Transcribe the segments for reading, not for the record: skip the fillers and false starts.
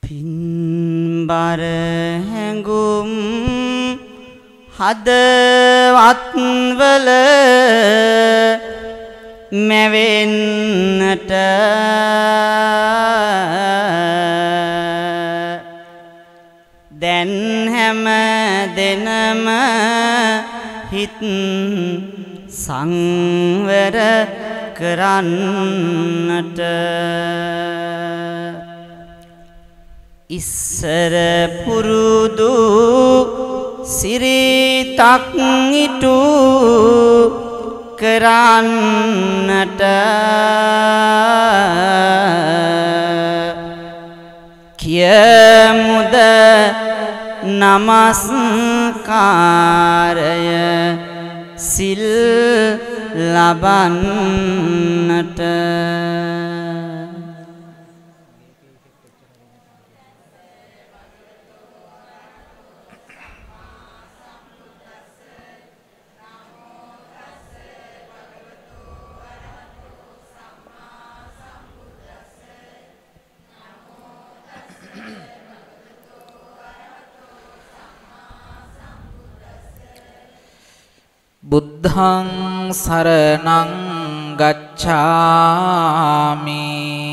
පින්බර හැඟුම් හදවත්වල මැවෙන්නට දැන් හැම දෙනම හිත් සංවර කරන්නට ඉස්සර පුරුදු සිරිතක් ඉටු කරන්නට කියමුද නමස්කාරය සිල් ලබන්නට බුද්ධං සරණං ගච්ඡාමි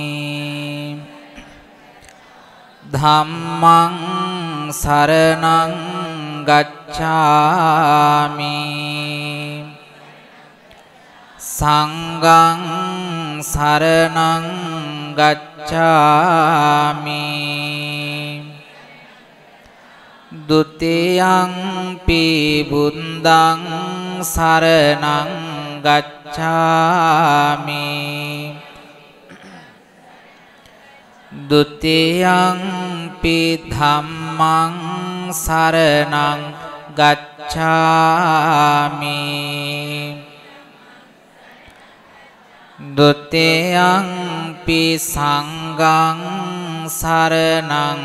ධම්මං සරණං ගච්ඡාමි සංඝං සරණං ගච්ඡාමි ဒုတိယံ පි බුද්ධං සරණං ගච්ඡාමි ဒုတိယံ පි ධම්මං සරණං ගච්ඡාමි ဒုတိယံ පි සංඝං සරණං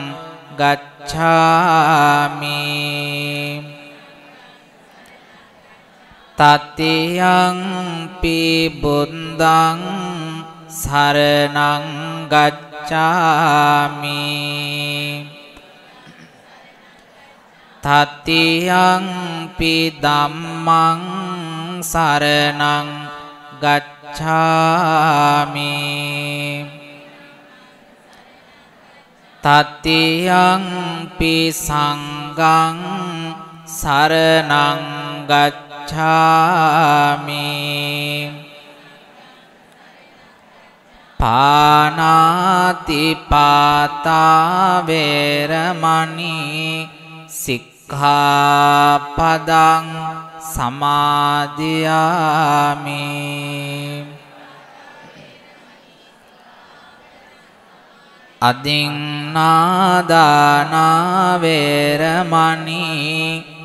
ගච්ඡාමි තතියං පි බුද්ධං සරණං ගච්ඡාමි තතියං පි ධම්මං සරණං ගච්ඡාමි තතියං පි සංඝං සරණං ගච්ඡාමි පානාති පාතා වේරමණී සික්ඛාපදං සමාදියාමි අදින්නාදානා වේරමණී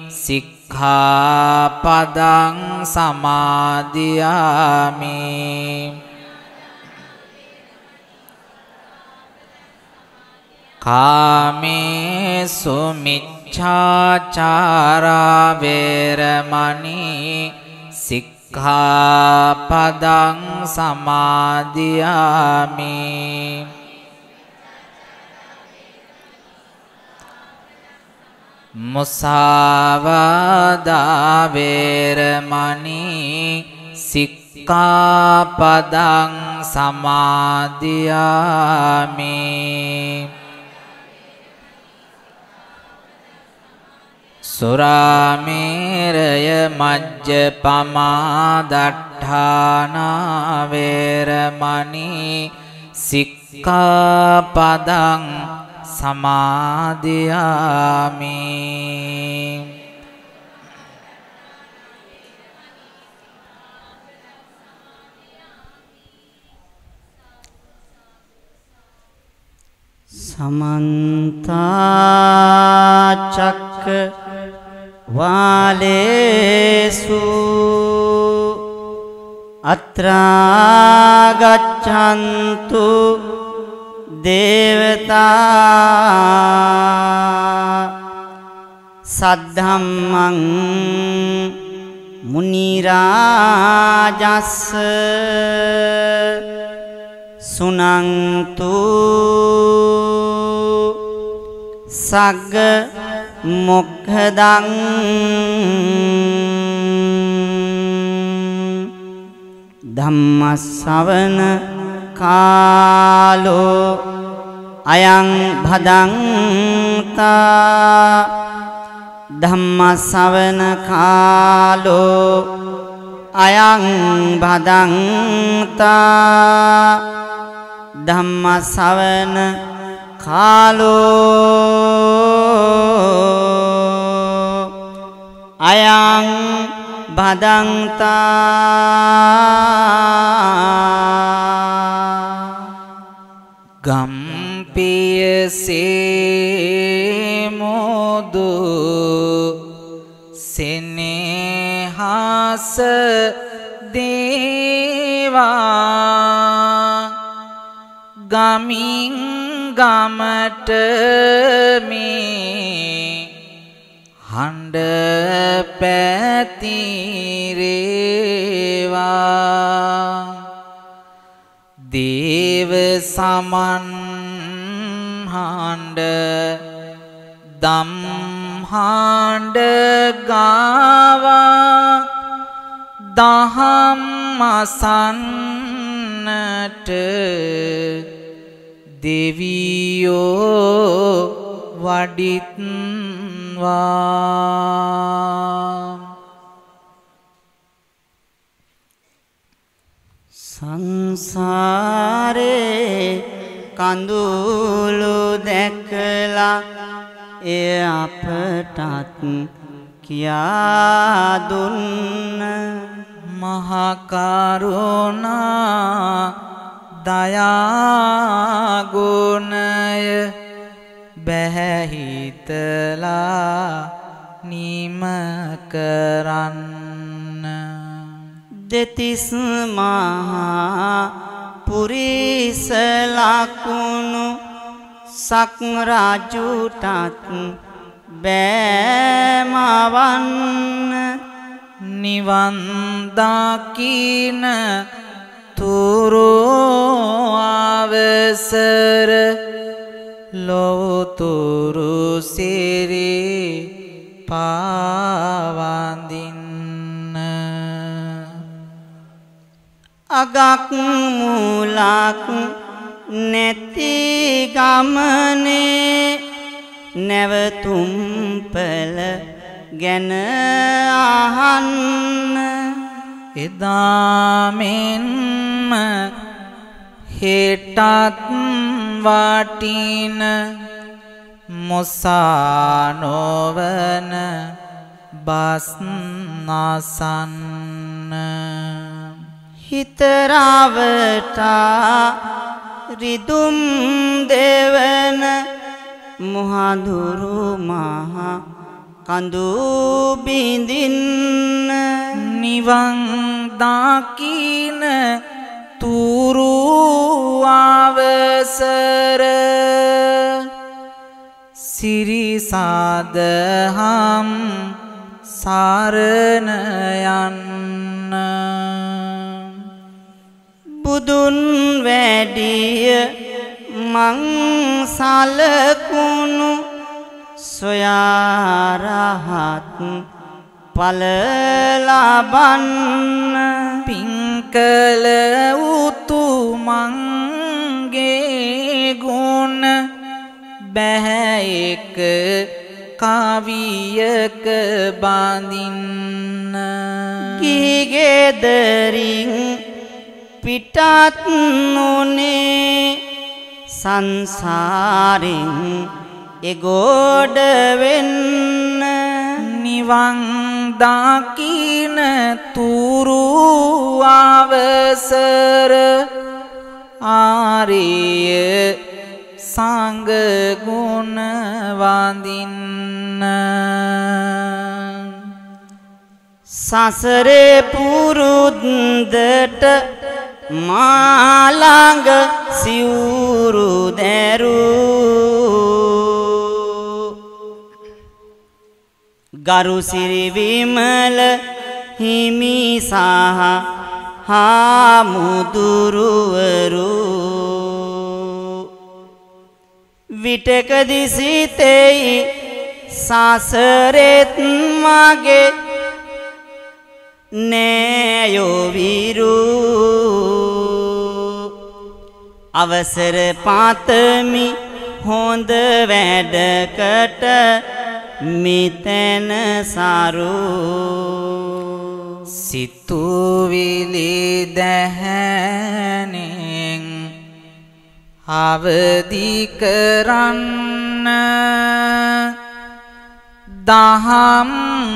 සික්ඛාපදං සමාදියාමි කාමේසු මිච්ඡාචාරා වේරමණී සික්ඛාපදං සමාදියාමි මුසාවාදා වේරමණී සික්ඛාපදං සමාදියාමි සුරාමේරය මජ්ජපමා දට්ඨානා වේරමණී සික්ඛාපදං සමාදියාමි समन्त चक्रवालेषु अत्रा गच्छन्तु देवता सद्धम्मं मुनिराजस्स सुनन्तु සග්ග මොක්ඛදං ධම්මස්සවන කාලෝ අයං භදංතා ධම්මස්සවන කාලෝ අයං භදංතා ධම්මස්සවන කාලෝ අයං භදංතා ගම්පියසේ මොදු සෙනෙහස දේවා ගමින් ගමට මේ හඬ පැතිරේවා දේව සමන් හඬ දම් හඬ ගාවා දහම් අසන්නට දෙවියෝ වඩිත්වා සංසාරේ කඳුළු දැකලා එය අපටත් කියා දුන්න මහා කරුණා දයා ගුණය බැහැහිතලා නිම කරන්න දෙතිස් මහා පුරිස ලකුණු සක් රජුටත් බෑමවන්න නිවන් දකින තුරු අවසර ලොවතුරු සිරි පාවඳින්න අගක් මුලක් නැති ගමනේ නැවතුම් පෙළ ගැන අහන්න එදා මෙන්ම හෙටත් වටින මොසා නොවන බස් නසන්න හිතරවටා රිදුම් දෙවන මුහදුරු මහා කඳු බිඳින්න නිවන් දකින තුරු අවසර සිරිසාදහම් සරණ යන්න බුදුන් වැඩිය මං සලකුණු සොයා රහත් ඵල ලබන්න පින්කල උතුමන්ගේ ගුණ බැහැ එක කවියක බඳින්න කිගෙදරින් පිටත් නොනේ සංසාරෙන් එගොඩ වෙන්න නිවන් දකින තුරු අවසර ආරිය සංඝ ගුණ වඳින්න සසරේ පුරුද්දට මාළඟ සිවුරු දැරූ ගරු සිරි විමල හිමි සහ හාමුදුරුවරු විටකදී සිතෙයි සසරෙත් මගේ නෑයෝ විරු අවසර පාතමි හොඳ වැඩකට මිතන සරු සිතුවිලි දැහැනෙන් අවදි කරන්න දහම්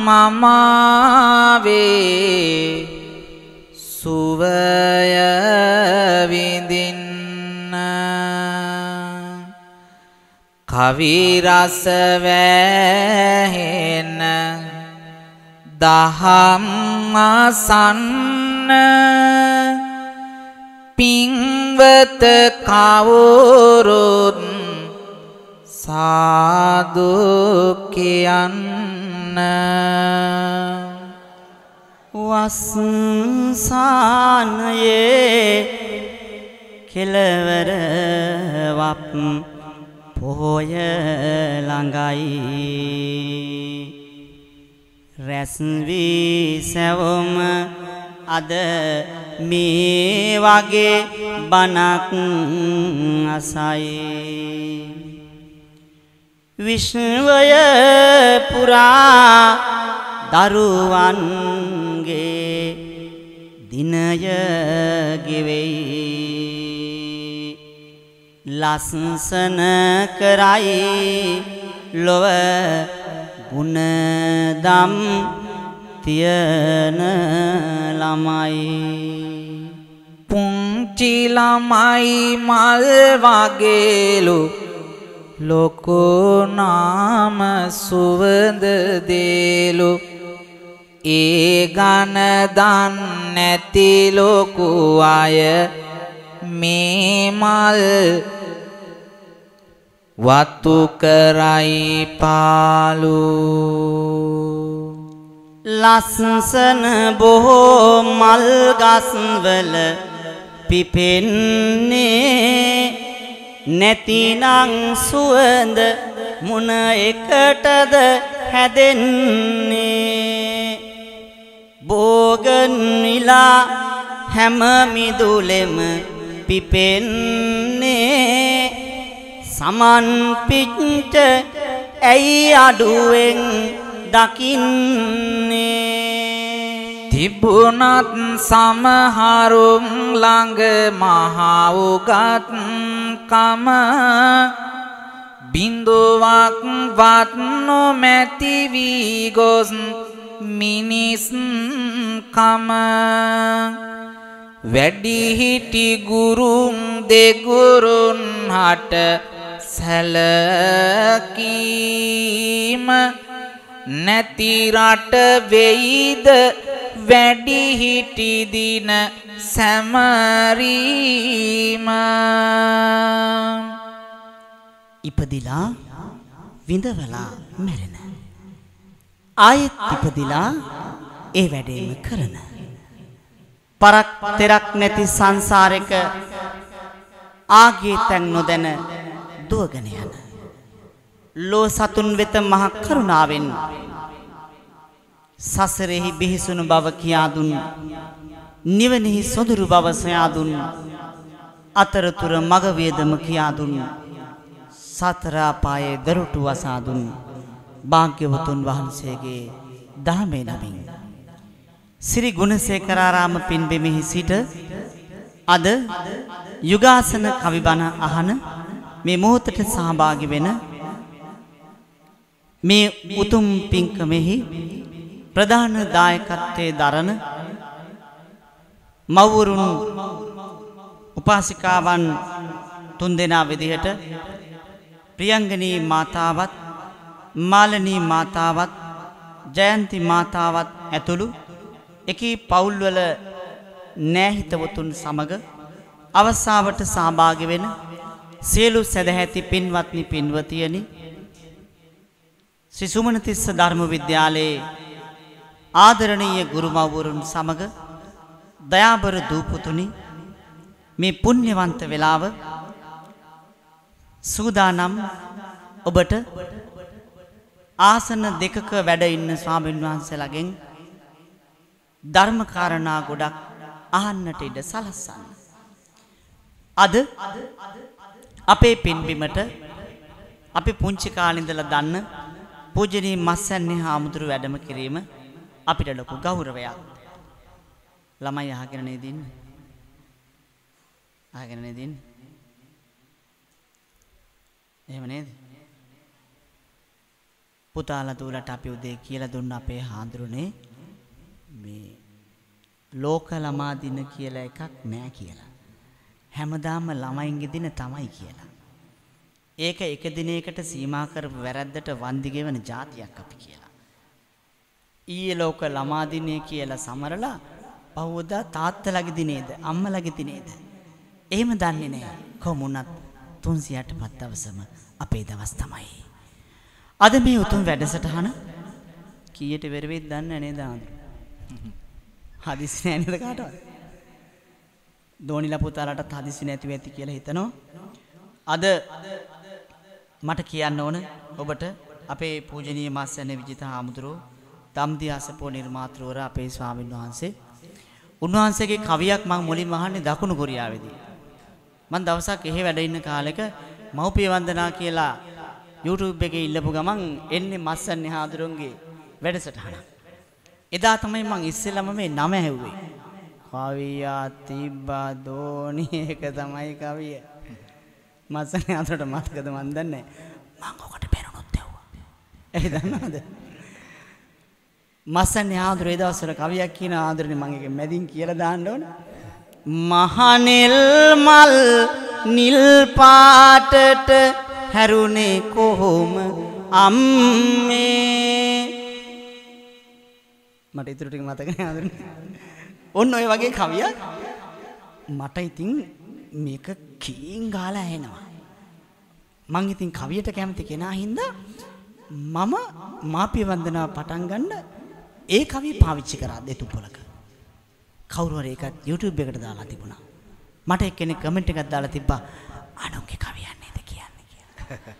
මමාවේ සුවය විඳින්න කවි රස වැහෙන්න දහම් අසන්න පින්වත කවුරුත් සාදු කියන්න වස්සානයේ කෙලවර වප් පොය ළඟයි රැස් වී සැවොම අද මේ වගේ බණක් අසයි විශ්වය පුරා දරුවන්ගේ දිනය ගෙවෙයි ලස්සන කරයි ලොව ගුණදම් තියන ළමයි පුංචි ළමයි මල් වගේලු ලොකු නාම සුවඳ දේලු ඒ ගන දන් නැති ලොකු අය මේ මල් වතු කරයි පාලු ලස්සන බොහෝ මල් ගස්වල පිපෙන්නේ නැතිනම් සුවඳ මුණ එකටද හැදෙන්නේ බෝගන්විලා හැම මිදුලෙම පිපෙන්නේ සමන් පිච්ච ඇයි අඩුවෙන් දකින්නේ තිබුණත් සමහරුන් ළඟ මහා උගත් කම බිඳුවක් වත් නොමැති වී ගොස් මිනිස් කම වැඩිහිටි ගුරුන් දෙගුරුන් හට සැලකීම නැති රට වෙයිද වැඩිහිටි දින සැමරීම ඉපදිලා විඳවලා මැරෙන ආයෙත් ඉපදිලා ඒ වැඩේම කරන පරක් තෙරක් නැති සංසාරෙක ආගේ තැන් නොදැන දුවගෙන යන ලෝ සතුන් වෙත මහ කරුණාවෙන් සසරෙහි බිහිසුණු බව කියා දුන් නිවනෙහි සොඳුරු බව සොයා දුන් අතරතුර මග වේදම කියා දුන් සතර අපායේ දොරටු වසා දුන් භාග්‍යවතුන් වහන්සේගේ දහමේ නමින් ශ්‍රී ගුණසේකරාරාම පින්බිමෙහි සිට අද යුගාසන කවි බණ අහන මේ මොහොතට සහභාගී වෙන මේ උතුම් පින්කමෙහි ප්‍රධාන දායකත්වයේ දරන මව්වරුන් උපාසිකාවන් තුන්දෙනා විදිහට ප්‍රියංගනී මාතාවත් මාලනී මාතාවත් ජයන්ති මාතාවත් ඇතුළු එකී පවුල්වල නෑහිතවතුන් සමග අවස්ථාවට සහභාගී වෙන සියලු සදැහැති පින්වත්නි පින්වතියනි ශ්‍රී සුමනතිස්ස ධර්ම විද්‍යාලයේ ආදරණීය ගුරු මව්වරුන් සමග දයාබර දූපුතුනි මේ පුණ්‍යවන්ත වෙලාව සූදානම් ඔබට ආසන දෙකක වැඩ ඉන්න ස්වාමීන් වහන්සේලාගෙන් ධර්ම කාරණා ගොඩක් අහන්නට ඉඩ සලස්සන්න. අද අපේ පින්බිමට අපි පුංචි කාලේ ඉඳලා දන්න පූජනීය මස්සන්නේ හාමුදුරු වැඩම කිරීම අපිට ලොකු ගෞරවයක්. ළමයි අහගෙන නේද ඉන්නේ? අහගෙන නේද ඉන්නේ? එහෙම නේද? පුතාලා දූලට අපි උදේ කියලා දුන්න අපේ හාමුදුරනේ මේ ලෝක ළමා දින කියලා එකක් නෑ කියලා. හැමදාම ළමයින්ගේ දින තමයි කියලා. ඒක එක දිනයකට සීමා කරපු වැරද්දට වන්දි ගෙවන જાතියක් අපි කියලා. ඊයේ ලෝක ළමා දිනේ කියලා සමරලා පහවදා තාත්තලාගේ දිනේද අම්මලාගේ දිනේද එහෙම දන්නේ නෑ. කොමුණත් 365 දවසම අපේ දවස් තමයි. අද මේ උතුම් වැඩසටහන කීයට වෙරෙවිද දන්නේ නේද ආන්දර? හදිසි නෑ නේද කාටවත්? දෝනිලා පුතාලටත් හදිසි නැතුව ඇති කියලා හිතනවා. අද මට කියන්න ඕන ඔබට අපේ පූජනීය මාස්සනේ විජිත හාමුදුරුවෝ ධම්දියාසපෝ නිර්මාතෘවර අපේ ස්වාමීන් වහන්සේ උන්වහන්සේගේ කවියක් මම මුලින්ම අහන්නේ දකුණු කොරියාවේදී. මම දවසක් එහෙ වැඩ ඉන්න කාලෙක මව්පිය වන්දනා කියලා YouTube එකේ ඉල්ලපු ගමන් එන්නේ මස්සන්නේ හාමුදුරුවන්ගේ වැඩසටහන. එදා තමයි මම ඉස්සෙල්ලාම මේ නම ඇහුවේ. කවියා තිබ්බා දෝනි එක තමයි කවිය. මස්සනේ අතට මතකද මන් දන්නේ මම ඔකට පෙරුණොත් ඇහුවා. ඒ දන්නවද? මස්සන්නේ ආන්දර ඒ දවස්වල කවියක් කියන ආන්දරනේ මම ඒක මැදින් කියලා දාන්න ඕන. මහනෙල් මල් නිල් පාටට හැරුණේ කොහොම අම්මේ මට ඉතුරු ටික මතක නෑ ආන්දරනේ. ඔන්න ඔය වගේ කවියක් මට ඉතින් මේක කීන් ගාලා ඇහෙනවා. මං ඉතින් කවියට කැමති කෙනා හින්දා මම මාපිය වන්දනාව පටන් ගන්න ඒ කවිය පාවිච්චි කරා දෙතුපලක. කවුරු හරි එකක් YouTube එකට දාලා තිබුණා. මට එක්කෙනෙක් කමෙන්ට් එකක් දාලා තිබ්බා අනුන්ගේ කවියක් නේද කියන්නේ කියලා.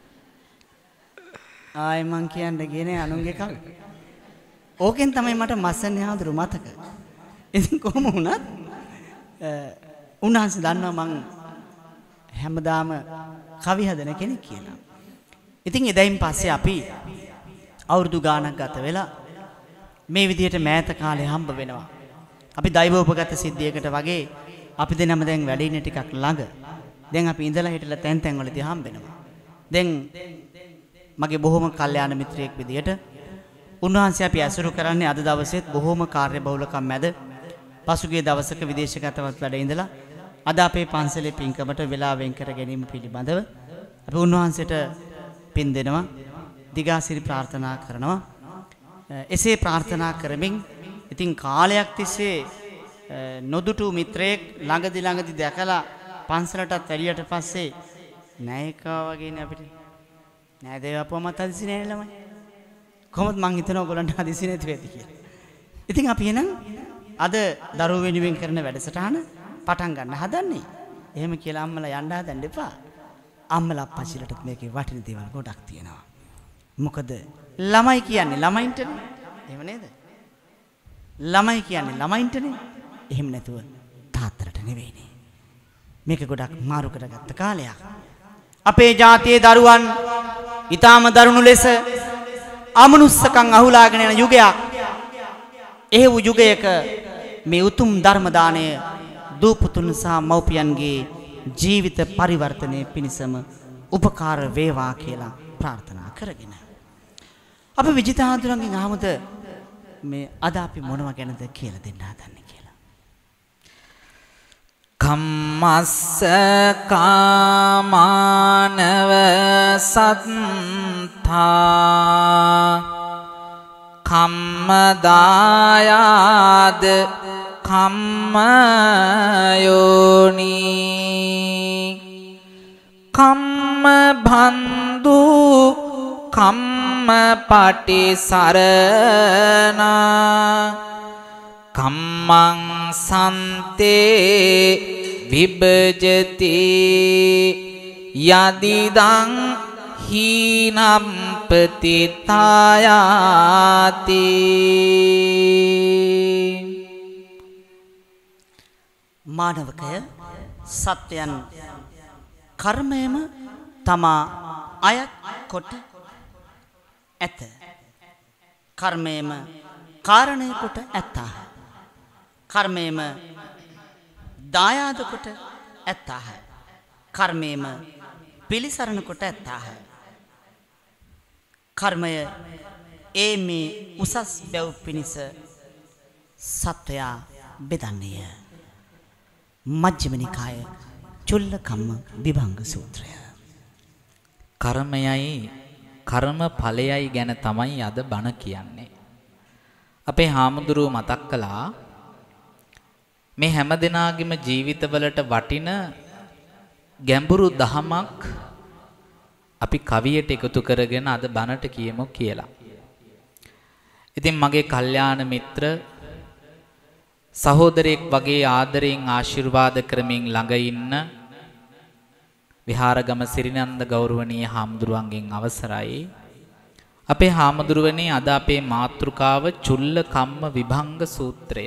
ආයි මං කියන්නේ ගියේ අනුන්ගේ කවි. ඕකෙන් තමයි මට මස්සන්නේ හාමුදුරු මතක. ඉතින් කොහොම වුණත් උන්වහන්සේ දන්නවා මං හැමදාම කවි හදන කෙනෙක් කියලා. ඉතින් එදයින් පස්සේ අපි අවුරුදු ගාණක් ගත වෙලා මේ විදිහට මෑත කාලේ හම්බ වෙනවා. අපි දෛවෝපගත සිද්ධියකට වගේ අපි දෙනම දැන් වැඩ ඉන්න ටිකක් ළඟ. දැන් අපි ඉඳලා හිටලා තැන් තැන් වලදී හම්බ වෙනවා. දැන් මගේ බොහොම කල්යාණ මිත්‍රයෙක් විදිහට උන්වහන්සේ අපි ඇසුරු කරන්නේ අද දවසේත් බොහොම කාර්යබහුලකම් මැද පසුගිය දවසක විදේශගතවත් වැඩ ඉඳලා අද අපේ පන්සලේ පින්කමට වෙලා වෙන් කර ගැනීම පිළිබඳව අපි උන්වහන්සේට පින් දෙනවා දිගාසිරි ප්‍රාර්ථනා කරනවා. එසේ ප්‍රාර්ථනා කරමින් ඉතින් කාලයක් තිස්සේ නොදුටු මිත්‍රයෙක් ළඟදි දැකලා පන්සලටත් එළියට පස්සේ නෑකා වගේනේ අපිට නෑ දේවපුවමත් හදිසි නෑ ළමයි. කොහොමද මං හිතනවා ඔයගොල්ලන්ට හදිසි නැති වෙති කියලා. ඉතින් අපි එහෙනම් අද දරුවෝ වෙනුවෙන් කරන වැඩසටහන පටන් ගන්න හදන්නේ. එහෙම කියලා අම්මලා යන්න හදන්න එපා. අම්මලා අප්පච්චිලටත් මේකේ වටින දේවල් ගොඩක් තියෙනවා. මොකද ළමයි කියන්නේ ළමයින්ටනේ. එහෙම නේද? ළමයි කියන්නේ ළමයින්ටනේ. එහෙම නැතුව තාත්තලට නෙවෙයිනේ. මේක ගොඩක් මාරු කරගත්ත කාලයක්. අපේ ජාතියේ දරුවන් ඊටාම දරුණු ලෙස අමනුස්සකම් අහුලාගෙන යන යුගයක්. එහෙව් යුගයක මේ උතුම් ධර්ම දාණය දූපුතුන් සහ මව්පියන්ගේ ජීවිත පරිවර්තනයේ පිණිසම උපකාර වේවා කියලා ප්‍රාර්ථනා කරගෙන අපි විජිත හාමුදුරන්ගෙන් අහමුද මේ අද අපි මොනව ගැනද කියලා දෙන්න හදන්නේ කියලා. කම්මස්ස කාමානව සත්තා කම්මදායාද කම්මයෝනි කම්ම බන්දු කම්ම පටිසරණා කම්මං සන්තේ විභජති යදිදං හීනම් පතිතායාති මානවකය සත්‍යයන් කර්මයම තමා අයත් කොට ඇත. කර්මයම කාරණය කොට ඇත්තාහ. කර්මයම දායාද කොට ඇත්තාහ. කර්මයම පිළිසරණ කොට ඇත්තාහ. කර්මය ඒ මේ උසස් බැව් පිණිස සත්වයා බෙදන්නේය. මජ්ක්‍ධිම නිකාය චුල්ලකම්ම විභංග සූත්‍රය. කර්මයයි කර්ම ඵලයයි ගැන තමයි අද බණ කියන්නේ. අපේ හාමුදුරුව මතක් කළා මේ හැම දිනාගෙම ජීවිතවලට වටින ගැඹුරු දහමක් අපි කවියට එකතු කරගෙන අද බණට කියමු කියලා. ඉතින් මගේ කල්යාණ මිත්‍ර සහෝදරයෙක් වගේ ආදරයෙන් ආශිර්වාද කරමින් ළඟ ඉන්න විහාරගම සිරිනන්ද ගෞරවනීය හාමුදුරුවන්ගෙන් අවසරයි. අපේ හාමුදුරුවනේ අද අපේ මාතෘකාව චුල්ලකම්ම විභංග සූත්‍රය.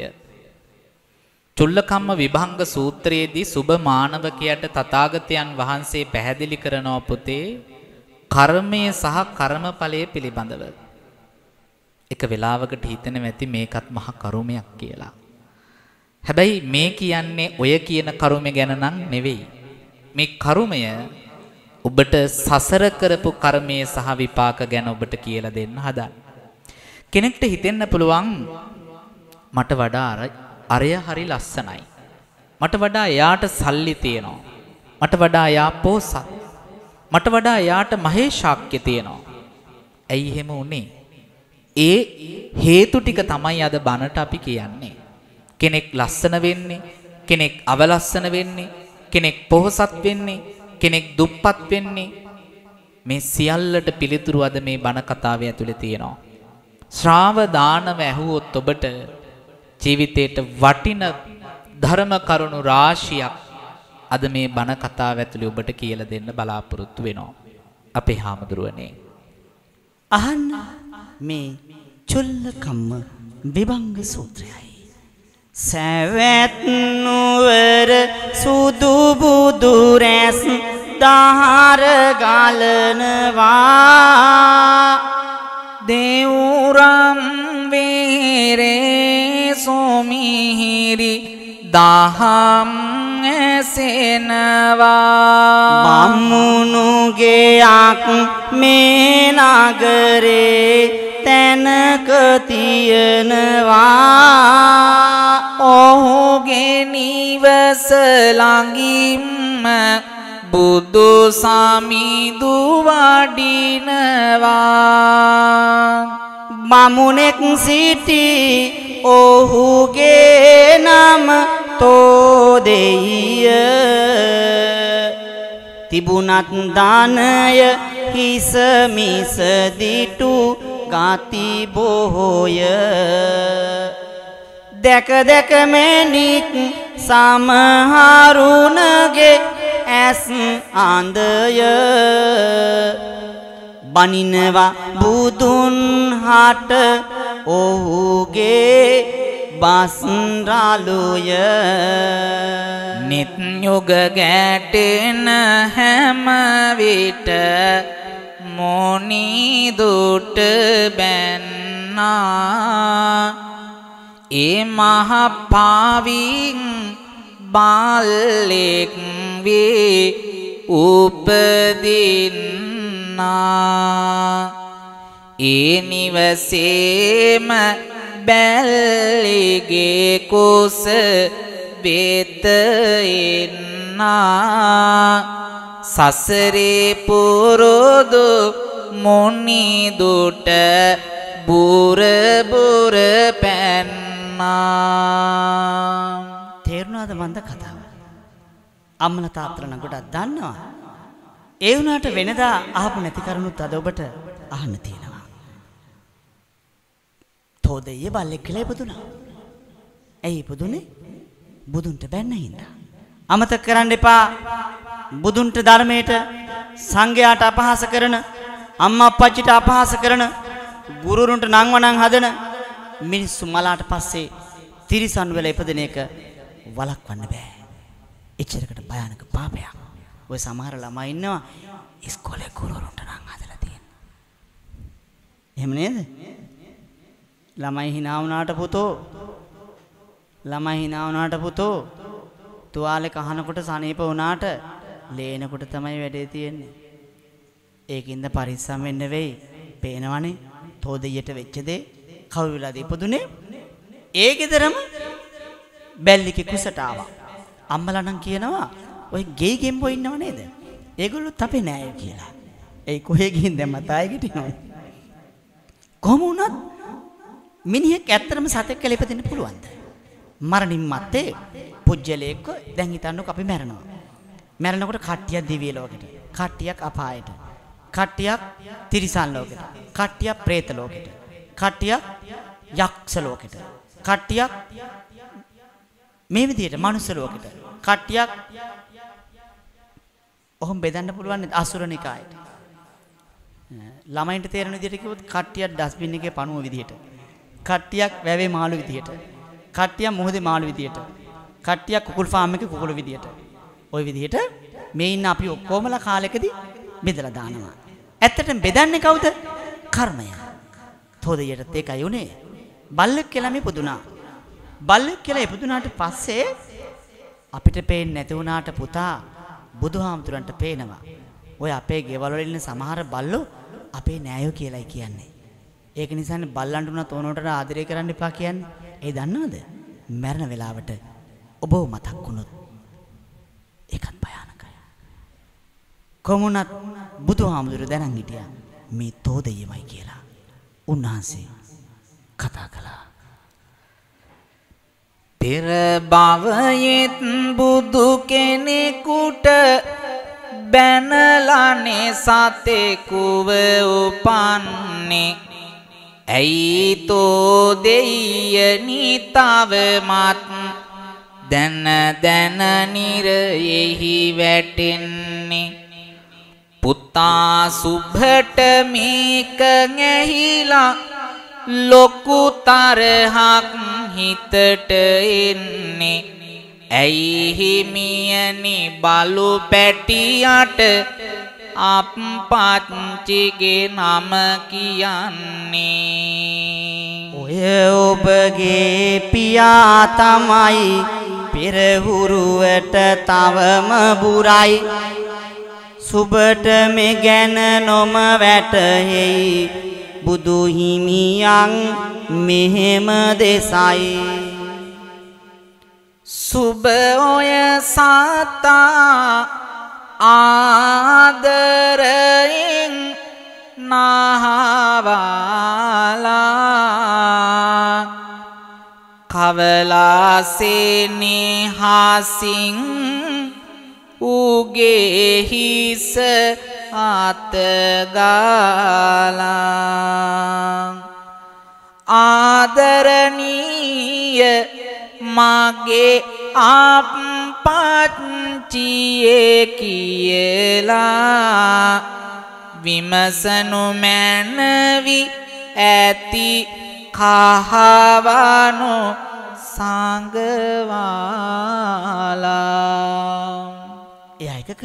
චුල්ලකම්ම විභංග සූත්‍රයේදී සුබ මානවකයට තථාගතයන් වහන්සේ පැහැදිලි කරනවා පුතේ කර්මය සහ කර්මඵලය පිළිබඳව. එක වෙලාවකට හිතෙනවා ඇති මේකත් මහා කරුමයක් කියලා. හැබැයි මේ කියන්නේ ඔය කියන කරුමය ගැන නම් නෙවෙයි. මේ කරුමය ඔබට සසර කරපු කර්මයේ සහ විපාක ගැන ඔබට කියලා දෙන්න හදන. කෙනෙක්ට හිතෙන්න පුළුවන් මට වඩා අරය හරි ලස්සනයි. මට වඩා එයාට සල්ලි තියෙනවා. මට වඩා එයා පොහොසත්. මට වඩා එයාට මහේශාක්‍ය තියෙනවා. ඇයි එහෙම උනේ? ඒ හේතු ටික තමයි අද බණට අපි කියන්නේ. කෙනෙක් ලස්සන වෙන්නේ, කෙනෙක් අවලස්සන වෙන්නේ, කෙනෙක් පොහොසත් වෙන්නේ, කෙනෙක් දුප්පත් වෙන්නේ. මේ සියල්ලට පිළිතුරු අද මේ බණ කතාවේ ඇතුලේ තියෙනවා. ශ්‍රාව දානව ඇහුවොත් ඔබට ජීවිතේට වටින ධර්ම කරුණු රාශියක් අද මේ බණ කතාව ඇතුලේ ඔබට කියලා දෙන්න බලාපොරොත්තු වෙනවා. අපේ හාමුදුරුවනේ අහන්න මේ චුල්ලකම්ම විභංග සූත්‍රයයි. සැවැත් නුවර සුදු බුදු රැස් දහර ගලනවා දේවුරම් වේරේ සොමිහිරි දහම් ඇසෙනවා බමුණුගේයක් මේ නගරේ තැනක තියනවා ඔහුගේ නිවස ළඟින්ම බුදු සමිඳු වඩිනවා බමුණෙක් සිටි ඔහුගේ නම තෝදෙය තිබුණත් දානය හිස මිස දිටු ගති බොහෝය දැක දැක මැණික් සමහරුණගේ ඇස් අන්දය බනිනවා බුදුන් හට ඔහුගේ බස්රාලුය නිත් යුග ගැටෙන හැම විට මොනි දුට බැන්නා ඒ මහ පාවින් බාලෙක් වේ උපදින්නා ඒ නිවසේම බැල්ලිගේ කුස වෙත එන්නා සසරේ පුරුදු මොනි දුට බුර බුර පැන්නා තේරුණාද මන්ද කතාව? අම්මලා තාත්තලා නම් ගොඩක් දන්නවා. ඒ වුණාට වෙනදා අහපු නැති කරුණුත් අද ඔබට අහන්න තියෙනවා. තෝදෙය බල්ලෙක් කියලා ඉපදුනා. ඇයි ඉපදුනේ? බුදුන්ට බැන්න හින්දා. අමතක කරන්න එපා. බුදුන්ට ධර්මයට සංඝයාට අපහාස කරන අම්මා අප්පච්චිට අපහාස කරන ගුරුරුන්ට නංවනන් හදන මිනිස්සු මලාට පස්සේ තිරිසන් වල ඉපදෙන එක වළක්වන්න බෑ. එච්චරකට භයානක පාපයක්. ඔය සමහර ළමයි ඉන්නවා ඉස්කෝලේ ගුරුරුන්ට නම් හදලා තියෙන. එහෙම නේද? ළමයි hina වුණාට පුතෝ තුවාලේ කහනකොට සනීප වුණාට ලේනකොට තමයි වැඩේ තියෙන්නේ. ඒකින්ද පරිස්සම් වෙන්න වෙයි. පේනවනේ තෝදෙයට වෙච්ච දේ කවුරු වෙලාද ඉපදුනේ? ඒ ගෙදරම බැල්ලිකේ කුසට ආවා. අම්මලා නම් කියනවා ඔය ගෙයි ගෙම්බෝ ඉන්නව නේද? ඒගොල්ලොත් අපේ නෑයෝ කියලා. ඒ කොහේ ගිහින් දැන් මතයි හිටිනවා. කොහොම වුණත් මිනිහෙක් ඇත්තටම සතෙක් කියලා ඉපදෙන්න පුළුවන්ද? මරණින් මත්තේ පුජ්‍යලේක දැන් හිතන්නකො අපි මැරෙනවා. මැරෙනකොට කට්ටියක් දිව්‍ය ලෝකෙට, කට්ටියක් අපායට, කට්ටියක් තිරිසන් ලෝකෙට, කට්ටියක් പ്രേත ලෝකෙට, කට්ටියක් යක්ෂ ලෝකෙට, කට්ටියක් මේ විදිහට මනුස්ස ලෝකෙට, කට්ටියක් ඔහොම බෙදන්න පුළුවන් අසුරනිකායට. ළමයින්ට තේරෙන විදිහට කිව්වොත් කට්ටියක් ඩස්බින් එකේ පණුව විදිහට, කට්ටියක් වැවේ මාළු විදිහට, කට්ටියක් මුහුදේ මාළු විදිහට, කට්ටියක් කුකුල් ෆාම් එකේ කුකුළු විදිහට. ওই විදිහට මේ ඉන්න අපි ඔක්කොමලා කාලෙකදී බෙදලා දානවා. ඇත්තටම බෙදන්නේ කවුද? කර්මය. තෝදෙයටත් ඒකයි උනේ. බල්ලෙක් කියලා මේ පුදුනා. බල්ලෙක් කියලා ඉපදුනාට පස්සේ අපිට පේන්නේ නැති වුණාට පුතා බුදුහාමුදුරන්ට පේනවා. ඔය අපේ ගෙවල් වල ඉන්න සමහර බල්ලෝ අපේ නෑයෝ කියලායි කියන්නේ. ඒක නිසානේ බල්ලන්ට උනත් ඕනෝට ආදරය කරන්න එපා කියන්නේ. ඒ දන්නවද? මරණ වෙලාවට ඔබව මතක් වුණොත් ඒකත් භයානකයි. කොමුණත් බුදුහාමුදුරුවෝ දැනන් හිටියා මේ තෝදෙයමයි කියලා. උන්වහන්සේ කතා කළා. පෙර භවයේත් බුදු කෙනෙකුට බැනලානේ සතෙකුව උපන්නේ. ඇයි තෝදෙයනි තවමත් දැන නිරයෙහි වැටෙන්නේ. පුතා සුභට මේක ඇහිලා ලොකු තරහක් හිතට එන්නේ. ඇයි හිමියනි බලු පැටියට අප්පච්චිගේ නම කියන්නේ. ඔය ඔබගේ පියා තමයි පෙරහුරුවට තවම බුරයි. සුබට මේ ගැන නොම වැටහෙයි බුදු හිමියන් මෙහෙම දෙසයි. සුබ ඔය සතා ආදරයෙන් නහවාලා කවලාසේනේ හසින් උගේ හිස අතගාලා. ආදරණීය මගේ අප්පච්චියේ කියලා විමසනු මැනවි ඇති කහවණු සංගවාලා. එයා එක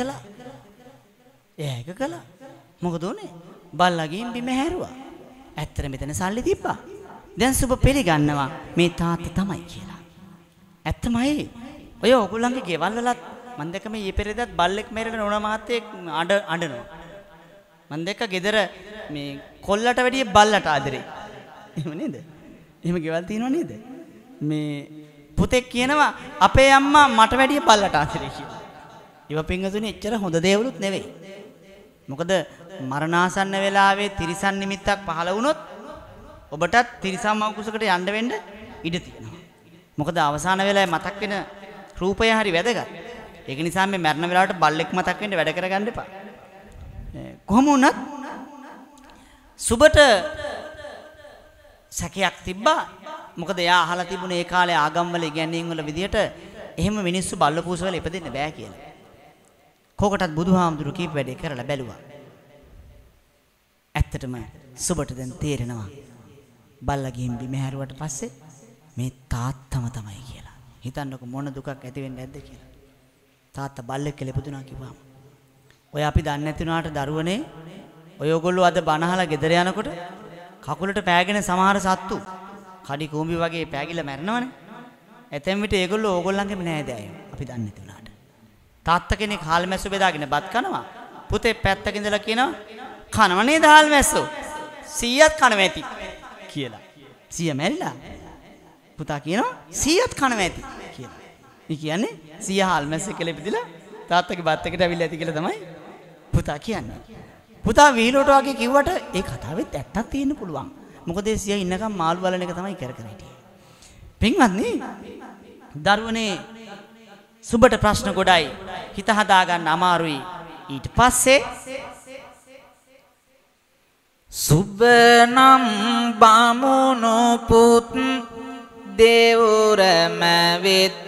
කළා. මොකද උනේ? බල්ලාගෙන් බිම හැරුවා. ඇත්තට මෙතන සල්ලි තිබ්බා. දැන් සුබ පිළිගන්නවා මේ තාත්තා තමයි කියලා. ඇත්තමයි. ඔය ඔයගොල්ලන්ගේ ගෙවල් වලත් මම දැක්ක මේ ඊපෙරේදත් බල්ලෙක් මැරෙන නෝනා මහත්තයෙක් අඬනවා. මම දැක්ක ගෙදර මේ කොල්ලට වැඩිය බල්ලට ආදරේ. එහෙම නේද? එහෙම ගෙවල් තියෙනව නේද? මේ පුතෙක් කියනවා අපේ අම්මා මට වැඩිය බල්ලට ආදරේ කියලා. ඉව පිංගතුනේ එච්චර හොඳ දේවලුත් නෙවෙයි. මොකද මරණාසන්න වෙලාවේ තිරිසන් නිමිත්තක් පහළ වුණොත් ඔබටත් තිරිසන් මව් කුසකට යන්න වෙන්න ඉඩ තියෙනවා. මොකද අවසාන වෙලාවේ මතක් වෙන රූපය හරි වැදගත්. ඒක නිසා මේ මරණ වෙලාවට බල්ලෙක් මතක් වෙන්න වැඩ කරගන්න එපා. කොහොම වුණත් සුබට සැකයක් තිබ්බා. මොකද එයා අහලා තිබුණේ ඒ කාලේ ආගම් වල ඉගැන්වීම් වල විදියට එහෙම මිනිස්සු බල්ල පූස වල ඉපදෙන්න බෑ කියලා. කෝකටත් බුදුහාමුදුරු කීප වැඩේ කරලා බැලුවා. ඇත්තටම සුබට දැන් තේරෙනවා. බල්ලා ගිහින් බිම හැරුවට පස්සේ මේ තාත්තම තමයි කියලා. හිතන්නකො මොන දුකක් ඇති වෙන්නේ නැද්ද කියලා. තාත්තා බල්ලෙක් කියලා ඉපදුනා කිව්වම. ඔය අපි දන්නේ නැති වුණාට දරුවනේ ඔයගොල්ලෝ අද බනහලා ගෙදර යනකොට කකුලට පෑගෙන සමහර සත්තු කඩි කූඹි වගේ පෑගිලා මැරෙනවනේ. ඇතැම් විට ඒගොල්ලෝ ඕගොල්ලන්ගේම නෑදෑයෝ. අපි දන්නේ නැති වුණාට. තාත්තා කෙනෙක් හාල් මැස්සෝ බෙදාගෙන බත් කනවා. පුතේ පැත්තක ඉඳලා කියනවා කනව නේද හාල් මැස්සෝ? 100ක් කනවා ඇති කියලා. 100 මැරිලා. පුතා කියනවා 100ක් කනවා ඇති කියලා. මේ කියන්නේ 100 හාල් මැස්සෙක් කියලා ඉපදිලා තාත්තගේ බත් එකට ඇවිල්ලා ඇති කියලා තමයි පුතා කියන්නේ. පුතා වීලෝට වගේ කිව්වට ඒ කතාවෙත් ඇත්තක් තියෙන්න පුළුවන්. මොකද ඒ 100 ඉන්නකම් මාළු බලන එක තමයි කර කර හිටියේ. පින්වත්නි දරුවනේ සුබට ප්‍රශ්න ගොඩයි හිත හදා ගන්න අමාරුයි. ඊට පස්සේ සුබ නම් බමුණු පුත් දෙවුරම වෙත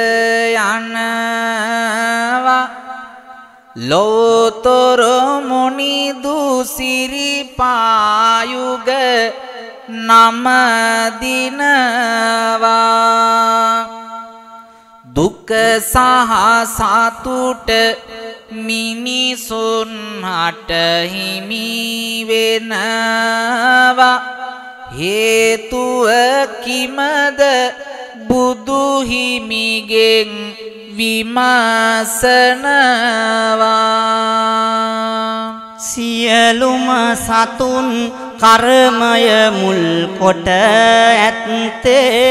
යනවා ලෝතර මොනි දුසිරිපායුග නම දිනවා දුක සහ සතුට මිනිසුන් හට හිමි වෙනවා හේතුව කිමද බුදු හිමිගෙන් විමසනවා සියලුම සතුන් කර්මය මුල් කොට ඇත්තේ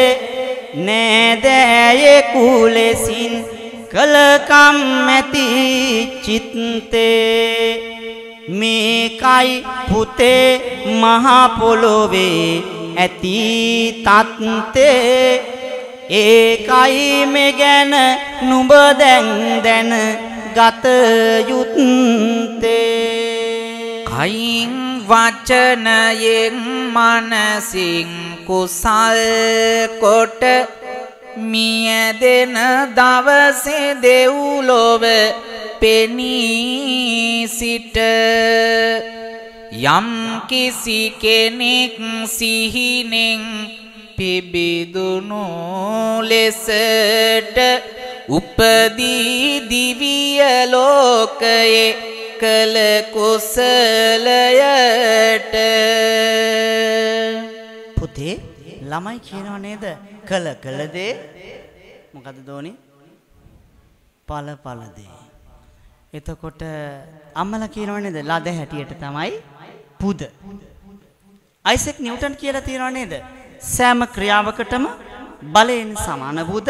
නෑදෑයෙකු ලෙසින් කලකම් ඇති චිත්තේ මේකයි පුතේ මහ පොළොවේ ඇති තත්ත්ේ ඒකයි මෙගැන නුඹ දැන් ගත යුත්තේ කයින් වචනයෙන් මනසින් කුසල් කොට මියදෙන දවසේ දෙව්ලොව පෙනී සිට යම් කිසි කෙනෙක් සිහිනෙන් පිබිදුණු ලෙසට උපදී දිව්‍ය ලෝකයේ කළ කුසලයට පුතේ ළමයි කියනව නේද කළ දේ මොකද දෝනි ඵල දේ එතකොට අම්මලා කියනව නේද ලද හැටියට තමයි පුද අයිසෙක් නිව්ටන් කියලා තියෙනව නේද සෑම ක්‍රියාවකටම බලයෙන් සමාන වූද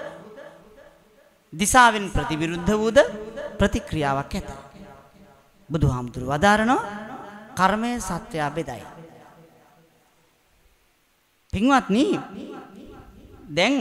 දිශාවෙන් ප්‍රතිවිරුද්ධ වූද ප්‍රතික්‍රියාවක් ඇත බුදුහාමුදුරුව වදාරනවා කර්මය සත්‍ය බෙදයි පින්වත්නි දැන්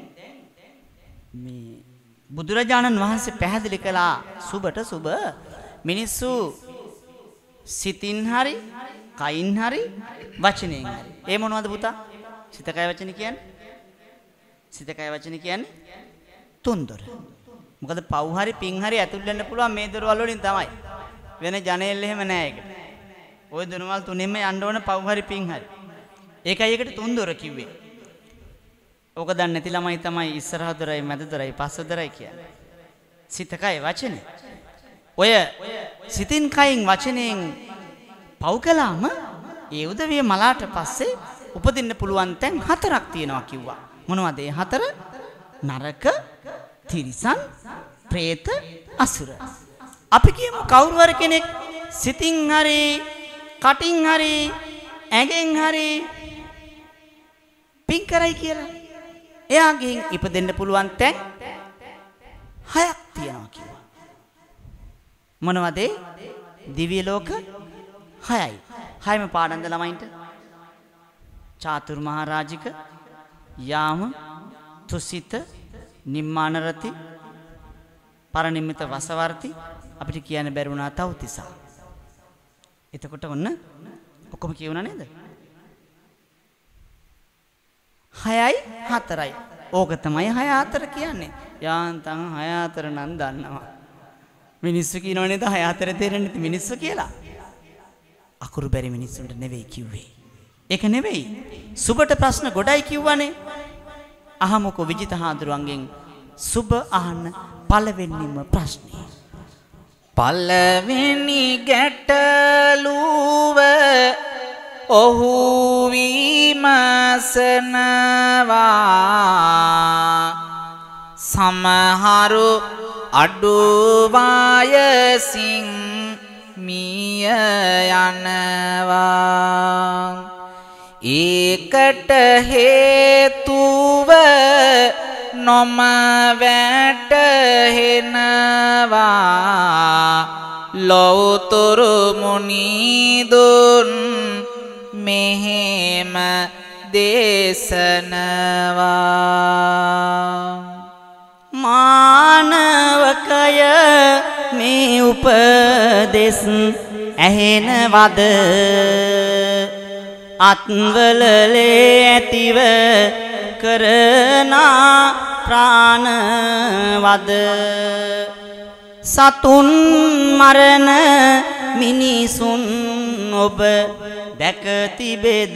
මේ බුදුරජාණන් වහන්සේ පැහැදිලි කළා සුබට සුබ මිනිස්සු සිතින් හරි කයින් හරි වචනයෙන් හරි ඒ මොනවද පුතා සිත කය වචන කියන්නේ සිත කය වචන කියන්නේ තුන්දොර මොකද පව් හරි පින් හරි ඇතුල් වෙන්න පුළුවන් මේ දොරවල් වලින් තමයි වෙන ජනේල් එහෙම නෑ ඒකට ওই දොරවල් තුනෙන්ම යන්න ඕන පව් හරි පින් හරි ඒකයි එකට තුන්දොර කිව්වේ ඕක දන්නේ නැති ළමයි තමයි ඉස්සරහ දොරයි මැද දොරයි පස්ස දොරයි කියන්නේ සිත කය වචන ඔය සිතින් කයින් වචනෙන් පව් කළාම ඒ උදවිය මලාට පස්සේ උපදින්න පුළුවන් තැන් හතරක් තියෙනවා කිව්වා මොනවද ඒ හතර නරක තිරිසන් പ്രേත අසුර අපි කියමු කවුරු හරි කෙනෙක් සිතින් හරි කටින් හරි ඇඟෙන් හරි පින් කරයි කියලා එයාගෙන් ඉපදෙන්න පුළුවන් තැන් හයක් තියෙනවා කිව්වා මොනවද දිව්‍ය ලෝක 6යි 6ම පාඩම්ද ළමයින්ට චාතුර් මහරජික යාම තුසිත නිම්මාන රති පරනිම්මිත වසවර්ති අපිට කියන්න බැරි වුණා තවතිසා එතකොට ඔන්න ඔක්කොම කියුණා නේද 6යි 4යි ඕක තමයි 6 4 කියන්නේ යාන්තම් 6 4 නම් දන්නවා මිනිස්සු කියනව නේද 6-4 තේරෙන්නේ නැති මිනිස්සු කියලා. අකුරු බැරි මිනිස්සුන්ට නෙවෙයි කිව්වේ. ඒක නෙවෙයි. සුබට ප්‍රශ්න ගොඩයි කිව්වනේ. අහමුකෝ විජිත හාමුදුරුවන්ගෙන් සුබ අහන්න පළවෙනිම ප්‍රශ්නේ. පළවෙනි ගැටලුව ඔහු විමසනවා සමහරු අඩු වයසින් මිය යනවා ඒකට හේතුව නොම වැටහෙනවා ලෞතුරු මුනිදුන් මෙහෙම දේශනවා මානවකය මේ උපදෙස් ඇහෙනවද අත්වලලේ ඇතිව කරනා ප්‍රාණවද සතුන් මරණ මිනිසුන් ඔබ දැක තිබෙද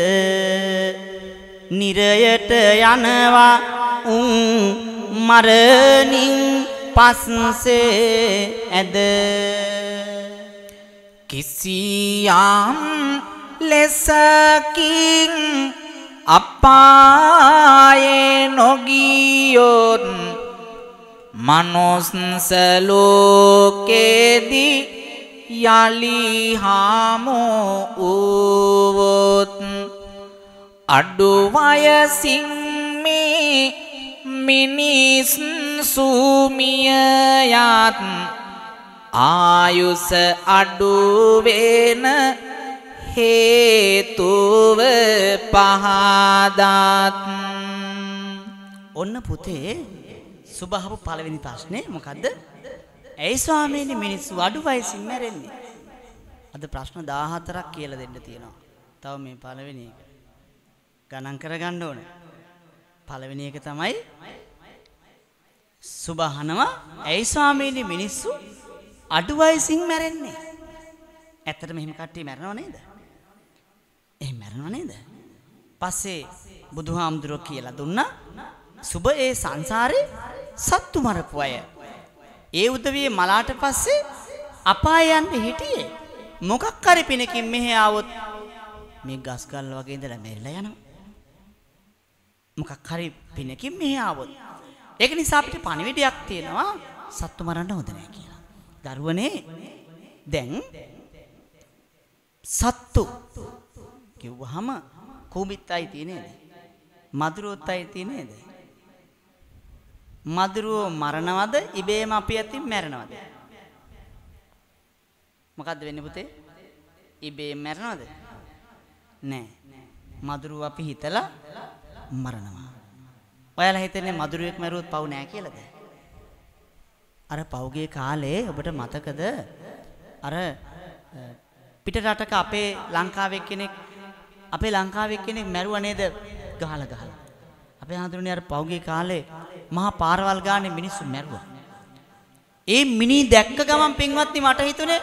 නිරයට යනවා උන් මරණින් පස්සේ ඇද කිසියම් ලෙසකින් අපායේ නොගියොත් මනුස්ස ලෝකෙදී යලි හමු වූවොත් අඩු වයසින් මේ මිනිස් සුමිය යත් ආයුෂ අඩු වෙන හේතුව පහදත් ඔන්න පුතේ සුබහපු පළවෙනි ප්‍රශ්නේ මොකද්ද? ඇයි ස්වාමීනි මිනිස්සු අඩු වයසින් මැරෙන්නේ? අද ප්‍රශ්න 14ක් කියලා දෙන්න තියෙනවා. තව මේ පළවෙනි එක ගණන් කරගන්න ඕනේ. පළවෙනි එක තමයි සුබහනවා ඇයි ස්වාමීනි මිනිස්සු අඩු වයසින් මැරෙන්නේ? ඇත්තටම එහෙම කට්ටිය මැරෙනව නේද? එහෙම මැරෙනව නේද? පස්සේ බුදුහාමුදුරුවෝ කියලා දුන්නා සුබ ඒ සංසාරේ සත්තු මරපු අය. ඒ උදවියේ මලාට පස්සේ අපාය යන්න හිටියේ. මොකක් හරි පිනකින් මෙහෙ ආවොත් මේ ගස් ගල් වගේ ඉඳලා මැරිලා යනවා. මොකක් හරි පිනකින් මෙහෙ ආවොත්. ඒක නිසා අපිට පණිවිඩයක් තියෙනවා සත්තු මරන්න හොඳ නැහැ කියලා. දරුවනේ දැන් සත්තු කිව්වහම කුඹිත්තයි තියෙන්නේ. මදුරුවොත්යි තියෙන්නේ. මදුරුවෝ මරණවද ඉබේම අපි අතින් මැරෙනවද? මොකද්ද වෙන්නේ පුතේ? ඉබේම මැරෙනවද? නෑ. මදුරුවෝ අපි හිතලා මරනවා. ඔයාලා හිතන්නේ මදුරුවෙක් මැරුවොත් පව් නෑ කියලාද? අර පව්ගේ කාලේ ඔබට මතකද? අර පිට රටක අපේ ලංකාවේ කෙනෙක් මැරුවා නේද? ගහලා. අපේ හඳුරන්නේ අර පව්ගේ කාලේ මහා පාරවල් ගානේ මිනිස්සු මැරුවා. ඒ මිනි දැක්ක ගමන් පින්වත්නි මට හිතුනේ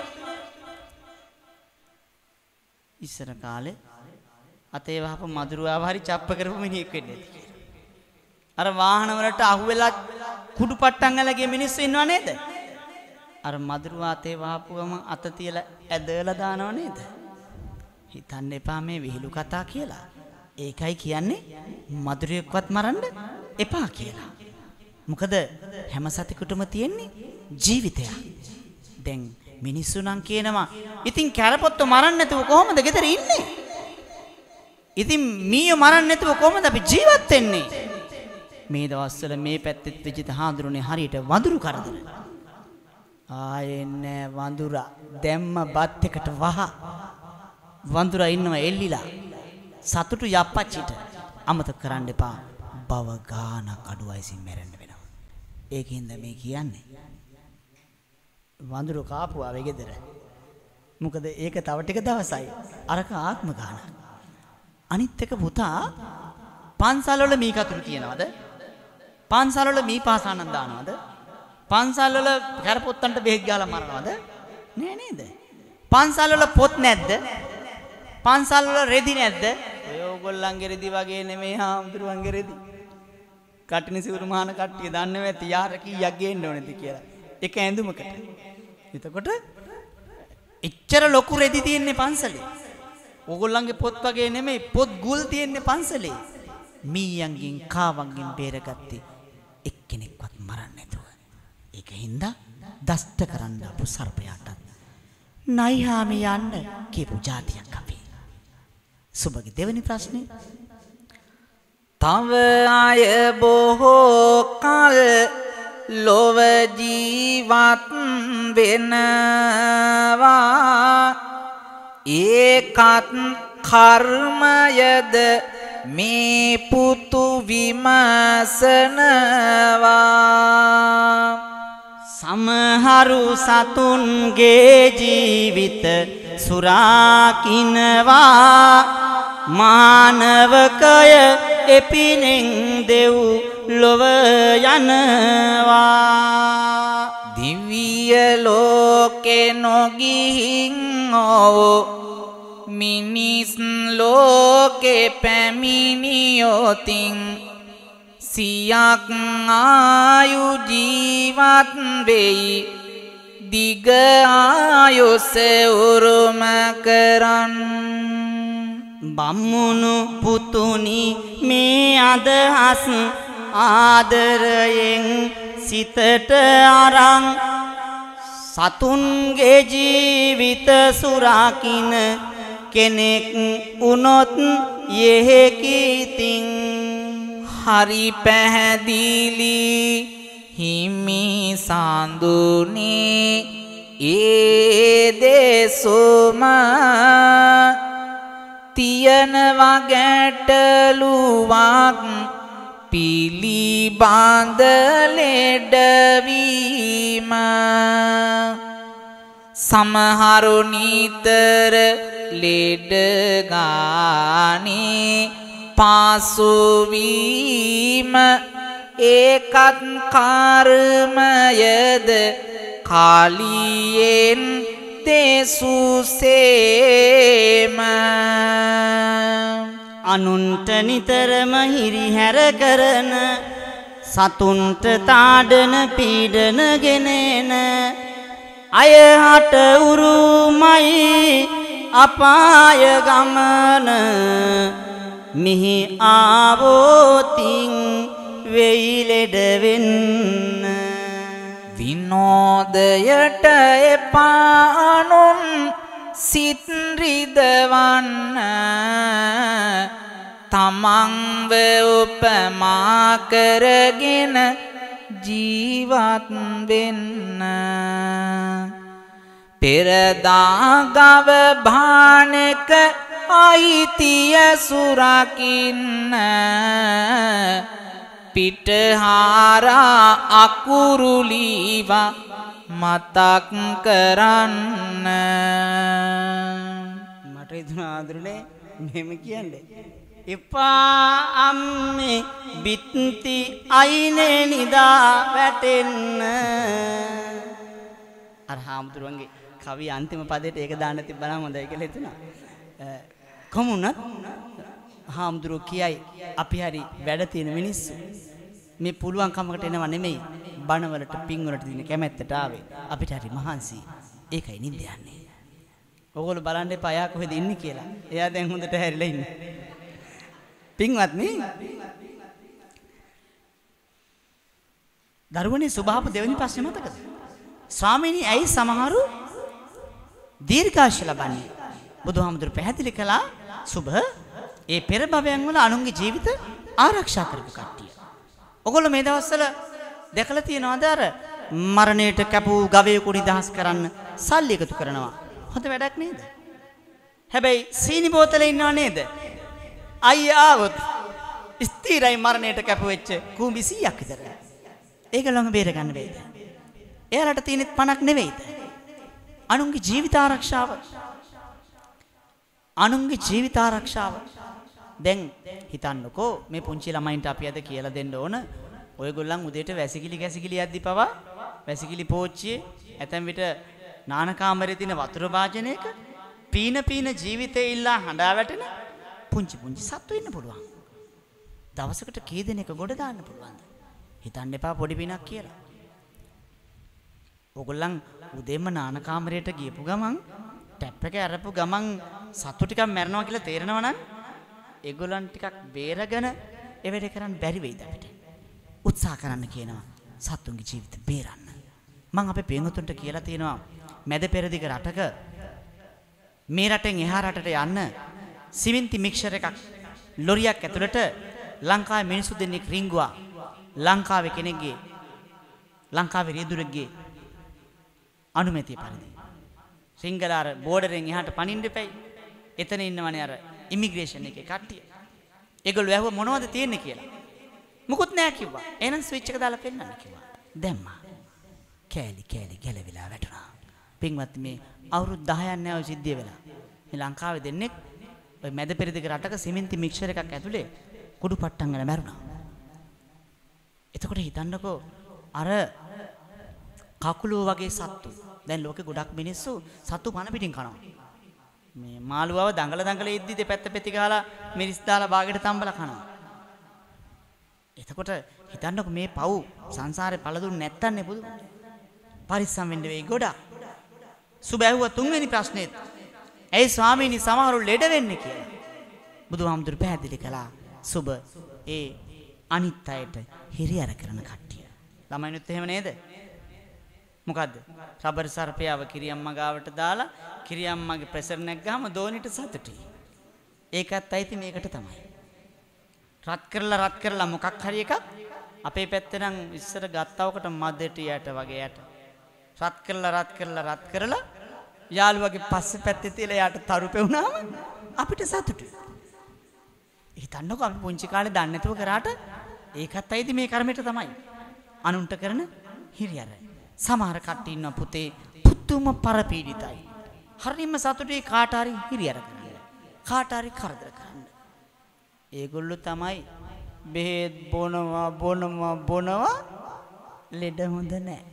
ඉස්සර කාලේ අතේ වහපු මදුරුවාව හරි චප්ප කරපු මිනිහෙක් වෙන්නේ නැති කියලා. අර වාහන වලට අහුවෙලා කුඩු පට්ටම් අලගේ මිනිස්සු ඉන්නව නේද? අර මදුරුවා අතේ වහපු ගම අත තියලා ඇදලා දානව නේද? හිතන්න එපා මේ විහිළු කතා කියලා. ඒකයි කියන්නේ මදුරුවෙක්වත් මරන්න එපා කියලා. මොකද හැම සතෙකුටම තියෙන්නේ ජීවිතයක්. දැන් මිනිස්සු නම් කියනවා ඉතින් කැරපොත්තු මරන්න නැතුව කොහොමද ගෙදර ඉන්නේ? ඉතින් මීයෝ මරන්න නැතුව කොහොමද අපි ජීවත් වෙන්නේ? මේ දවස්වල මේ පැත්තෙත් විජිත හාඳුරුනේ හරියට වඳුරු කරදර. ආයෙන්නේ වඳුරා දැම්ම බත් එකට වඳුරා ඉන්නවා එල්ලිලා. සතුටු යප්පච්චිට අමතක කරන්න එපා. බව ගානක් අඩු වයසින් මැරෙන්න වෙනවා. ඒකින්ද මේ කියන්නේ. වඳුරු කාපුවා වෙ ගෙදර. මොකද ඒක තව ටික දවසයි. අරක ආත්ම ගානක්. අනිත් එක පුතා පන්සල් වල මී කතුරු තියනවද? පන්සල් වල මී පාසානන් දානවද? පන්සල් වල කරපොත්තන්ට බෙහෙත් ගාලා මරනවද? නෑ නේද? පන්සල් වල පොත් නැද්ද? පන්සල් වල රෙදි නැද්ද? ඔය ඕගොල්ලන්ගේ රෙදි වගේ නෙමෙයි හාමුදුරුවන්ගේ රෙදි. කටින සිවුරු මහාන කට්ටිය දන්නේ නැති යාර කීයක් ගේන්න ඕනේද කියලා. එක ඇඳුමකට. එතකොට එච්චර ලොකු රෙදි තියෙන්නේ පන්සලේ. ඕගොල්ලන්ගේ පොත් වගේ නෙමෙයි පොත් ගුල් තියෙන්නේ පන්සලේ. මීයන්ගෙන් කාවන්ගෙන් බේරගත්තේ එක්කෙනෙක්වත් මරන්නේ නැතුව. ඒකින්ද දෂ්ට කරන්න අපු සර්පයාටත් නයිහාමි යන්න කියපු જાතියක් අපි. සුබගේ දෙවෙනි ප්‍රශ්නේ. තව අය බොහෝ කල ලොව ජීවත් වෙනවා ඒකත් කර්මයද මේ පුතු විමසනවා සමහරු සතුන්ගේ ජීවිත සුරාකිනවා මානවකය එපිනෙන් දෙව් ලොව යනවා දිව්‍ය ලෝකේ නොගිහින් ඕ මිනිස් ලෝකේ පැමිණියොතින් සියක් ආයු ජීවත් වෙයි දිග ආයුෂ උරුම කරන් බම්මුණු පුතුනි මේ අදහස් ආදරයෙන් සිතට අරන් සතුන්ගේ ජීවිත සුරකින්න කෙනෙක් වුණොත් යෙහෙකිතින් හරි පැහැදිලි හිමි සඳුනේ ඒ දෙසුම තියනවා ගැටලුවක් පිළිබඳ ලෙඩවීම සමහරු නිතර ලෙඩ ගානේ පාසුවීම ඒකත් කර්මයද කාලියෙන් දෙසුසේම අනුන්ට නිතරම හිරිහැර කරන සතුන්ට තාඩන පීඩනගෙනෙන අයහට උරුමයි අපාය ගමන මිහි ආවෝතින් වෙයි ලෙඩ වෙන්න විනෝදයට එපානුන් සිත් රිදවන්න තමන්ව උපමා කරගෙන ජීවත් වෙන්න පෙරදා ගව භාණක අයිතිය සුරකින්න පිටහාරා අකුරුලීවා මතක් කරන්න මට හිතුණා ආදරනේ මෙහෙම කියන්නේ එපා අම්මේ බිත්ති අයිනේ නිදා වැටෙන්න අර හාමුදුරුවන්ගේ කවි අන්තිම පදයට ඒක දාන්න තිබ්බනම් හොඳයි කියලා හිතුණා කොමුණත් හාමුදුරුවෝ කියයි අපි හරි වැඩ තියෙන මිනිස්සු මේ පුළුවන් කමකට එනව නෙමෙයි බණවලට පින්වලට දින කැමැත්තට ආවේ අපිට හරි මහන්සි ඒකයි නිින්ද යන්නේ ඕගොල්ලෝ බලන්න එපා එයා කොහෙද ඉන්නේ කියලා එයා දැන් හොඳට හැරිලා ඉන්නේ පින්වත්නි දරුවනේ සුභාප දෙවෙනි ප්‍රශ්නේ මතකද ස්වාමීනි ඇයි සමහරු දීර්ඝාෂ ලබන්නේ බුදුහාමුදුරු පැහැදිලි කළා සුභ ඒ පෙර භවයන් වල අනුන්ගේ ජීවිත ආරක්ෂා කරපු කට්ටිය. ඔයගොල්ලෝ මේ දවස්වල දැකලා තියෙනවද අර මරණයට කැපූ ගවයෙකු නිදහස් කරන්න සල්ලි එකතු කරනවා. හොඳ වැඩක් නේද? හැබැයි සීනි බෝතලේ ඉන්නව නේද? අයියා ආවොත් ස්ථිරයි මරණයට කැපුවෙච්ච කුඹි 100ක් විතර. ඒක ළඟ බේර ගන්න බෑද? එයාලට තියෙනෙත් පණක් නෙවෙයිද? අනුන්ගේ ජීවිත ආරක්ෂාව. අනුන්ගේ ජීවිත ආරක්ෂාව. දැන් හිතන්නකෝ මේ පුංචි ළමයින්ට අපි අද කියලා දෙන්න ඕන ඔයගොල්ලන් උදේට වැසිකිලි ගැසිකිලි යද්දි පවා වැසිකිලි පෝච්චියේ ඇතැම් විට නාන කාමරේ තියෙන වතුර වාජනයක පීන ජීවිතේ ඉල්ලා හඬා වැටෙන පුංචි සත්තු ඉන්න පුළුවන්. දවසකට කී දෙනෙක් ගොඩ දාන්න පුළුවන්ද? හිතන්න එපා පොඩි පිනක් කියලා. ඕගොල්ලන් උදේම නාන කාමරයට ගියපු ගමන් ටැප් එක අරපු ගමන් සත්තු ටිකක් මැරෙනවා කියලා තේරෙනවා නම් ඒගොල්ලන් ටිකක් බේරගෙන ඒ වැඩේ කරන්න බැරි වෙයිද අපිට? උත්සාහ කරන්න කියනවා සත්තුන්ගේ ජීවිත බේරන්න. මම අපේ පියඟතුන්ට කියලා තියෙනවා මැද පෙරදිග රටක මේ රටෙන් එහා රටට යන්න සිමෙන්ති මික්ෂර් එකක් ලොරියක් ඇතුළට ලංකාවේ මිනිස්සු දෙන්නෙක් රිංගුවා. ලංකාවේ කෙනෙක්ගේ ලංකාවේ රියදුරෙක්ගේ අනුමැතිය පරිදි සිංගලාර බෝඩරෙන් එහාට පනින්න දෙපයි. එතන ඉන්නවනේ අර ඉමිග්‍රේෂන් එකේ කට්ටිය. ඒගොල්ලෝ ඇහුවා මොනවද තියෙන්නේ කියලා. මුකුත් නෑ කිව්වා. එහෙනම් ස්විච් එක දාලා පෙන්නන්න කිව්වා. දැම්මා. කෑලි ගැලවිලා වැටුණා. පින්වත් මේ අවුරුදු 10ක් නෑ ඔය සිද්ධිය වෙලා. මේ ලංකාවේ දෙන්නෙක් ඔය මැද පෙරදිග රටක සිමෙන්ති මික්ෂර් එකක් ඇතුලේ කුඩු පට්ටම් ගන මැරුණා. එතකොට හිතන්නකෝ අර කකුලෝ වගේ සත්තු දැන් ලෝකේ ගොඩක් මිනිස්සු සත්තු පන පිටින් කනවා. මේ මාළුවව දඟල ඉද්දි දෙපැත්ත පෙති ගහලා මිරිස් දාලා බාගෙට තම්බලා කනවා. එතකොට හිතන්නකෝ මේ පව් සංසාරේ පළදුන්නේ නැත්තන්නේ බුදු. පරිස්සම් වෙන්න වෙයි ගොඩක්. සුබ ඇහුවා තුන්වෙනි ප්‍රශ්නේත්. ඇයි ස්වාමීනි සමහරු ලෙඩ වෙන්නේ කියලා. බුදුහාමුදුරු පැහැදිලි කළා. සුබ ඒ අනිත් අයට හිරියර කරන කට්ටිය. ළමයිනුත් එහෙම නේද? මොකද්ද? රබර් සර්පයාව කිරියම්මා ගාවට දාලා කිරියම්මාගේ ප්‍රෙෂර් නැග්ගාම දෝනිට සතුටුයි. ඒකත් අයිති මේකට තමයි. රත් කරලා මොකක් හරි එකක් අපේ පැත්තේ නම් ඉස්සර ගත්තවකට මදෙට යට වගේ යට. රත් කරලා යාළුවගේ පස්සේ පැත්තේ තියලා යට තරු පෙවුනාම අපිට සතුටුයි. හිතන්නකෝ අපි පුංචි කාලේ දන්නේ නැතුව කරාට ඒකත් අයිති මේ කර්මයට තමයි. අනුන්ට කරන හිරියර. සමහර කට්ටිය ඉන්න පුතේ පුතුම පරපීඩිතයි. හරිම සතුටුයි කාට හරි හිරියර කරන්න. කාට හරි කරදර කරන්න. ඒගොල්ලෝ තමයි බෙහෙත් බොනවා ලෙඩ හොඳ නැහැ.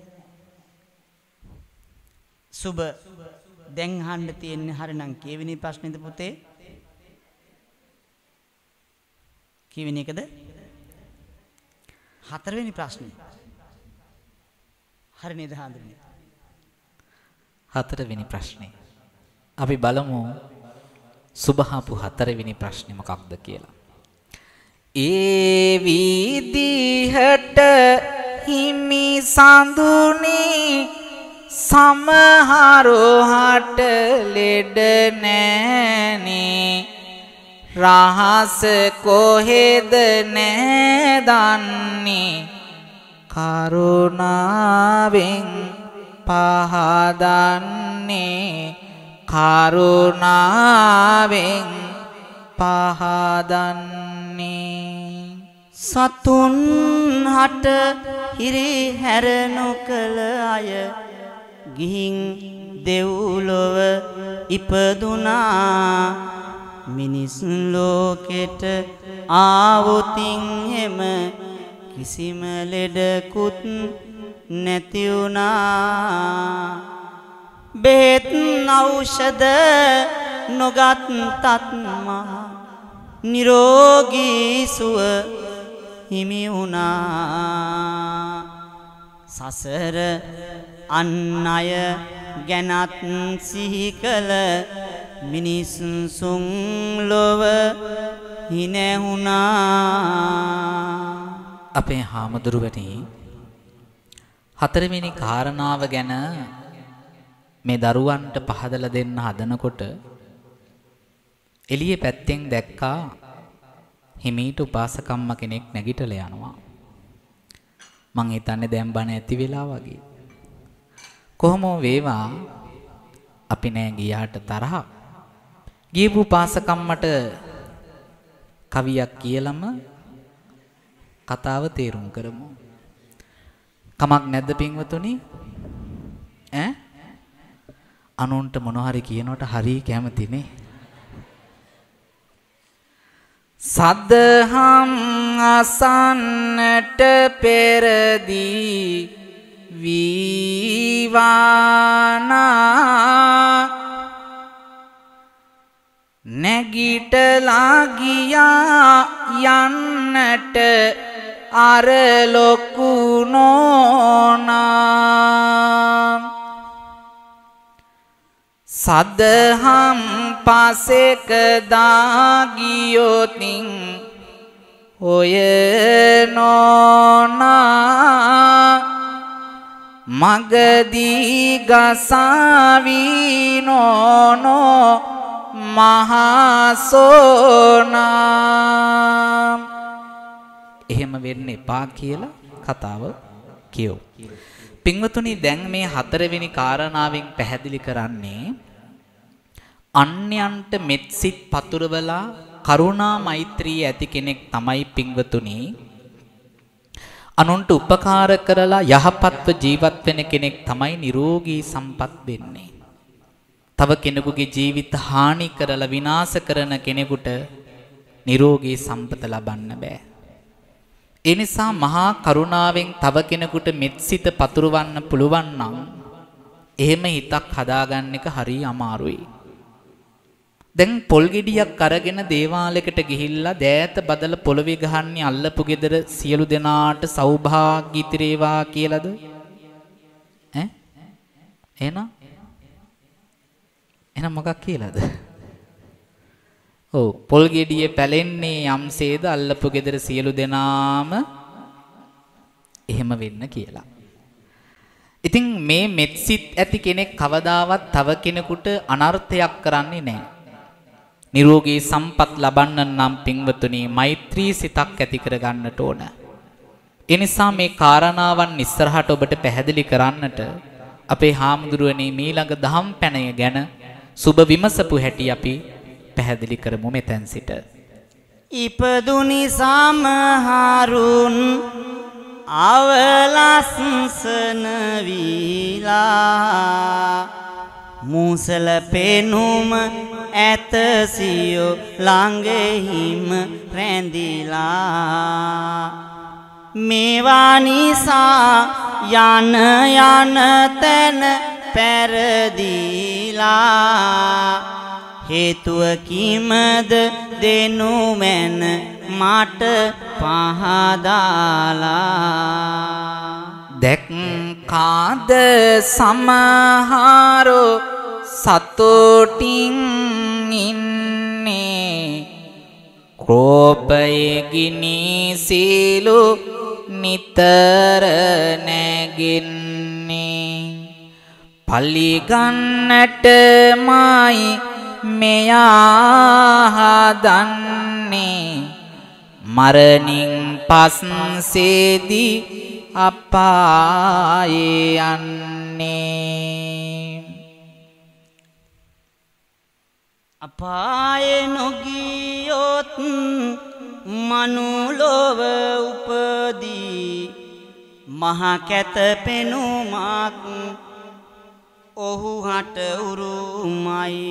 සුබ දැන් අහන්න තියෙන්නේ හරිනම් කීවෙනි ප්‍රශ්නේද පුතේ? කීවෙනි එකද? හතරවෙනි ප්‍රශ්නේ. හරි නේද හාමුදුරනේ? හතරවෙනි ප්‍රශ්නේ. අපි බලමු සුබහපු හතරවෙනි ප්‍රශ්නේ මොකක්ද කියලා. ඒ විදිහට හිමි සඳුනේ සමහරොහට ලෙඩ නෑනේ රහස කොහෙද නෑදන්නේ කරුණාවෙන් පහදන්නේ කරුණාවෙන් පහදන්නේ සතුන් හට හිරි හැර නොකළ අය ගිහින් දෙව්ලොව ඉපදුනා මිනිස් ලෝකෙට ආවොතින් එම කිසිම ලෙඩකුත් නැති වුණා බෙහෙත් ඖෂධ නොගත් තත්මා නිරෝගී සුව හිමි වුණා සසර අන් අය ගැනත් සිහි කළ මිනිසුන් ලොව හිනැහුණා අපේ හාමුදුරුවනි හතරවෙනි කාරණාව ගැන මේ දරුවන්ට පහදලා දෙන්න හදනකොට එළියේ පැත්තෙන් දැක්කා හිමීට උපාසකම්ම කෙනෙක් නැගිටලා යනවා මං හිතන්නේ දැන් බණ ඇති වෙලා වගේ කොහොම වේවා අපි නෑ ගියාට තරහ ගියපු උපාසකම්මට කවියක් කියලම කතාව තේරුම් කරමු කමක් නැද්ද පින්වතුනි ඈ අනුන්ට මොන හරි කියනකොට හරි කැමතිනේ සදහම් අසන්නට පෙරදී වීවානා නැගිටලා ගියා යන්නට අර ලොකු නෝනා සදහම් පසෙක දාගියොතින් ඔය නෝනා මගදී ගසාවී නෝනෝ මහසෝනා එහෙම වෙන්න එපා කියලා කතාව කියෝ. පින්වතුනි දැන් මේ හතරවෙනි කාරණාවෙන් පැහැදිලි කරන්නේ අන්‍යයන්ට මෙත්සිත පතුරවලා කරුණා මෛත්‍රී ඇති කෙනෙක් තමයි පින්වතුනි අනුන්ට උපකාර කරලා යහපත්ව ජීවත් වෙන කෙනෙක් තමයි නිරෝගී සම්පත් වෙන්නේ. තව කෙනෙකුගේ ජීවිත හානි කරලා විනාශ කරන කෙනෙකුට නිරෝගී සම්පත ලබන්න බෑ. ඒ නිසා මහා කරුණාවෙන් තව කෙනෙකුට මෙත්සිත පතුරවන්න පුළුවන් නම් එහෙම හිතක් හදාගන්න එක හරිය අමාරුයි. දැන් පොල් ගෙඩියක් අරගෙන දේවාලයකට ගිහිල්ලා දෑත බදල පොළවේ ගහන්නේ අල්ලපු ගෙදර සියලු දෙනාට සෞභාග්‍ය ඉතිරේවා කියලාද? එහෙනම් මොකක් කියලාද? ඔව් පොල් ගෙඩියේ පැලෙන්නේ යම්සේද අල්ලපු ගෙදර සියලු දෙනාම එහෙම වෙන්න කියලා. ඉතින් මේ මෙත්සිත ඇති කෙනෙක් කවදාවත් තව කෙනෙකුට අනර්ථයක් කරන්නේ නැහැ. නිරෝගී සම්පත් ලබන්න නම් පින්වතුනි මෛත්‍රී සිතක් ඇති කර ගන්නට ඕන. ඒ නිසා මේ කාරණාවන් ඉස්සරහට ඔබට පැහැදිලි කරන්නට අපේ හාමුදුරුවනේ මීළඟ දහම් පැනය ගැන සුබ විමසපු හැටි අපි පැහැදිලි කරමු මෙතෙන් සිට. ඉපදුනි සමහරුන් අවලස්සන වීලා මුසල පෙනුම ඇත සියෝ ළඟෙහිම රැඳිලා මේවා නිසා යන යන තැන පැරදිලා හේතුව කිමද දෙනු මැන මට පහදාලා දැක්කාද සමහරෝ සතුටින් ඉන්නේ කෝපයේ ගිනි සීලු නිතර නැගින්නේ පලි ගන්නටමයි මෙයා හදන්නේ මරණින් පස්සේදී අපායේ යන්නේ අපායේ නොගියොත් මනුලොව උපදී මහ කැත පෙනුමක් ඔහු හට උරුමයි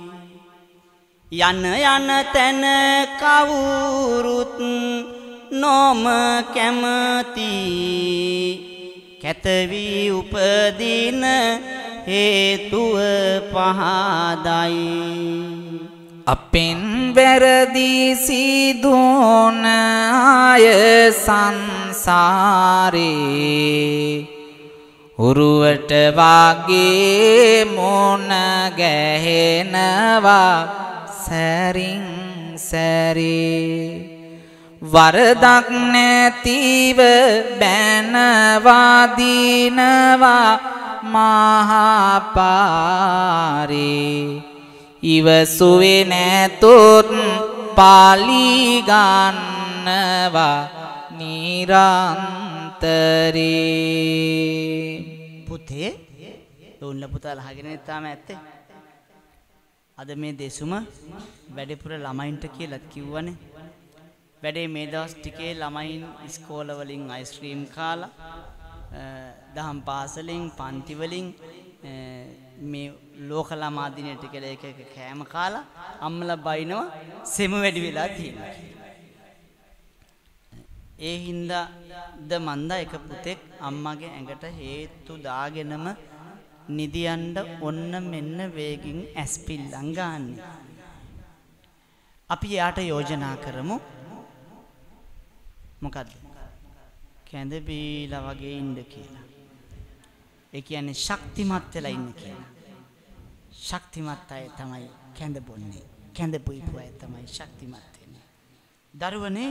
යන යන තැන කවුරුත් නොම කැමති කැත වී උපදින හේතුව පහදයි අපෙන් වැරදි සිදුන අය සංසාරේ උරුවට වාගේ මොන ගැහෙනවා සැරින් සැරේ වරදක් නැතිව බැනවා දිනවා මහා පාරේ ඉවසුවේ නැතොත් පාලි ගන්නවා නිරන්තරේ පුතේ ලෝන්න පුතා ලහගෙන තාම ඇත්තේ අද මේ දෙසුම වැඩිපුර ළමයින්ට කියලා කිව්වනේ වැඩේ මේ දවස් ටිකේ ළමයින් ඉස්කෝල වලින් අයිස්ක්‍රීම් කාලා දහම් පාසලෙන් පන්ති වලින් මේ ලෝක ළමා දිනයට කියලා එක එක කෑම කාලා අම්මලා බයිනවා සෙම වැඩි වෙලා තියෙනවා. ඒ හින්දා ද මන්දා එක පුතෙක් අම්මගේ ඇඟට හේතු දාගෙනම නිදියන්න ඔන්න මෙන්න වේගින් ඇස්පිල්ලම් ගන්න. අපි යාට යෝජනා කරමු. මොකද්ද? කැඳ බීලා වගේ ඉන්න කියලා. ඒ කියන්නේ ශක්තිමත් වෙලා ඉන්න කියලා. ශක්තිමත් අය තමයි කැඳ බොන්නේ. කැඳ බොයිපු අය තමයි ශක්තිමත් වෙන්නේ. දරුවනේ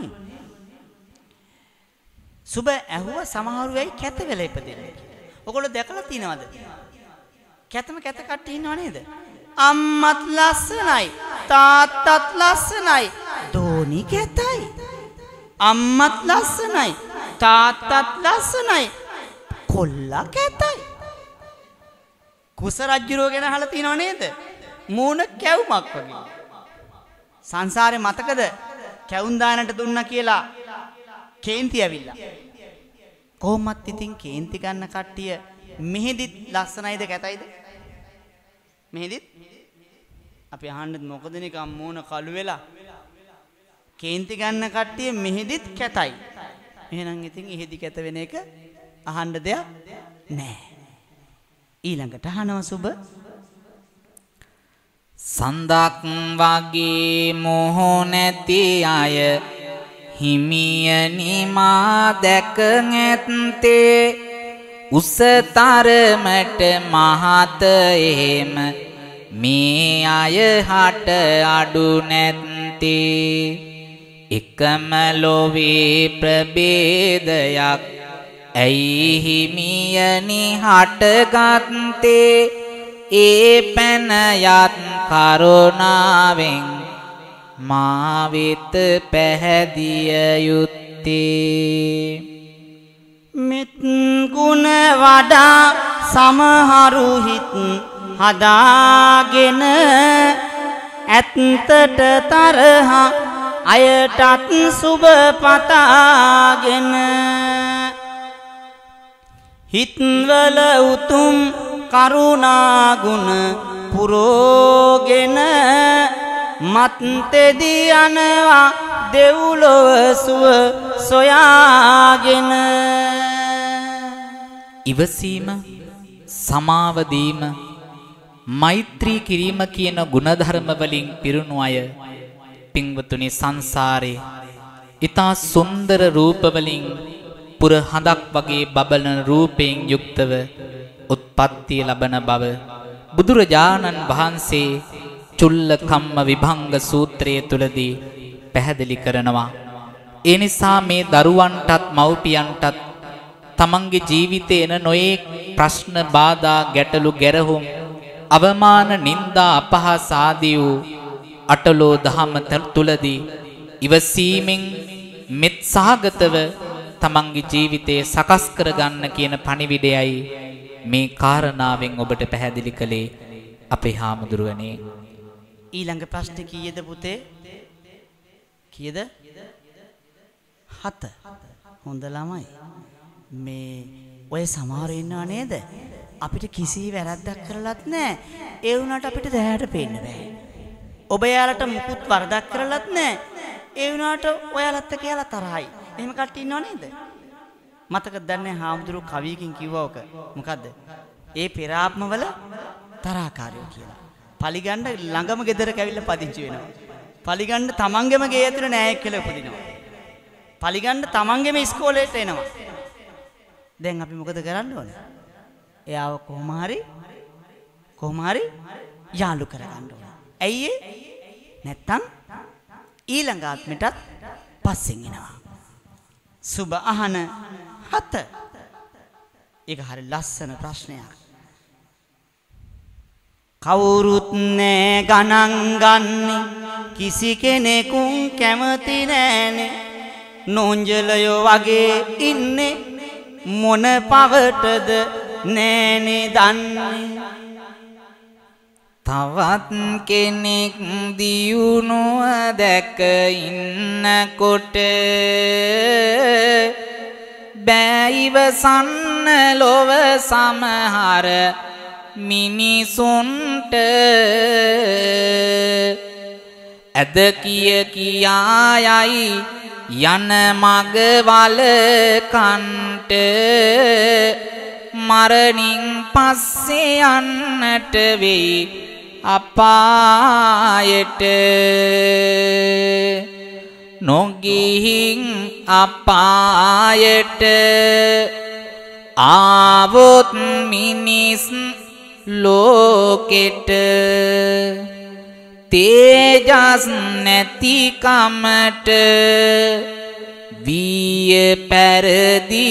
සුබ ඇහුව සමහරු වෙයි කැත වෙලා ඉපදෙන්නේ කියලා. ඔයගොල්ලෝ දැකලා තියෙනවද? කැත කට්ටිය ඉන්නව නේද? අම්මත් ලස්සනයි, තාත්තත් ලස්සනයි, දෝනි කැතයි. අම්මත් ලස්සනයි, තාත්තත් ලස්සනයි, කොල්ලා කැතයි. කුස රජුරෝ ගැන අහලා තියෙනව නේද? මූණ කැවුමක් වගේ. සංසාරේ මතකද කැවුම් දානට දුන්නා කියලා කේන්ති ඇවිල්ලා. කොහොමත් ඉතින් කේන්ති ගන්න කට්ටිය මෙහෙදිත් ලස්සනයිද කැතයිද? මෙහෙදිත් අපි අහන්නේ මොකද නිකම් මූණ කළු වෙලා කේන්ති ගන්න කට්ටිය මෙහෙදිත් කැතයි. එහෙනම් ඉතින් එහෙදි කැත වෙන එක අහන්න දෙයක් නැහැ. ඊළඟට අහනවා සුබ. සඳක් වගේ මොහ නැති අය හිමියනි මා දැක ඇත්තේ උසතරමට මහත එහෙම මේ අය හට අඩු නැත්තේ එකම ලොවේ ප්‍රභේදයක් ඇයි හිමියනි හටගත්තේ ඒ පැන යත් කරුණාවෙන් මා වෙත පැහැදිය යුත්තේ මෙත් ගුණ වඩා සමහරු හිත් හදාගෙන ඇත්තට තරහ අයටත් සුබ පතාගෙන හිත්වල උතුම් කරුණා ගුණ පුරෝගෙන මත්තේදී යනවා දෙව්ලොව සුව සොයාගෙන. ඉවසීම, සමාව දීම, මෛත්‍රී කිරීම කියන ගුණධර්ම වලින් පිරුණු අය පින්වතුනි සංසාරේ ඊතා සුන්දර රූප වලින් පුර හඳක් වගේ බබලන රූපයෙන් යුක්තව උත්පත්ති ලබන බව බුදුරජාණන් වහන්සේ චුල්ල කම්ම විභංග සූත්‍රයේ තුලදී පැහැදිලි කරනවා. ඒ නිසා මේ දරුවන්ටත් මව්පියන්ටත් තමන්ගේ ජීවිතේ එන නොයේ ප්‍රශ්න බාධා ගැටලු ගැරහුම් අවමාන නිന്ദා අපහාස ආදී වූ අටලෝ දහම තුලදී ඉවසීමෙන් මෙත් සහගතව තමන්ගේ ජීවිතේ සකස් කරගන්න කියන පණිවිඩයයි මේ කාරණාවෙන් ඔබට පැහැදිලි කළේ අපේ හාමුදුරුවනේ. ඊළඟ ප්‍රශ්නේ කීයද පුතේ? කීයද? 7. හොඳ ළමයි. මේ ඔය සමහර ඉන්නව නේද? අපිට කිසි වැරද්දක් කරලත් නැහැ. ඒ වුණාට අපිට දැහැට පේන්න බෑ. ඔබ යාලට මුකුත් වරදක් කරලත් නැහැ. ඒ වුණාට ඔයාලත් එක්ක යාලා තරහයි. එහෙම කට්ටිය ඉන්නව නේද? මතකද දන්නේ හාමුදුරු කවියකින් කිව්වා ඔක. මොකද්ද? ඒ පෙර ආත්මවල තරහකාරයෝ කියලා. පලිගන්න ළඟම ගෙදරක ඇවිල්ලා පදිංචි වෙනවා. පලිගන්න තමන්ගේම ගේ ඇතුලේ නෑයෙක් කියලා උපදිනවා. පලිගන්න තමන්ගේම ඉස්කෝලේට එනවා. දැන් අපි මොකද කරන්න ඕනේ? එයාව කොහොම හරි යාළු කරගන්න ඕනේ. ඇයි ඒ? නැත්තම් ඊළඟ ආත්මෙටත් පස්සෙන් එනවා. සුබ අහන 7. ඒක හරි ලස්සන ප්‍රශ්නයක්. කවුරුත් නෑ ගණන් ගන්නේ කිසි කෙනෙකුන් කැමති නෑනේ. නෝන්ජලයෝ වගේ ඉන්නේ මොන පවටද නෑනේ දන්නේ. තවත් කෙනෙක් දියුණුව දැක ඉන්නකොට බෑයිවසන්න ලොව සමහර මිනිසුන්ට ඇද කිය කියායයි යන මගවල කන්ට මරණින් පස්සේ යන්නට වෙයි අපායට නොගිහින් අපායට ආවොත් මිනිස් ලෝකෙට තේජස් නැති කමට විය පෙරදි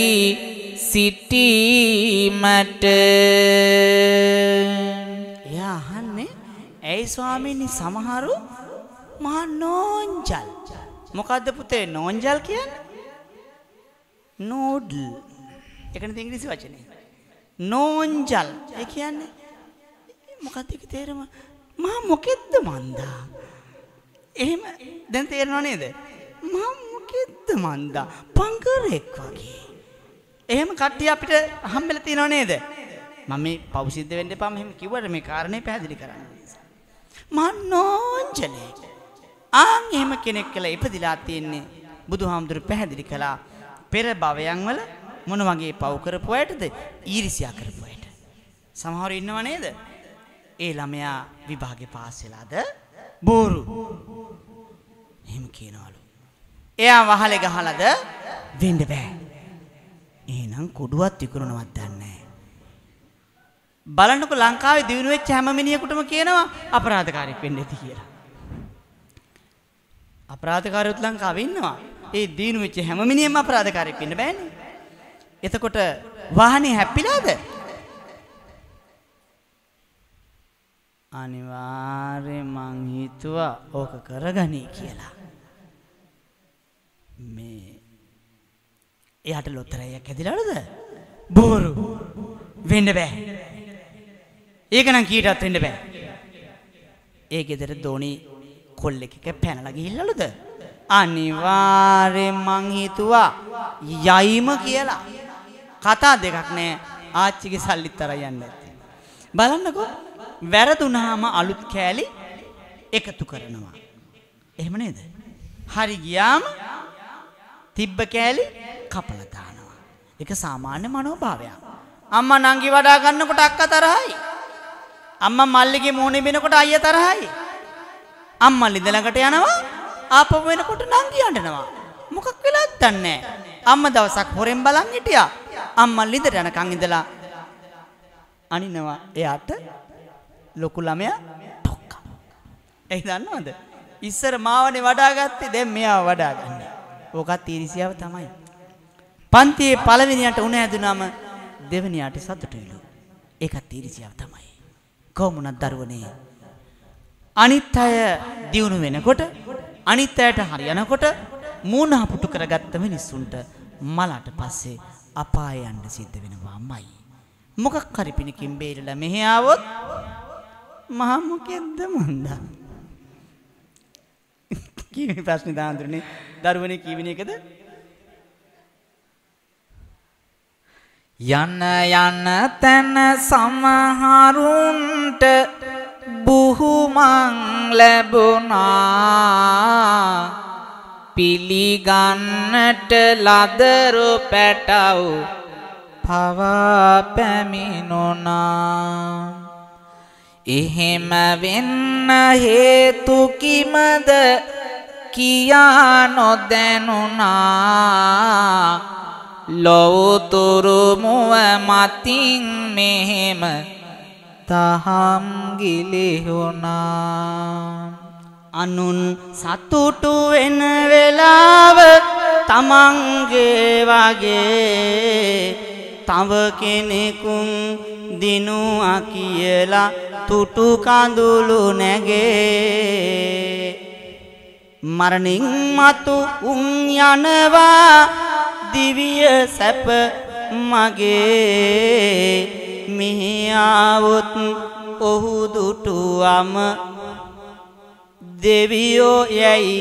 සිටීමට. එයා අහන්නේ ඇයි ස්වාමීනි සමහරු මහා නෝන්ජල්. මොකද්ද පුතේ නෝන්ජල් කියන්නේ? නෝඩල්. ඒකනේ ඉංග්‍රීසි වචනේ. නෝන්ජල්. ඒ කියන්නේ මොකක්ද ඒක තේරෙම? මහා මොකෙද්ද මන්දා? එහෙම දැන් තේරෙනව නේද? මහා මොකෙද්ද මන්දා? පංකරෙක් වගේ. එහෙම කට්ටිය අපිට හම්බෙලා තියෙනව නේද? මම මේ පෞසිද්ධ වෙන්න එපා මෙහෙම කිව්වට මේ කාරණේ පැහැදිලි කරන්න. මහා නෝන්ජලේ. ආන් එහෙම කෙනෙක් කියලා ඉපදිලා තියෙන්නේ බුදුහාමුදුරු පැහැදිලි කළා පෙර භවයන් වල මොන වගේ පව් කරපු අයටද? ඊර්ෂ්‍යා කරපු අයට. සමහරව ඉන්නව නේද? ඒ ළමයා විභාගේ පාස් වෙලාද? බෝරු. එහෙම කියනවලු. එයා වහලේ ගහලාද? වෙන්න බෑ. එහෙනම් කුඩුවත් විකුණනවත් දන්නේ නැහැ. බලන්නකො ලංකාවේ දිනු වෙච්ච හැම මිනිහෙකුටම කියනවා අපරාධකාරයෙක් වෙන්න ඇති කියලා. අපරාධකාරයොත් ලංකාවේ ඉන්නවා. ඒ දිනු වෙච්ච හැම මිනිහෙම අපරාධකාරයෙක් වෙන්න බෑනේ. එතකොට වාහනේ හැප්පිලාද? අනිවාර්යෙන් මං හිතුවා ඕක කරගනී කියලා. මේ එයාට ලොතරැයියක් ඇදිලාද? බෝරු. වෙන්න බෑ. ඒක නම් කීටත් වෙන්න බෑ. ඒ ගෙදර දෝණි කොල්ලෙක් එක පැනලා ගිහිල්ලාද? අනිවාර්යෙන් මං හිතුවා යයිම කියලා. කතා දෙකක් නෑ. ආච්චිගේ සල්ලිත් අරන් යන්න ඇති. බලන්නකෝ වැරදුනහම අලුත් කෑලි එකතු කරනවා. එහෙම නේද? හරි ගියාම තිබ්බ කෑලි කපලා දානවා. ඒක සාමාන්‍ය මනෝභාවයක්. අම්මා නංගි වඩා ගන්නකොට අක්කා තරහයි. අම්මා මල්ලිගේ මූණේ බිනකොට අයියා තරහයි. අම්මා ළිඳ ළඟට යනවා ආපහු වෙනකොට නංගි අඬනවා. මොකක් වෙලාද දන්නේ නැහැ. අම්මා දවසක් හොරෙන් බලන් හිටියා. අම්මා ළිඳට යනකන් ඉඳලා අනිනවා එයාට ලොකු ළමයා ටොක්ක. ඒ දන්නවද? ඉස්සර මාවනේ වඩා ගත්තේ දැන් මෙයාව වඩා ගන්න. ඕකත් ඊර්ෂ්‍යාව තමයි. පන්තියේ පළවෙනියට උණ හැදුනම දෙවෙනියට සතුටුයිලු. ඒකත් ඊර්ෂ්‍යාව තමයි. කොමුණක් දරුවනේ. අනිත් අය දියුණු වෙනකොට අනිත් අයට හරියනකොට මූණ අපුටු කරගත්ත මිනිස්සුන්ට මලට පස්සේ අපාය යන්න සිද්ධ වෙනවාමයි. මොකක් හරි පිනකින් බේරලා මෙහෙ ආවොත් මහා මොකෙද්ද මන්දා? කීවෙනි ප්‍රශ්නේ දාන්දුනේ? දරුවනේ කීවෙනි එකද? යන යන තන සමහරුන්ට බුහුමන් ලැබුණා පිළිගන්නට ලදරු පැටව් පවා පැමිණුණා. එහෙම වෙන්න හේතු කිමද කියා නොදැනුණා. ලොවුතුරු මුව මතින් මෙහෙම තහම් ගිලිහුණා. අනුන් සතුටු වෙන වෙලාව තමන්ගේ වගේ තව කෙනෙකුන් දිනුවා කියලා තුටු කඳුළු නැගේ. මරණින් මතු උන් යනවා දිවිය සැප මගේ. මෙහි ආවොත් ඔහු දුටුවම දෙවියෝ යයි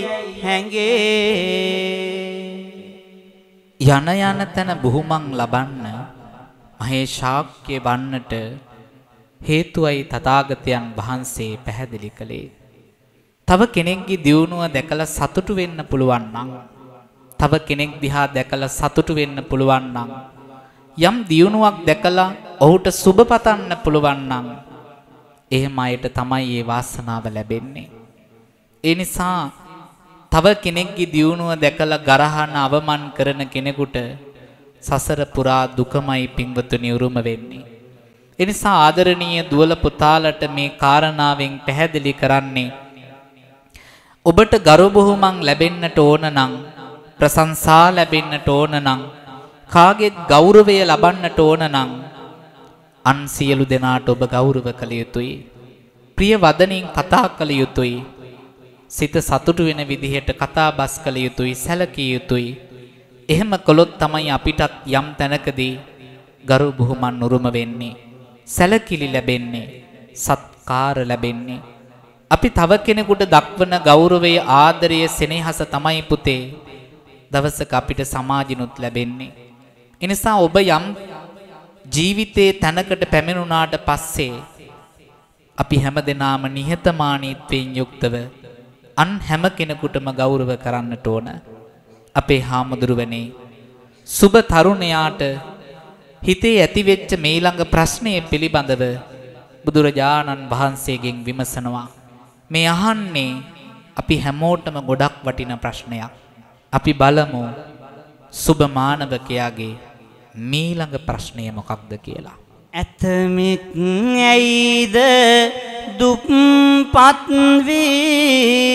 හැඟේ. යන යන තැන බුහුමන් ලබන්න මහේශාක්‍ය වන්නට හේතුවයි තථාගතයන් වහන්සේ පැහැදිලි කළේ. තව කෙනෙක්ගේ දියුණුව දැකලා සතුටු වෙන්න පුළුවන් නම් තව කෙනෙක් දිහා දැකලා සතුටු වෙන්න පුළුවන් නම් යම් දියුණුවක් දැකලා ඔහුට සුබ පතන්න පුළුවන් නම් එහෙම අයට තමයි මේ වාසනාව ලැබෙන්නේ. ඒ නිසා තව කෙනෙක්ගේ දියුණුව දැකලා ගරහන අවමන් කරන කෙනෙකුට සසර පුරා දුකමයි පින්වතුනි උරුම වෙන්නේ. ඒ නිසා ආදරණීය දුවල පුතාලට මේ කාරණාවෙන් පැහැදිලි කරන්නේ ඔබට ගරු බුහුමන් ලැබෙන්නට ඕන නම් ප්‍රශංසා ලැබෙන්නට ඕන නම් කාගෙත් ගෞරවය ලබන්නට ඕන නම් අන් සියලු දෙනාට ඔබ ගෞරව කළ යුතුයි. ප්‍රිය වදනින් කතා කළ යුතුයි. සිත සතුටු වෙන විදිහට කතා බස් කළ යුතුයි, සැලකිය යුතුයි. එහෙම කළොත් තමයි අපිටත් යම් තැනකදී ගරු බුහුමන් උරුම වෙන්නේ, සැලකිලි ලැබෙන්නේ, සත්කාර ලැබෙන්නේ. අපි තව කෙනෙකුට දක්වන ගෞරවය, ආදරය, සෙනෙහස තමයි පුතේ දවසක අපිට සමාජිනුත් ලැබෙන්නේ. එනිසා ඔබ යම් ජීවිතයේ තැනකට පැමිණුණාට පස්සේ අපි හැමදෙනාම නිහතමානීත්වයෙන් යුක්තව අන් හැම කෙනෙකුටම ගෞරව කරන්නට ඕන. අපේ හාමුදුරුවනේ සුබ තරුණයාට හිතේ ඇතිවෙච්ච මේ ළඟ ප්‍රශ්නය පිළිබඳව බුදුරජාණන් වහන්සේගෙන් විමසනවා. මේ අහන්නේ අපි හැමෝටම ගොඩක් වටින ප්‍රශ්නයක්. අපි බලමු සුබ මානවකයාගේ මීළඟ ප්‍රශ්නය මොකක්ද කියලා. ඇතමෙක් ඇයිද දුප්පත් වී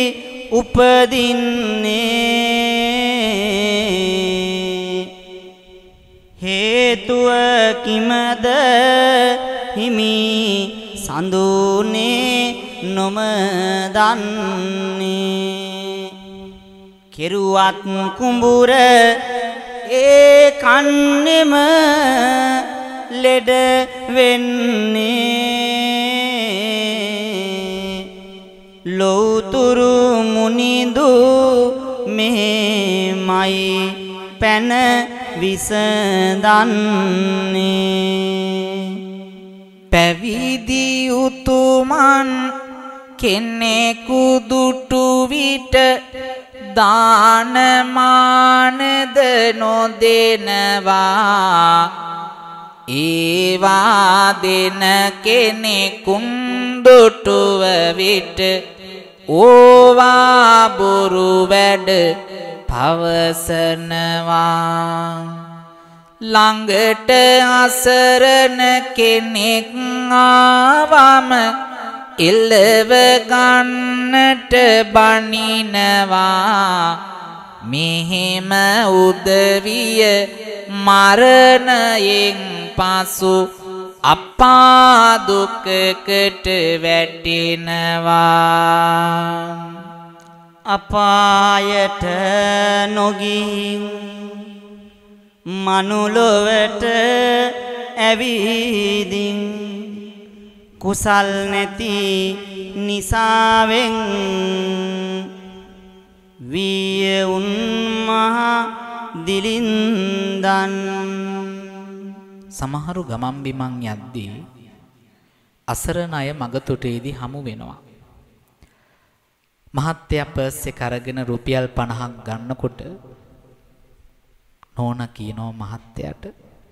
උපදින්නේ හේතුව කිමද හිමි සඳුනේ නොම දන්නේ කෙරුවත් කුඹුර ඒ කන්නෙම ලෙඩ වෙන්නේ ලෝතුරු මුනිදු මෙහෙමයි පැන විසඳන්නේ පැවිදි උතුමන් කෙනෙකු දුටු විට දානමානද නොදෙනවා ඒවා දෙන කෙනෙකුන් දුටුව විට ඕවා බොරු වැඩ පවසනවා ළඟට අසරණ කෙනෙක් ආවම එල්ලව ගන්නට බනිනවා මෙහෙම උදවිය මරණයෙන් පසු අපා දුකකට වැටෙනවා අපායට නොගින් මනුලොවට ඇවිදින් කුසල් නැති නිසාවෙන් විය උන්මහා දිලින්දන් සමහරු ගමන් බිමන් යද්දී අසරණ අය මගතොටේදී හමු වෙනවා. මහත්තයා පර්ස් එක අරගෙන රුපියල් 50ක් ගන්නකොට නෝනා කියනවා මහත්තයාට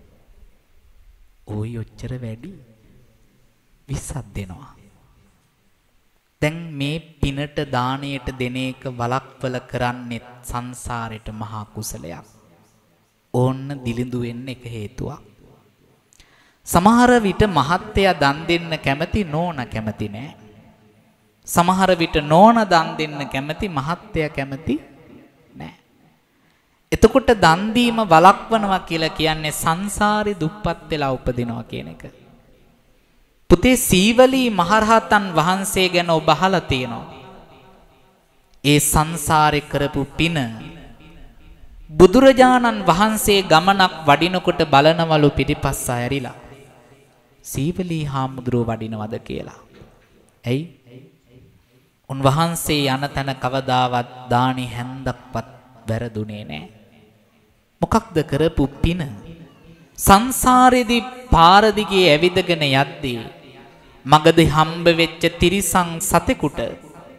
"ඕයි ඔච්චර වැඩි 20ක් දෙනවා." දැන් මේ පිනට දාණයට දෙන එක වලක්වල කරන්නේ සංසාරෙට මහා කුසලයක්. ඕන්න දිලිඳු වෙන්න එක හේතුවක්. සමහර විට මහත්තයා දන් දෙන්න කැමති නෝනා කැමති නෑ. සමහර විට නෝනා දන් දෙන්න කැමති මහත්තයා කැමති නෑ. එතකොට දන් දීම වලක්වනවා කියලා කියන්නේ සංසාරේ දුප්පත් වෙලා උපදිනවා කියන එක. පුතේ සීවලී මහරහතන් වහන්සේ ගැන ඔබ අහලා තියෙනවා. ඒ සංසාරේ කරපු පින බුදුරජාණන් වහන්සේ ගමනක් වඩිනකොට බලනවලු පිටිපස්ස ඇරිලා සීවලී හාමුදුරුව වඩිනවද කියලා. ඇයි? උන්වහන්සේ යන තැන කවදාවත් දානි හැන්දක්වත් වැරදුනේ නැහැ. මොකක්ද කරපු පින? සංසාරේදී පාර දිගේ ඇවිදගෙන යද්දී මගදී හම්බ වෙච්ච තිරිසන් සතෙකුට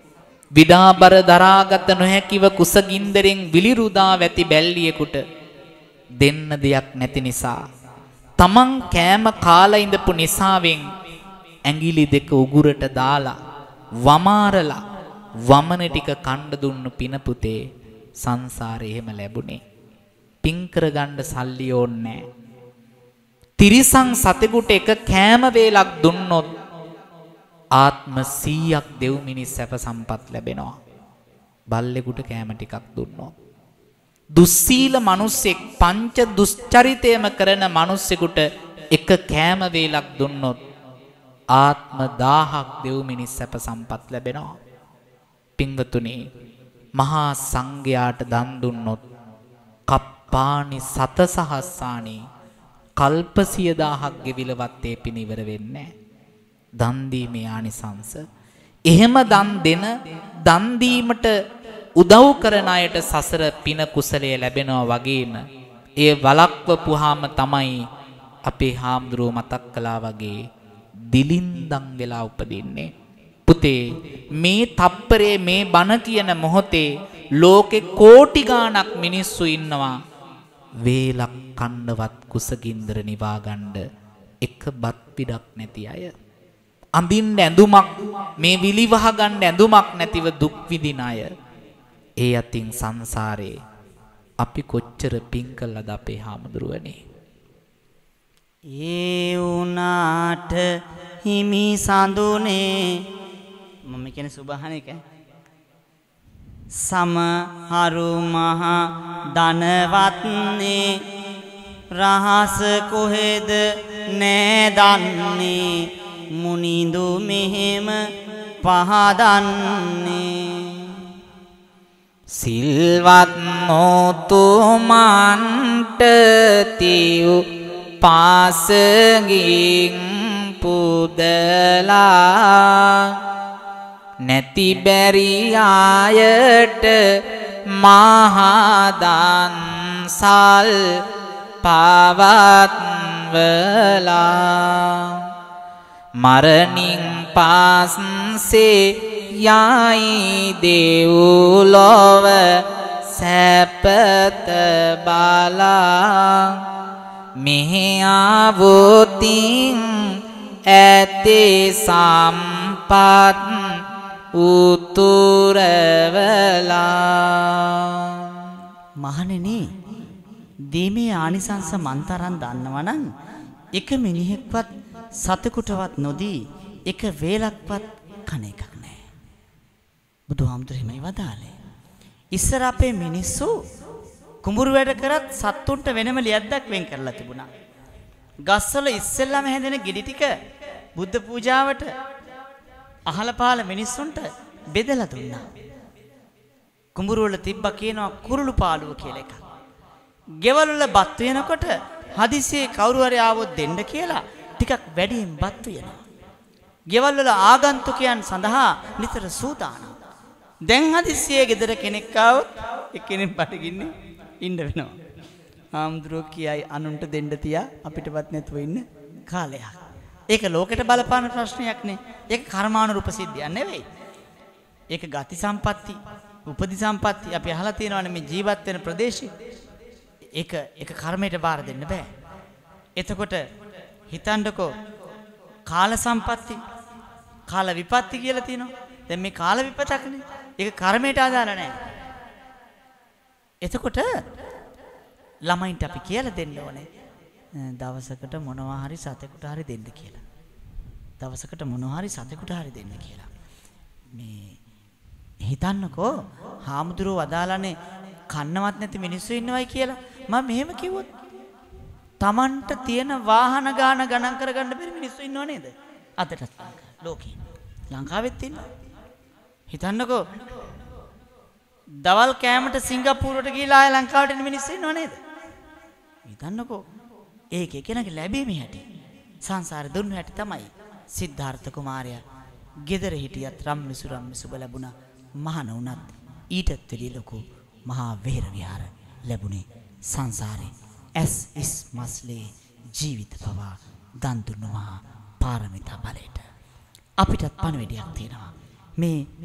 විඩාබර දරාගත නොහැකිව කුසගින්දරෙන් විලිරුදා වැති බැල්ලියෙකුට දෙන්න දෙයක් නැති නිසා තමන් කෑම කාලා ඉඳපු නිසාවෙන් ඇඟිලි දෙක උගුරට දාලා වමාරලා වමන ටික කණ්ඩ දුන්නු පින පුතේ සංසාරේ එහෙම ලැබුණේ. පින් කරගන්න සල්ලි ඕනේ නැහැ. තිරිසන් සතෙකුට එක කෑම වේලක් දුන්නොත් ආත්ම 100ක් දෙව් මිනිස් සැප සම්පත් ලැබෙනවා. බල්ලෙකුට කෑම ටිකක් දුන්නොත්. දුස්සීල මිනිස්සෙක් පංච දුස්චරිතයම කරන මිනිස්සෙකුට එක කෑම වේලක් දුන්නොත් ආත්ම 1000ක් දෙව් මිනිස් සැප සම්පත් ලැබෙනවා. පින්වතුනි මහා සංඝයාට දන් දුන්නොත් කප්පානි සතසහස්සානි කල්ප 10000ක් ගෙවිලවත් ඒ පින ඉවර වෙන්නේ නැහැ. දන් දීමේ ආනිසංස. එහෙම දන් දීමට උදව් කරන අයට සසර පින කුසලයේ ලැබෙනවා වගේම ඒ වලක්වපුවාම තමයි අපේ හාමුදුරුවෝ මතක් කළා වගේ දිලින්දන් වෙලා උපදින්නේ. පුතේ මේ තප්පරේ මේ බණ කියන මොහොතේ ලෝකේ කෝටි ගාණක් මිනිස්සු ඉන්නවා වේලක් කන්නවත් කුසගින්දර නිවා ගන්න එක බත් පිටක් නැති අය. අඳින්න ඇඳුමක් මේ විලිවහ ගන්න ඇඳුමක් නැතිව දුක් විඳින අය. ඒ අතින් සංසාරේ අපි කොච්චර පින් කළාද අපේ හාමුදුරුවනේ. ඒ උනාට හිමි සඳුනේ මම කියන්නේ සුබහනික සමහරු මහ ධනවත්නේ රහස කොහෙද නෑ දන්නේ මුනිඳු මෙහෙම පහදන්නේ සිල්වත් නොතුමන්ට තිව් පාසගින් පුදලා නැති බැරි ආයට මහදන් සල් පවත්වලා මරණින් පස්සේ යයි දෙව්ලොව සැපත බලා මෙහි ආවොතින් ඇතේ සම්පත් උතුරවලා. මහණෙනි දීමේ ආනිසංස මන්තරන් දන්නවනම් එක මිනිහෙක්වත් සතෙකුටවත් නොදී එක වේලක්වත් කන එකක් නැහැ. බුදුහාමුදුරුවෝ එහෙමයි වදාළේ. ඉස්සර අපේ මිනිස්සු කුඹුරු වැඩ කරත් සත්තුන්ට වෙනම ලියද්දක් වෙන් කරලා තිබුණා. ගස්වල ඉස්සෙල්ලාම හැදෙන ගෙඩි ටික බුද්ධ පූජාවට අහල පහල මිනිස්සුන්ට බෙදලා දුන්නා. කුඹුරු වල තිබ්බා කියනවා කුරුළු පාළුව කියලා එකක්. ගෙවල් වල බත් වෙනකොට හදිසියේ කවුරු හරි ආවොත් දෙන්න කියලා ටිකක් වැඩියෙන් බත් වෙනවා. ගෙවල් වල ආගන්තුකයන් සඳහා නිතර සූදානම්. දැන් හදිසියේ ගෙදර කෙනෙක් ආවොත් එක්කෙනෙක් බඩගින්නේ ඉන්න වෙනවා. ආම්ද්‍රෝ කියයි අනුන්ට දෙන්න තියා අපිටවත් නැතුව ඉන්න කාලයක්. ඒක ලෝකෙට බලපාන ප්‍රශ්නයක් නේ. ඒක කර්මානුරූප සිද්ධියක් නෙවෙයි. ඒක ගති සම්පatti, උපදි සම්පatti අපි අහලා තියෙනවානේ මේ ජීවත් වෙන ප්‍රදේශේ. ඒක කර්මයට බාර දෙන්න බෑ. එතකොට හිතන්නකෝ කාල සම්පatti, කාල විපatti කියලා තියෙනවා. දැන් මේ කාල විපතක්නේ. ඒක කර්මයට ආදාළ නැහැ. එතකොට ළමයින්ට අපි කියලා දෙන්න ඕනේ. දවසකට මොනවා හරි සතෙකුට හරි දෙන්න කියලා. දවසකට මොනවා හරි සතෙකුට හරි දෙන්න කියලා. මේ හිතන්නකෝ හාමුදුරුවෝ වදාලානේ කන්නවත් නැති මිනිස්සු ඉන්නවයි කියලා. මම මෙහෙම කිව්වොත් Tamanට තියෙන වාහන ගාන ගණන් කරගන්න බැරි මිනිස්සු ඉන්නව නේද? අදටත් ලෝකේ. ලංකාවෙත් ඉන්නවා. හිතන්නකෝ දවල් කෑමට සිංගප්පූරුවට ගිහලා ආය ලංකාවට එන මිනිස්සු ඉන්නව නේද? හිතන්නකෝ ඒක කෙනෙක් ලැබීමේ හැටි සංසාරේ දුන්නු හැටි තමයි සිද්ධාර්ථ කුමාරයා ගෙදර හිටියත් රම්මිසු ලැබුණා. මහාන වුණත් ඊටත් වැඩි ලොකු මහා වෙහෙර විහාර ලැබුණේ සංසාරේ. ඇස් ඉස් මස්ලේ ජීවිත පවා දන් දුන්නු මහා පාරමිතා බලයට. අපිටත් පණවිඩයක් තියෙනවා. මේ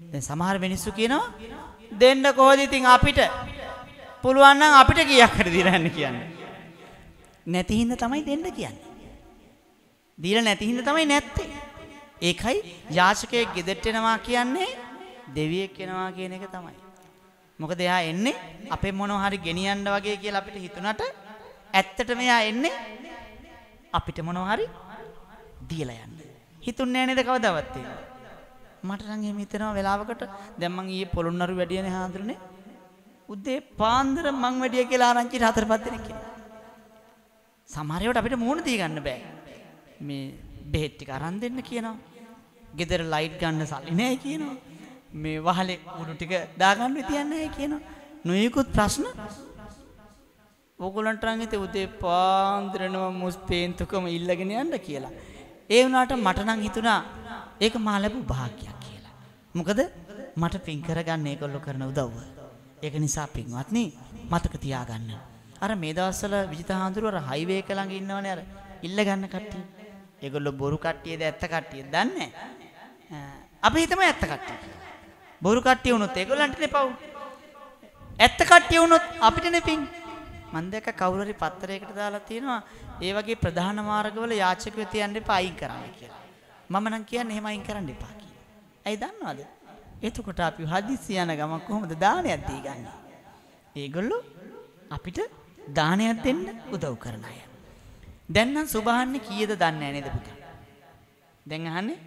දැන් සමහර මිනිස්සු කියනවා දෙන්න කොහොද ඉතින් අපිට පුළුවන් නම් අපිට කීයක් හරි දීලා යන්න කියන්නේ. නැති හින්දා තමයි දෙන්න කියන්නේ. දීලා නැති හින්දා තමයි නැත්තේ. ඒකයි යාචකයෙක් ගෙදරට එනවා කියන්නේ දෙවියෙක් එනවා කියන එක තමයි. මොකද එයා එන්නේ අපේ මොනවා හරි ගෙනියන්න වගේ කියලා අපිට හිතුණට ඇත්තටම එයා එන්නේ අපිට මොනවා හරි දීලා යන්න. හිතුන්නේ නැහැ නේද කවදාවත් ඒක. මට නම් එහෙම හිතෙනවා වෙලාවකට දැන් මං ඊයේ පොළොන්නරු වැඩියනේ හාඳුරනේ. උදේ පාන්දර මං වැඩිය කියලා ආරංචිට 4-5 දෙනෙක් ඉන්නවා. සමහර ඒවාට අපිට මූණ දී ගන්න බෑ. මේ බෙහෙත් ටික අරන් දෙන්න කියනවා. ගෙදර ලයිට් ගන්න සල්ලි නැහැ කියනවා. මේ වහලේ උණු ටික දාගන්න විදියක් නැහැ කියනවා. නොයෙකුත් ප්‍රශ්න ඕගොල්ලන්ට නම් හිතේ උදේ පාන්දරනම මුස්පේන්තුකම ඉල්ලගෙන යන්න කියලා. ඒ වුණාට මට නම් හිතුණා ඒක මා ලැබු භාග්‍යයක් කියලා. මොකද මට පින් කරගන්න ඒගොල්ලෝ කරන උදව්ව. ඒක නිසා පින්වත්නි මතක තියාගන්න. අර මේ දවස්වල විජිත හාමුදුරුවෝ අර හයිවේ එක ළඟ ඉන්නවනේ අර ඉල්ල ගන්න කට්ටිය. ඒගොල්ලෝ බොරු කට්ටියද ඇත්ත කට්ටියද දන්නේ නැහැ. අපි හිතමු ඇත්ත කට්ටිය. බොරු කට්ටිය වුණොත් ඒගොල්ලන්ටනේ පව්. ඇත්ත කට්ටිය වුණොත් අපිටනේ පින්. මම දැක්ක කවුරු හරි පත්තරයකට දාලා තියෙනවා ඒ වගේ ප්‍රධාන මාර්ගවල යාචකයෝ තියන්න එපා අයින් කරන්න කියලා. මම නම් කියන්නේ එහෙම අයින් කරන්න එපා කියලා. ඇයි දන්නවද? එතකොට අපි හදිස්සි යන ගමන් කොහොමද දානයක් දීගන්නේ? ඒගොල්ලෝ අපිට දානයක් දෙන්න උදව් කරන අය. දැන් නම් සුභාන්නේ කීයද දන්නේ නැහැ නේද පුතා? දැන් අහන්නේ?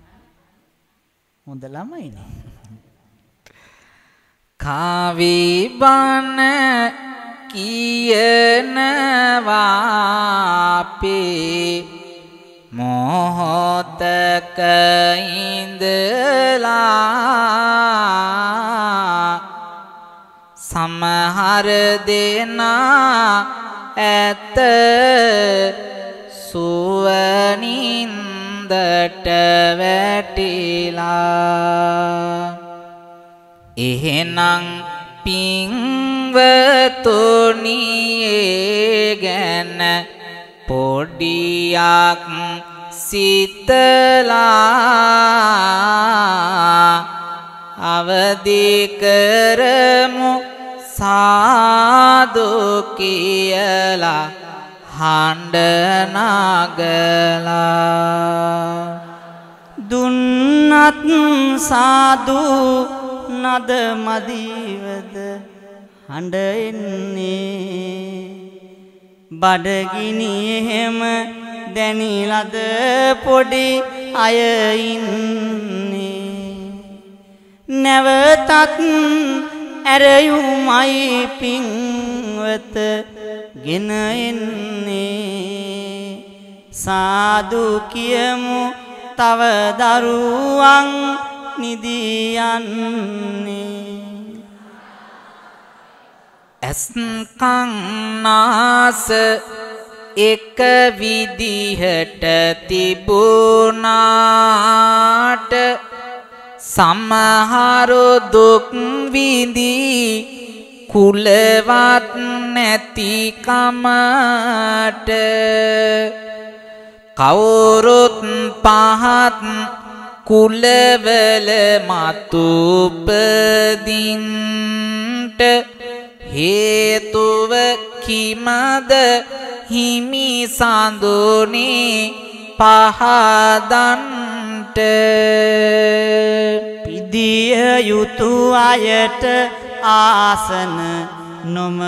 හොඳ ළමයිනේ. කාවී බන කියනවාපේ මොහොතක ඉඳලා සමහර දෙනා ඇත සුවනින්දට වැටිලා එහෙනම් පින්වතුනියේ ගැන පොඩියක් සිතලා අවදි කරමු සාදු කියලා හඬ නගලා දුන්නත් සාදු නද මදීවද හඬ එන්නේ බඩගිනි එහෙම දැනිලද පොඩි අය ඉන්නේ නැවතත් ඇරයුමයි පින්වත ගෙන එන්නේ සාදු කියමු තව දරුවන් නිදියන්නේ ඇස්කං නාස එක විදිහට තිබුණාට සමහරු දුක් විඳී කුලවත් නැති කමට කවුරුත් පහත් කුලවල මතුපදින්ට හේතුව කිමද හිමි සඳුනේ පහදන්ට පිදිය යුතු අයට ආසන නොම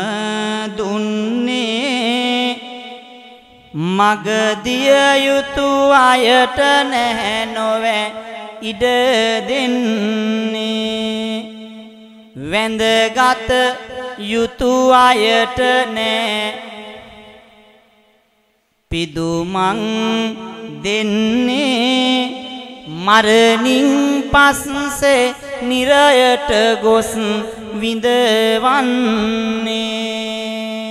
දුන්නේ මගදිය යුතු අයට නැහැ නොවැ ඉඩ දෙන්නේ වැඳගත යුතු අයට නෑ පිදුමන් දෙන්නේ මරණින් පස්සේ නිරයට ගොස් විඳවන්නේ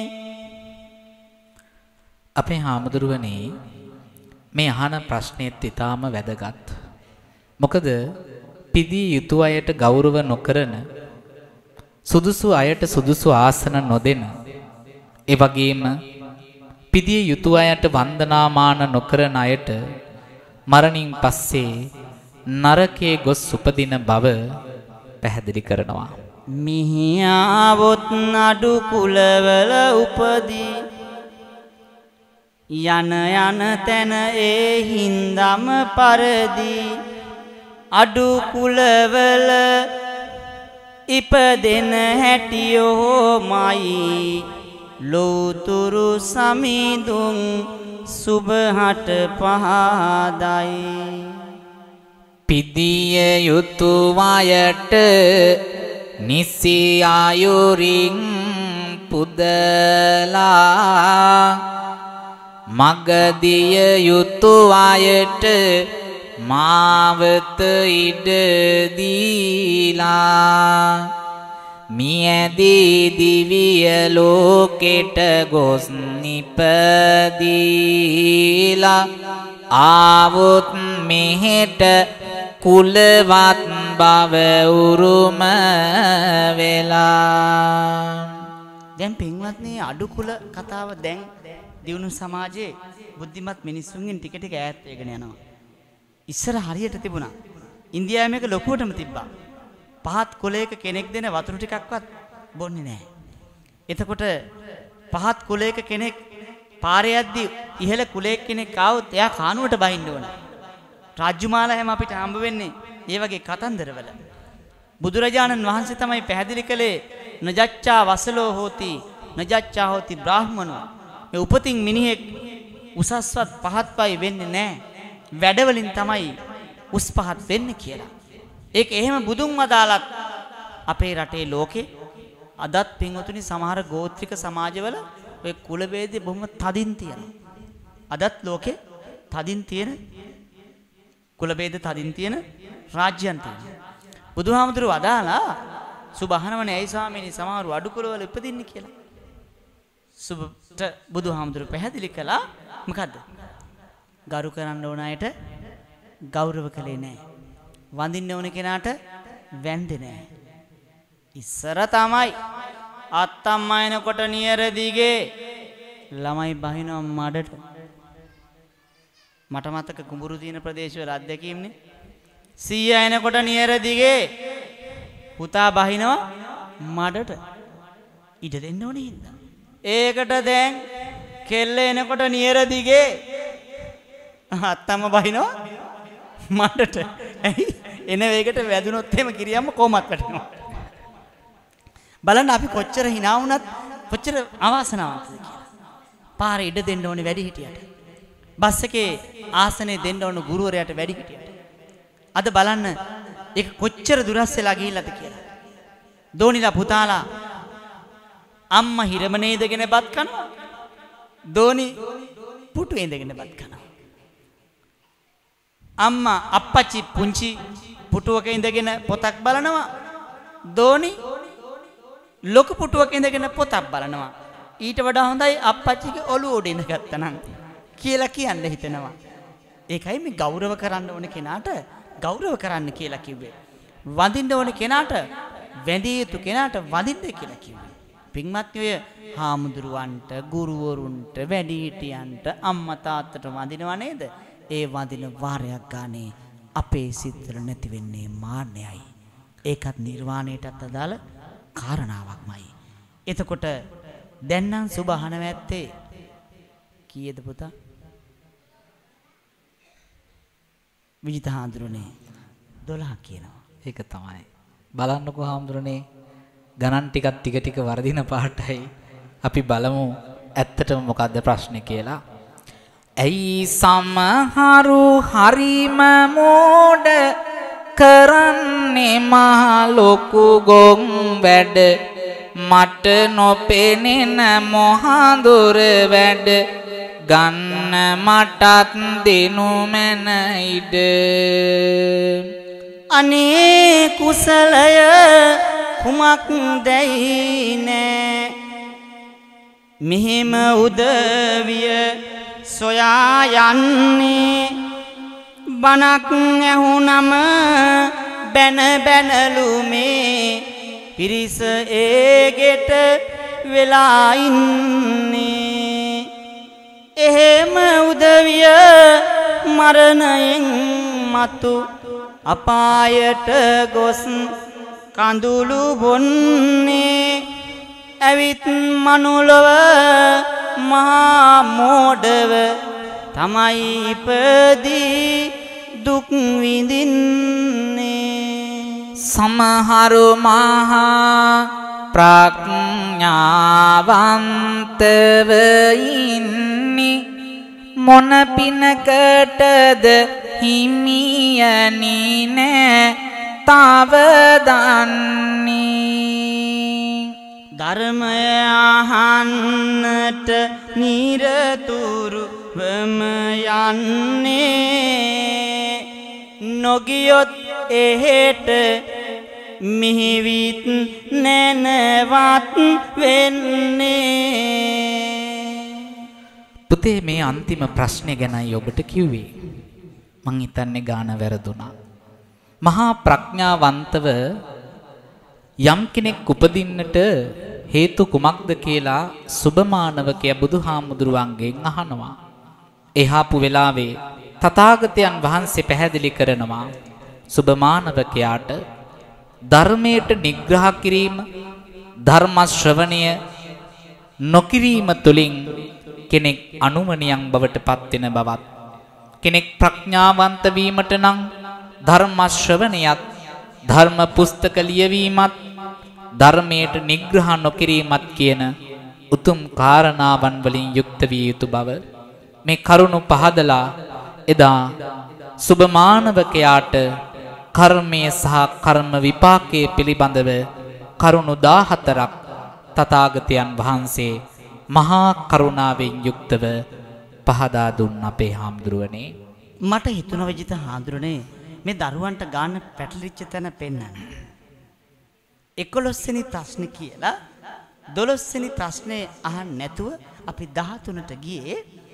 අපේ හාමුදුරුවනේ මේ අහන ප්‍රශ්නෙත් ඊටාම වැදගත්. මොකද පිදී යුතු අයට ගෞරව නොකරන සුදුසු අයට සුදුසු ආසන නොදෙන ඒ වගේම පිදී යුතු අයට වන්දනාමාන නොකරන අයට මරණින් පස්සේ නරකයේ ගොස් උපදින බව පැහැදිලි කරනවා. මිහිආවොත් නඩු කුලවල උපදී යන යන තැන ඒ හින්දම පරදී අඩු කුලවල ඉපදෙන හැටියෝමයි ලෝතුරු සමිඳුන් සුබහට පහදයි. පිදිය යුතු වයට නිසි ආයුරින් පුදලා මගදිය යුතු අයට මාවත ඉඩ දීලා මියදී දිවිය ලෝකෙට ගොස් නිපදීලා ආවොත් මෙහෙට කුලවත් බව උරුම වෙලා. දැන් පින්වත්නි අඩු කුල කතාව දැන් දියුණු සමාජයේ බුද්ධිමත් මිනිස්සුන්ගෙන් ටික ටික ඈත් වෙගෙන යනවා. ඉස්සර හරියට තිබුණා. ඉන්දියාවේ මේක ලොකුවටම තිබ්බා. පහත් කුලයක කෙනෙක් දෙන වතුර ටිකක්වත් බොන්නේ නැහැ. එතකොට පහත් කුලයක කෙනෙක් පාරේ යද්දි ඉහළ කුලයක කෙනෙක් ආවොත් එයා කානුවට බහින්න ඕන. රාජ්‍යමාලා හැම අපිට හම්බ වෙන්නේ ඒ වගේ කතන්දරවල. බුදුරජාණන් වහන්සේ තමයි පැහැදිලි කළේ නජච්ඡා වසලෝ හෝති නජච්ඡා හෝති බ්‍රාහ්මනෝ. මේ උපතින් මිනිහෙක් උසස්වත් පහත්වයි වෙන්නේ නැහැ. වැඩවලින් තමයි උස් පහත් වෙන්නේ කියලා. ඒක එහෙම බුදුන් වදාළත් අපේ රටේ ලෝකේ අදත් පින්වතුනි සමහර ගෝත්‍රික සමාජවල ඔය කුල ભેදෙ බොහොම තදින් තියෙනවා. අදත් ලෝකේ තදින් තියෙන කුල ભેද තදින් තියෙන රාජ්‍යයන් තියෙනවා. බුදුහාමුදුරුවෝ වදාලා සුබහනවනේ ඇයි ස්වාමීනි සමහරු අඩු කුලවල ඉපදින්නේ කියලා. සුබට බුදුහාමුදුරුවෝ පැහැදිලි කළා මොකද්ද? ගරු කරන්න ඕන අයට ගෞරව කළේ නැහැ. වඳින්න ඕන කෙනාට වැන්දේ නැහැ. ඉස්සර තමයි අත්තම්මා එනකොට නියර දිගේ ළමයි බහිනවා මඩට. මට මතක කුඹුරු දින ප්‍රදේශවල අත්දැකීම්නේ. සීයා එනකොට නියර දිගේ පුතා බහිනවා මඩට. ඉඩ දෙන්න ඕනේ හින්දා. ඒකට දැන් කෙල්ල එනකොට නියර දිගේ අත්තම්ම බහිනවා මඩට. එන වේගට වැදුනොත් එහෙම කිරියම්ම කොමත් වැටෙනවා. බලන්න අපි කොච්චර hina වුණත් කොච්චර අවාසනාවන්තද කියලා. පාරේ ඉඩ දෙන්න ඕනේ වැඩි හිටියට. බස් එකේ ආසනේ දෙන්න ඕන ගුරුවරයාට වැඩි හිටියට. අද බලන්න ඒක කොච්චර දුරස් වෙලා ගිහිල්ලාද කියලා. දෝනිලා පුතාලා අම්මා හිරමනේ ඉඳගෙන බත් කනවා. දෝනි පුටුවේ ඉඳගෙන බත් කනවා. අම්මා අප්පච්චි පුංචි පුටුවක ඉඳගෙන පොතක් බලනවා. දෝනි ලොකු පුටුවක ඉඳගෙන පොතක් බලනවා. ඊට වඩා හොඳයි අප්පච්චිගේ ඔළුව උඩ ඉඳගත්තනම් කියලා කියන්න හිතෙනවා. ඒකයි මේ ගෞරව කරන්න ඕන කෙනාට ගෞරව කරන්න කියලා කිව්වේ. වඳින්න ඕන කෙනාට වැඳිය යුතු කෙනාට වඳින්න කියලා කිව්වේ. පින්වත්නි ඔය හාමුදුරුවන්ට ගුරුවරුන්ට වැඩිහිටියන්ට අම්මා තාත්තට වඳිනව නේද? ඒ වඳින වාරයක් ගානේ අපේ සිත්වල නැති වෙන්නේ මාන්නයයි. ඒකත් නිර්වාණයටත් අදාළ කාරණාවක්මයි. එතකොට දැන් නම් සුබ අහනව ඇත්තේ කීයද පුතා? විජිත හාමුදුරනේ 12 කියනවා. ඒක තමයි. බලන්නකෝ හාමුදුරනේ ගණන් ටික ටික වර්ධින පාටයි. අපි බලමු ඇත්තටම මොකද්ද ප්‍රශ්නේ කියලා. ඇයි සමහරු හරිම මෝඩ කරන්නේ මහ ලොකු ගොන් වැඩ මට නොපෙනෙන මොහඳුර වැඩ ගන්න මටත් දෙනු මැන ඉඩ. අනේ කුසලය කුමක් දැයි නෑ මෙහෙම උදවිය සොයා යන්නේ බණක් ඇහුනම බැන බැනලු මේ පිරිස ඒගෙට වෙලා ඉන්නේ. එහෙම උදවිය මරණයෙන් මතු අපායට ගොස් කඳුළු බොන්නේ ඇවිත් මනුලොව මහා මෝඩව තමයි ඉපදී දුක් විඳින්නේ සමහරු මහා ප්‍රඥාවන්තව ඉන්නේ මොන පිනකටද හිමියනි නෑ තව දන්නේ ධර්මය අහන්නට නිරතුරුවම යන්නේ නොගියොත් එහෙට මිහිවිත් නැනවත් වෙන්නේ පුතේ මේ අන්තිම ප්‍රශ්නේ ගැනයි ඔබට කිව්වේ මං හිතන්නේ ගාන වැරදුනා මහා ප්‍රඥාවන්තව යම් කෙනෙක් උපදින්නට හේතු කුමක්ද කියලා සුබමානවකයා බුදුහාමුදුරුවන්ගෙන් අහනවා එහාපු වෙලාවේ තථාගතයන් වහන්සේ පැහැදිලි කරනවා සුබමානවකයාට ධර්මයට නිග්‍රහ කිරීම ධර්ම ශ්‍රවණය නොකිරීම තුලින් කෙනෙක් අනුමනියන් බවට පත් වෙන බවත් කෙනෙක් ප්‍රඥාවන්ත වීමට නම් ධර්ම ශ්‍රවණයත් ධර්ම පුස්තක ලියවීමත් ධර්මයට නිග්‍රහ නොකිරීමත් කියන උතුම් කාරණාවන් වලින් යුක්ත විය යුතු බව මේ කරුණු පහදලා එදා සුබමානවකයාට කර්මය සහ කර්ම විපාකයේ පිළිබඳව කරුණු 14ක් තථාගතයන් වහන්සේ මහා කරුණාවෙන් යුක්තව පහදා දුන්න අපේ හාමුදුරුවනේ මට හිතුණ විජිත හාමුදුරනේ මේ දරුවන්ට ගන්න පැටලිච්ච තැන පෙන්වන්න 11 වෙනි ප්‍රශ්නේ කියලා 12 වෙනි ප්‍රශ්නේ අහන්න නැතුව අපි 13ට ගියේ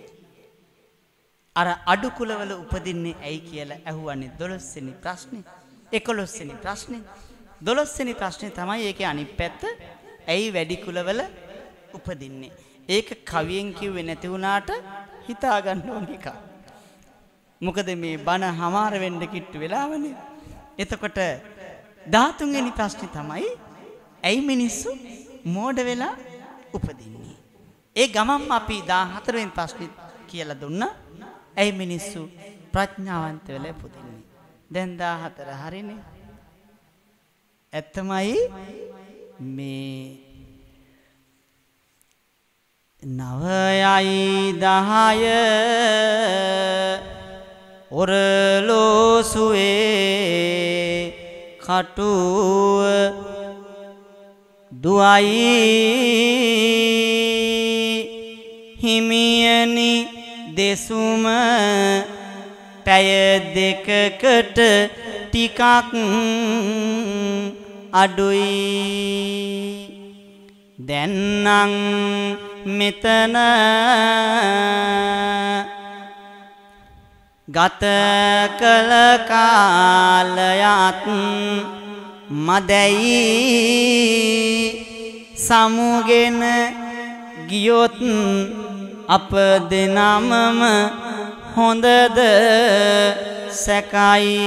අර අඩු කුලවල උපදින්නේ ඇයි කියලා ඇහුවනේ 12 වෙනි ප්‍රශ්නේ 11 වෙනි ප්‍රශ්නේ 12 වෙනි ප්‍රශ්නේ තමයි ඒකේ අනිත් පැත්ත ඇයි වැඩි කුලවල උපදින්නේ ඒක කවියෙන් කිව්වේ නැති වුණාට හිතා ගන්න ඕන එක මොකද මේ බණ හමාර වෙන්න කිට්ටු වෙලාවනේ එතකොට 13 වෙනි ප්‍රශ්නේ තමයි ඇයි මිනිස්සු මෝඩ වෙලා උපදින්නේ ඒ ගමම්ම අපි 14 වෙනි ප්‍රශ්නේ කියලා දුන්නා ඇයි මිනිස්සු ප්‍රඥාවන්ත වෙලා උපදින්නේ දැන් 14 හරිනේ ඇත්තමයි මේ 9යි 10 ඔරලෝසුවේ කටුව දුවයි හිමියනි දෙසුම පැය දෙකකට ටිකක් අඩුයි දැන්නම් මෙතන ගත කළ කාලයත් මදැයි සමුගෙන ගියොත් අප දෙනමම හොඳද සැකයි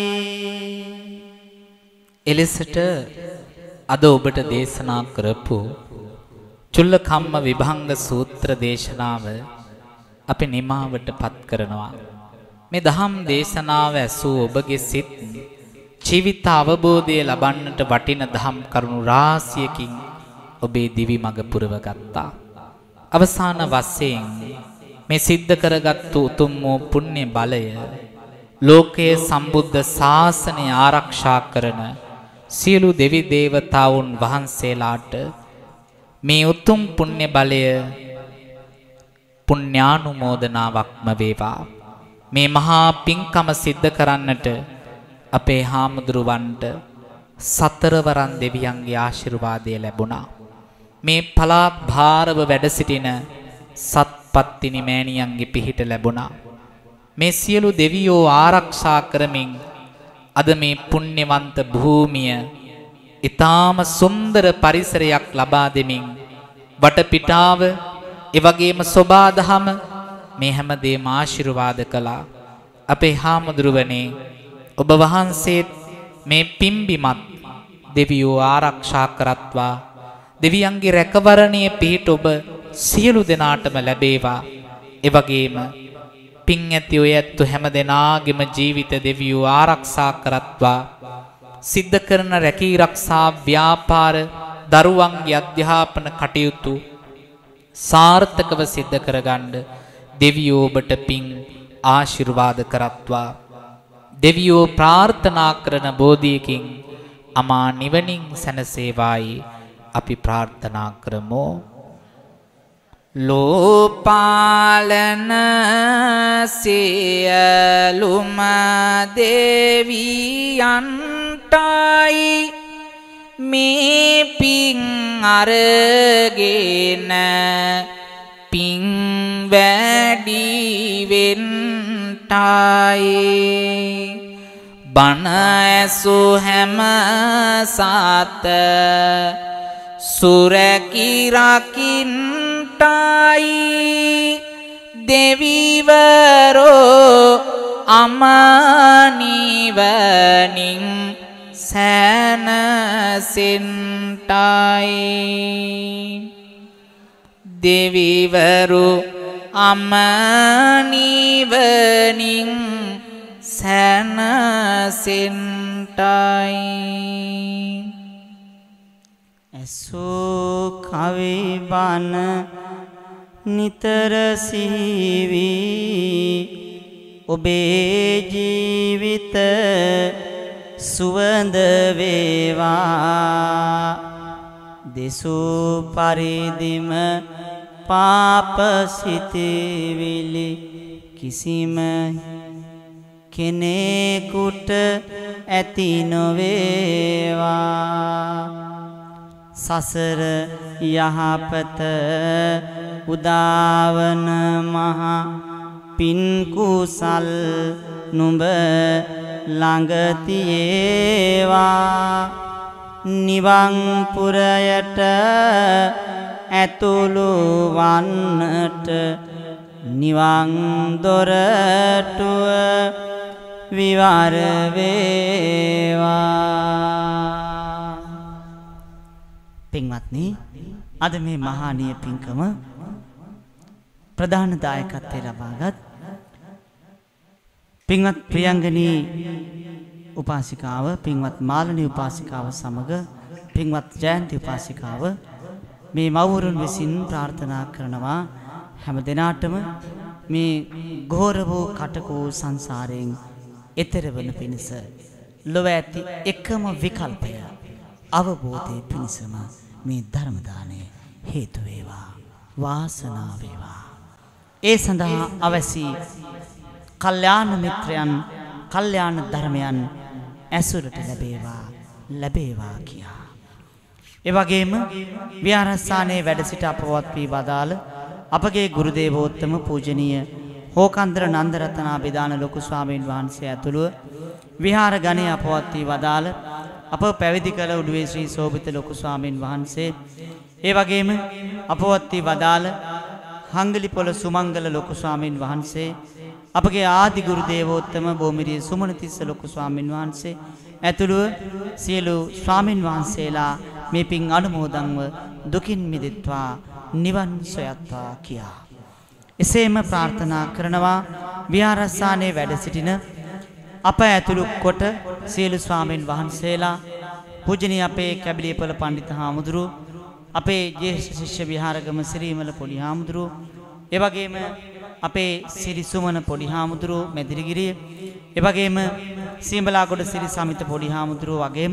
එලෙසට අද ඔබට දේශනා කරපු චුල්ලකම්ම විභංග සූත්‍ර දේශනාව අපි නිමාවට පත් කරනවා මේ දහම් දේශනාව ඇසූ ඔබගේ සිත් ජීවිත අවබෝධය ලබන්නට වටින දහම් කරුණු රාශියකින් ඔබේ දිවි මඟ පුරවගත්තා අවසාන වශයෙන් මේ සිද්ධ කරගත්තු උතුම් වූ පුණ්‍ය බලය ලෝකයේ සම්බුද්ධ ශාසනය ආරක්ෂා කරන සියලු දෙවි දේවතාවුන් වහන්සේලාට මේ උතුම් පුණ්‍ය බලය පුණ්‍යානුමෝදනාවක්ම වේවා මේ මහා පින්කම සිද්ධ කරන්නට අපේ හාමුදුරුවන්ට සතරවරන් දෙවියන්ගේ ආශිර්වාදය ලැබුණා මේ පළාත් භාරව වැඩ සිටින සත්පත්තිනි මෑණියන්ගේ පිහිට ලැබුණා මේ සියලු දෙවියෝ ආරක්ෂා කරමින් අද මේ පුණ්‍යවන්ත භූමිය ඊටාම සුන්දර පරිසරයක් ලබා දෙමින් වටපිටාව එවැගේම සෝබාදහම මේ හැමදේම ආශිර්වාද කළා අපේ හාමුදුරුවනේ ඔබ වහන්සේ මේ පිම්බිමත් දෙවියෝ ආරක්ෂා කරත්වා. දෙවියන්ගේ රැකවරණයේ පිහිට ඔබ සියලු දෙනාටම ලැබේවා. ඒ වගේම පින් ඇති ඔය ඇත්තු හැම දෙනාගේම ජීවිත දෙවියෝ ආරක්ෂා කරත්වා. සිද්ධ කරන රැකී ආරක්ෂා ව්‍යාපාර දරුවන්ගේ අධ්‍යාපන කටයුතු සාර්ථකව සිද්ධ කරගන්න දෙවියෝ ඔබට පින් ආශිර්වාද කරත්වා. දෙවියෝ ප්‍රාර්ථනා කරන බෝධියකින් අමා නිවනින් සැනසේවායි අපි ප්‍රාර්ථනා කරමු. ලෝපාලන සියලුම දෙවියන්ටයි මේ පින් අරගෙන පින් වැඩි වෙන්ටයි බණ ඇසු හැම සත සුරැකි රකින්ටයි දෙවිවරෝ අමනිවනින් සැනසෙන්ටයි දෙවිවරු අමනිවනින් සැනසෙන්ටයි. ඇසූ කවි බණ නිතර සිහිවී ඔබේ ජීවිත සුවඳ වේවා. දෙසූ පරිදිම පාප සිතිවිලි කිසිම කෙනෙකුට ඇති නොවේවා. සසර යහපත උදාවන මහා පින් කුසල් නුඹ ළඟ තියේවා. නිවන් පුරයට ඇතුළු වන්නට නිවන් දොරටුව විවර වේවා. පින්වත්නි, අද මේ මහානීය පින්කම ප්‍රධාන දායකත්වයේ ලබාගත් පින්වත් ප්‍රියංගනී උපාසිකාව, පින්වත් මාලනී උපාසිකාව සමග පින්වත් ජයන්ති උපාසිකාව මේ මව්වරුන් විසින් ප්‍රාර්ථනා කරනවා හැම දිනාටම මේ ගෝර වූ කටක වූ සංසාරයෙන් එතෙර වන පිණිස ලොව ඇති එකම විකල්පය අවබෝධයේ පිණිසම මේ ධර්ම දාණය හේතු වේවා, වාසනාව වේවා. ඒ සඳහා අවසි කල්යාණ මිත්‍රයන්, කල්යාණ ධර්මයන් ඇසුරට ලැබේවා කියා. ඒ වගේම විහාරස්ථානයේ වැඩ සිට අපවත් වී වදාළ අපගේ ගුරු දේවෝත්තම පූජනීය හෝකන්දර නන්දරත්නාභිදාන ලොකු ස්වාමීන් වහන්සේ ඇතුළුව විහාර ගණයේ අපවත් වී වදාළ අප පැවිදි කළ උඩුවේ ශ්‍රී සෝභිත ලොකු ස්වාමීන් වහන්සේ, ඒ වගේම අපවත් වී වදාළ හංගලිපොළ සුමංගල ලොකු ස්වාමීන් වහන්සේ, අපගේ ආදි ගුරු දේවෝත්තම බෝමිරිය සුමනතිස්ස ලොකු ස්වාමීන් වහන්සේ ඇතුළුව සියලු ස්වාමීන් වහන්සේලා මේ පින් අනුමෝදන්ව දුකින් මිදෙත්වා, නිවන් සොයත්වා කියා. එසේම ප්‍රාර්ථනා කරනවා විහාරස්ථානයේ වැඩ සිටින අප ඇතුළු කොට සියලු ස්වාමීන් වහන්සේලා, පූජනීය අපේ කැබිලිපොළ පඬිත් හාමුදුරුවෝ, අපේ ජ්‍යෙෂ්ඨ ශිෂ්‍ය විහාරගම සිරිමල පොඩි හාමුදුරුවෝ, ඒ වගේම අපේ සිරි සුමන පොඩි හාමුදුරුවෝ මෙදිරිගිරිය, ඒ වගේම සීඹලාගොඩ සිරි සමිත පොඩි හාමුදුරුවෝ වගේම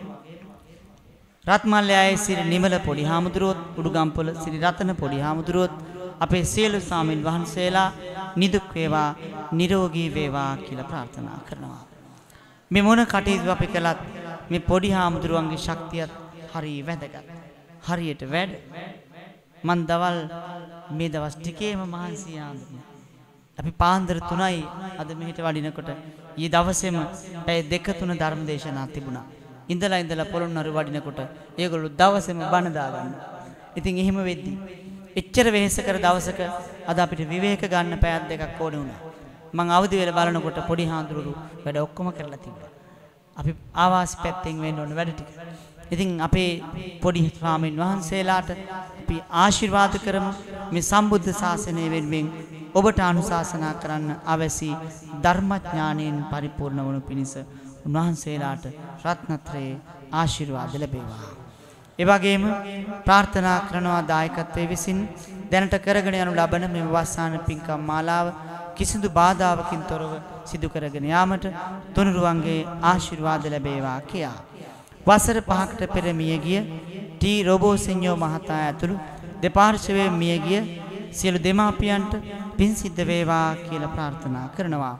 රත්මල්ලයායේ සිරි නිමල පොඩි හාමුදුරුවොත්, උඩුගම්පොළ සිරි රතන පොඩි හාමුදුරුවොත්, අපේ සියලු ස්වාමීන් වහන්සේලා නිදුක් වේවා, නිරෝගී වේවා කියලා ප්‍රාර්ථනා කරනවා. මේ මොන කටයුතු අපි කළත් මේ පොඩි හාමුදුරුවන්ගේ ශක්තියත් හරිය වැදගත්. හරියට වැඩ. මන් දවල් මේ දවස් ටිකේම මහන්සි ආන්දරේ. අපි පාන්දර 3යි අද මෙහෙට වඩිනකොට ඊ දවසේම පැය 2-3 ධර්ම දේශනා තිබුණා. ඉඳලා පොළොන්නරු වඩිනකොට ඒගොල්ලෝ දවසේම බණ දාගන්න. ඉතින් එහෙම වෙද්දි එච්චර වෙහෙස කර දවසක අද අපිට විවේක ගන්න පැයක් දෙකක් ඕනේ වුණා. මං අවදි වෙලා බලනකොට පොඩි හාමුදුරුවෝ වැඩ ඔක්කොම කරලා තිබ්බා. අපි ආවාස පැත්තෙන් වෙන්න ඕන වැඩ ටික. ඉතින් අපේ පොඩි ස්වාමීන් වහන්සේලාට අපි ආශිර්වාද කරමු මේ සම්බුද්ධ ශාසනය වෙනුවෙන් ඔබට අනුශාසනා කරන්න අවැසි ධර්මඥානයෙන් පරිපූර්ණ වනු පිණිස උන්වහන්සේලාට රත්නත්‍රයේ ආශිර්වාද ලැබේවා. ඒ වගේම ප්‍රාර්ථනා කරනවා දායකත්වයේ විසින් දැනට කරගෙන යනු ලබන මේ වස්සාන පින්කම් මාලාව කිසිදු බාධාවකින් තොරව සිදු කරගෙන යාමට තුනුරුවන්ගේ ආශිර්වාද ලැබේවා කියා. වසර 5කට පෙර මිය ගිය ටී රොබෝසිඤ්ඤෝ මහතා ඇතුළු දෙපාර්ශ්වයේ මිය ගිය සියලු දෙමාපියන්ට පින් සිද්ධ වේවා කියලා ප්‍රාර්ථනා කරනවා.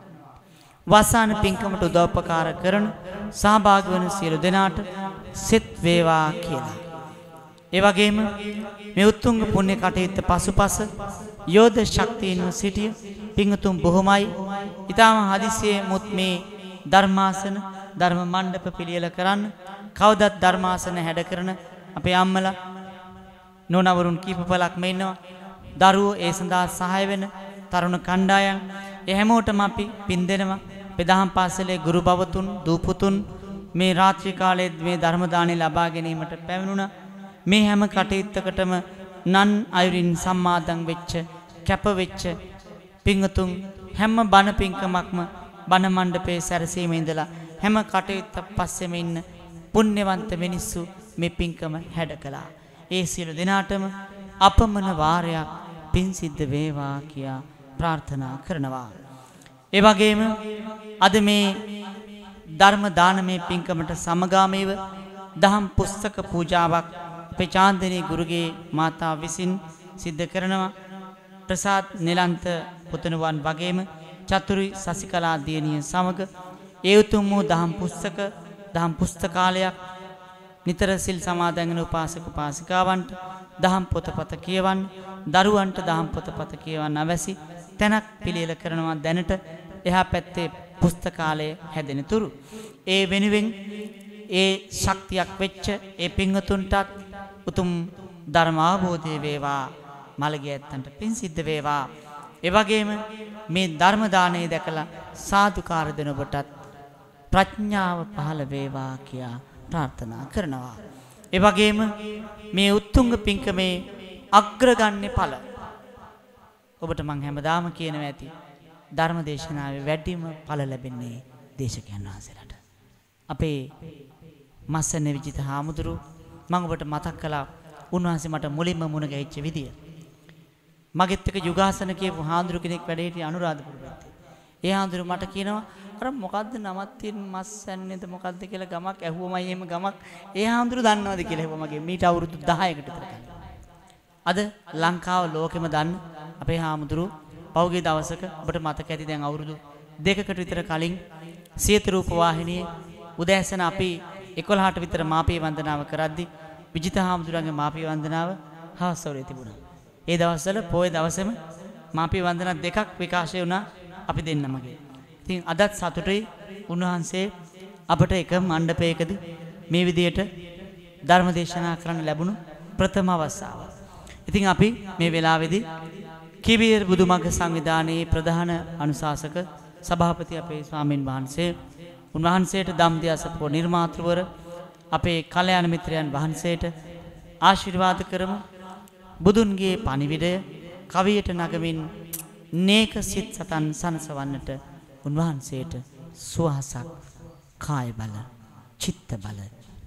වසාන පින්කමට උදව්පකාර කරන සහභාගී වන සියලු දෙනාට සෙත් වේවා කියලා. ඒ වගේම මේ උතුම් පුණ්‍ය කටයුත්ත පසුපස යෝධ ශක්තියින්ව සිටිය පින්තුම් බොහොමයි. ඊටම හදිසියේ මුත් මේ ධර්මාසන ධර්ම මණ්ඩප පිළියෙල කරන්න කවදත් ධර්මාසන හැඩ කරන අපේ අම්මලා නෝනවරුන් කීපපලක්ම ඉන්නවා. දරුවෝ ඒ සඳහා සහාය වෙන තරුණ කණ්ඩායම් ඒ හැමෝටම අපි පින් දෙනවා. පෙදහම් පාසලේ ගුරු බවතුන් දූපුතුන් මේ රාත්‍රී කාලයේ මේ ධර්ම දාණය ලබා ගැනීමට පැමිණුණා. මේ හැම කටයුත්තකටම නන් අයුරින් සම්මාදම් වෙච්ච කැප වෙච්ච පින්තුන් හැම බණ පින්කමක්ම බණ මණ්ඩපයේ සැරසීම ඉඳලා හැම කටයුත්තක් පස්සෙම ඉන්න පුණ්‍යවන්ත මිනිස්සු මේ පින්කම හැඩ කළා. ඒ සියලු දෙනාටම අපමණ වාරයක් පින් සිද්ධ වේවා කියා ප්‍රාර්ථනා කරනවා. ඒ වගේම අද මේ ධර්ම දානමය පින්කමට සමගාමීව දහම් පුස්තක පූජාවක් අපේ චාන්දනී ගුරුගේ මාතාව විසින් සිද්ධ කරනවා. ප්‍රසාද් නිලන්ත පුතණුවන් වගේම චතුරි සසිකලා දියණිය සමග ඒ උතුම් වූ දහම් පුස්තකාලයක් නිතර සිල් සමාදන් වෙන උපාසක උපාසිකාවන්ට දහම් පොතපත කියවන්න දරුවන්ට දහම් පොතපත කියවන්න අවැසි තැනක් පිළියෙල කරනවා. දැනට එහා පැත්තේ පුස්තකාලය හැදෙන තුරු ඒ වෙනුවෙන් ඒ ශක්තියක් වෙච්ච ඒ පින්වතුන්ටත් උතුම් ධර්ම අවබෝධය වේවා. මළගිය ඇත්තන්ට පින් සිද්ධ වේවා. ඒ වගේම මේ ධර්ම දාණය දැකලා සාදුකාර දෙන ඔබටත් ප්‍රඥාව පහළ වේවා කියා ප්‍රාර්ථනා කරනවා. ඒ වගේම මේ උත්තුංග පින්කමේ අග්‍රගණ්‍ය ඵල ඔබට මම හැමදාම කියනවා ඇති ධර්ම දේශනාවේ වැඩිම ඵල ලැබෙන්නේ දේශකයන් වහන්සේලාට. අපේ මස්සන විජිත හාමුදුරු මම ඔබට මතක් කළා උන්වහන්සේ මට මුලින්ම මුණ ගැහිච්ච විදිය. මගෙත් එක යුගාසන කියපු හාමුදුරු කෙනෙක් වැඩ හිටිය අනුරාධපුර පැත්තේ. ඒ හාමුදුරු මට කියනවා අර මොකද්ද නමක් තියෙන මස්සන්නේද මොකද්ද කියලා ගමක් ඇහුවමයි එහෙම ගමක් ඒ හාමුදුරු දන්නවද කියලා ඇහුවා මගේ මීට අවුරුදු 10කට විතර කලින්. අද ලංකාව ලෝකෙම දන්න අපේ හාමුදුරු පෞගේ දවසක ඔබට මතක ඇති දැන් අවුරුදු 2කට විතර කලින් සියත රූප වාහිනියේ උදෑසන අපි 11ට විතර මාපිය වන්දනාව කරද්දී විජිත හාමුදුරන්ගේ මාපිය වන්දනාව හවසවලේ තිබුණා. ඒ දවස්වල පොයේ දවසේම මාපිය වන්දනා දෙකක් විකාශය වුණා අපි දෙන්නමගේ. ඉතින් අදත් සතුටුයි උන්වහන්සේ අපට එක මණ්ඩපයකදී මේ විදියට ධර්ම දේශනා කරන්න ලැබුණු ප්‍රථම අවස්ථාව. ඉතින් අපි මේ වෙලාවේදී කිවිර බුදුමග සංවිධානයේ ප්‍රධාන අනුශාසක සභාපති අපේ ස්වාමින් වහන්සේ උන්වහන්සේට ධම්දියාසපෝ නිර්මාතෘවර අපේ කල්යාණ මිත්‍රයන් වහන්සේට ආශිර්වාද කරමු. බුදුන්ගේ පණිවිඩය කවියට නගමින් නේක සිත් සතන් සනසවන්නට උන්වහන්සේට සුවහසක් කාය බල චිත්ත බල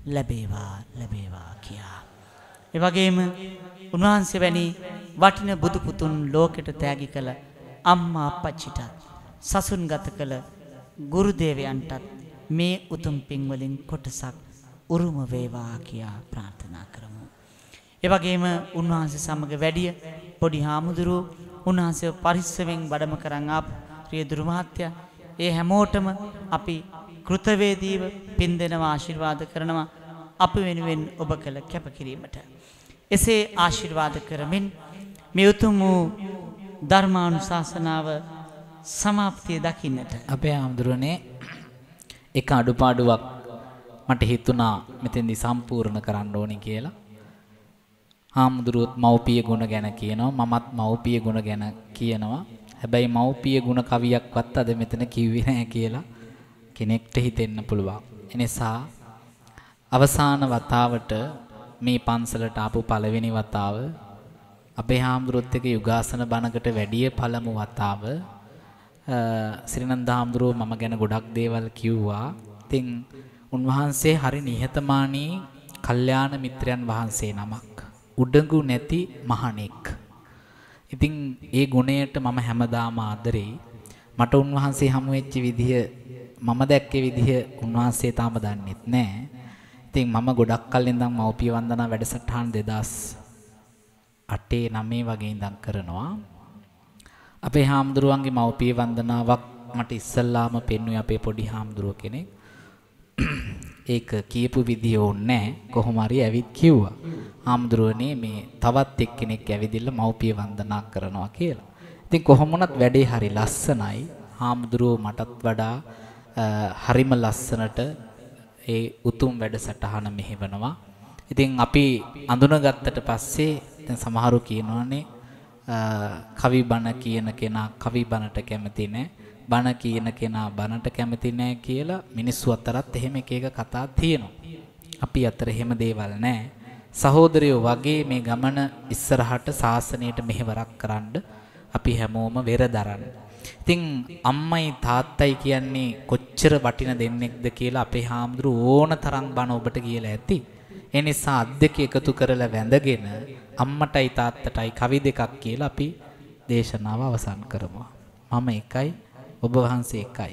ලැබේවා කියා. ඒ වගේම උන්වහන්සේ වැනි වටින බුදු පුතුන් ලෝකෙට තෑගි කළ අම්මා අප්පච්චිටත් සසුන් ගත කළ ගුරු දේවයන්ටත් මේ උතුම් පින් වලින් කොටසක් උරුම වේවා කියා ප්‍රාර්ථනා කරමු. ඒ වගේම උන්වහන්සේ සමග වැඩිය පොඩි හාමුදුරුවෝ උන්වහන්සේ පරිස්සමෙන් වැඩම කරන් ආපු රියදුරු මහත්තයා ඒ හැමෝටම අපි කෘතවේදීව පින් දෙනවා ආශිර්වාද කරනවා අප වෙනුවෙන් ඔබ කළ කැපකිරීමට. එසේ ආශිර්වාද කරමින් මේ උතුම් වූ ධර්මානුශාසනාව සමාප්තිය දකින්නට අපේ ආම්දුරනේ එක අඩුපාඩුවක් මට හිතුණා මෙතෙන්දි සම්පූර්ණ කරන්න ඕනේ කියලා. ආම්දුරුවොත් මව්පිය ගුණ ගැන කියනවා මමත් මව්පිය ගුණ ගැන කියනවා. හැබැයි මව්පිය ගුණ කවියක්වත් අද මෙතන කිව්වේ නැහැ කියලා කෙනෙක්ට හිතෙන්න පුළුවන්. එනිසා අවසාන වතාවට මේ පන්සලට ආපු පළවෙනි වතාව අපේ හාමුදුරුවොත් එක්ක යුගාසන බණකට වැඩිය පළමු වතාව ශ්‍රීනන්ද හාමුදුරුවෝ මම ගැන ගොඩක් දේවල් කිව්වා. ඉතින් උන්වහන්සේ හරි නිහතමානී කල්යාණ මිත්‍රයන් වහන්සේ නමක්. උඩඟු නැති මහණෙක්. ඉතින් ඒ ගුණයට මම හැමදාම ආදරෙයි. මට උන්වහන්සේ හමු වෙච්ච විදිහ මම දැක්කේ විදිහ උන්වහන්සේ තාම දන්නෙත් නැහැ. ඉතින් මම ගොඩක් කල් ඉඳන් මව්පිය වන්දනා වැඩසටහන් 2008 9 වගේ ඉඳන් කරනවා. අපේ හාමුදුරුවන්ගේ මව්පිය වන්දනාවක් මට ඉස්සල්ලාම පෙන්වුවේ අපේ පොඩි හාමුදුරුව කෙනෙක්. ඒක කියපු විදිය ඕනේ කොහොම හරි ඇවිත් කිව්වා. හාමුදුරුවනේ මේ තවත් එක්කෙනෙක් ඇවිදින්න මව්පිය වන්දනා කරනවා කියලා. ඉතින් කොහොම වුණත් වැඩේ හරි ලස්සනයි. හාමුදුරුවෝ මටත් වඩා හරිම ලස්සනට ඒ උතුම් වැඩසටහන මෙහෙවනවා. ඉතින් අපි අඳුනගත්තට පස්සේ දැන් සමහරු කියනවානේ කවි බණ කියන කෙනා කවි බණට කැමති නැහැ. බණ කියන කෙනා බණට කැමති නැහැ කියලා මිනිස්සු අතරත් එහෙම එක එක කතා තියෙනවා. අපි අතර එහෙම දේවල් නැහැ. සහෝදරයෝ වගේ මේ ගමන ඉස්සරහට සාසනයට මෙහෙවරක් කරන්න අපි හැමෝම වෙර දරන්න. ඉතින් අම්මයි තාත්තයි කියන්නේ කොච්චර වටින දෙන්නෙක්ද කියලා අපේ හාමුදුරුවෝ ඕන තරම් බණ ඔබට කියලා ඇති. ඒ නිසා අත් දෙක එකතු කරලා වැඳගෙන අම්මටයි තාත්තටයි කවි දෙකක් කියලා අපි දේශනාව අවසන් කරමු. මම එකයි ඔබ වහන්සේ එකයි.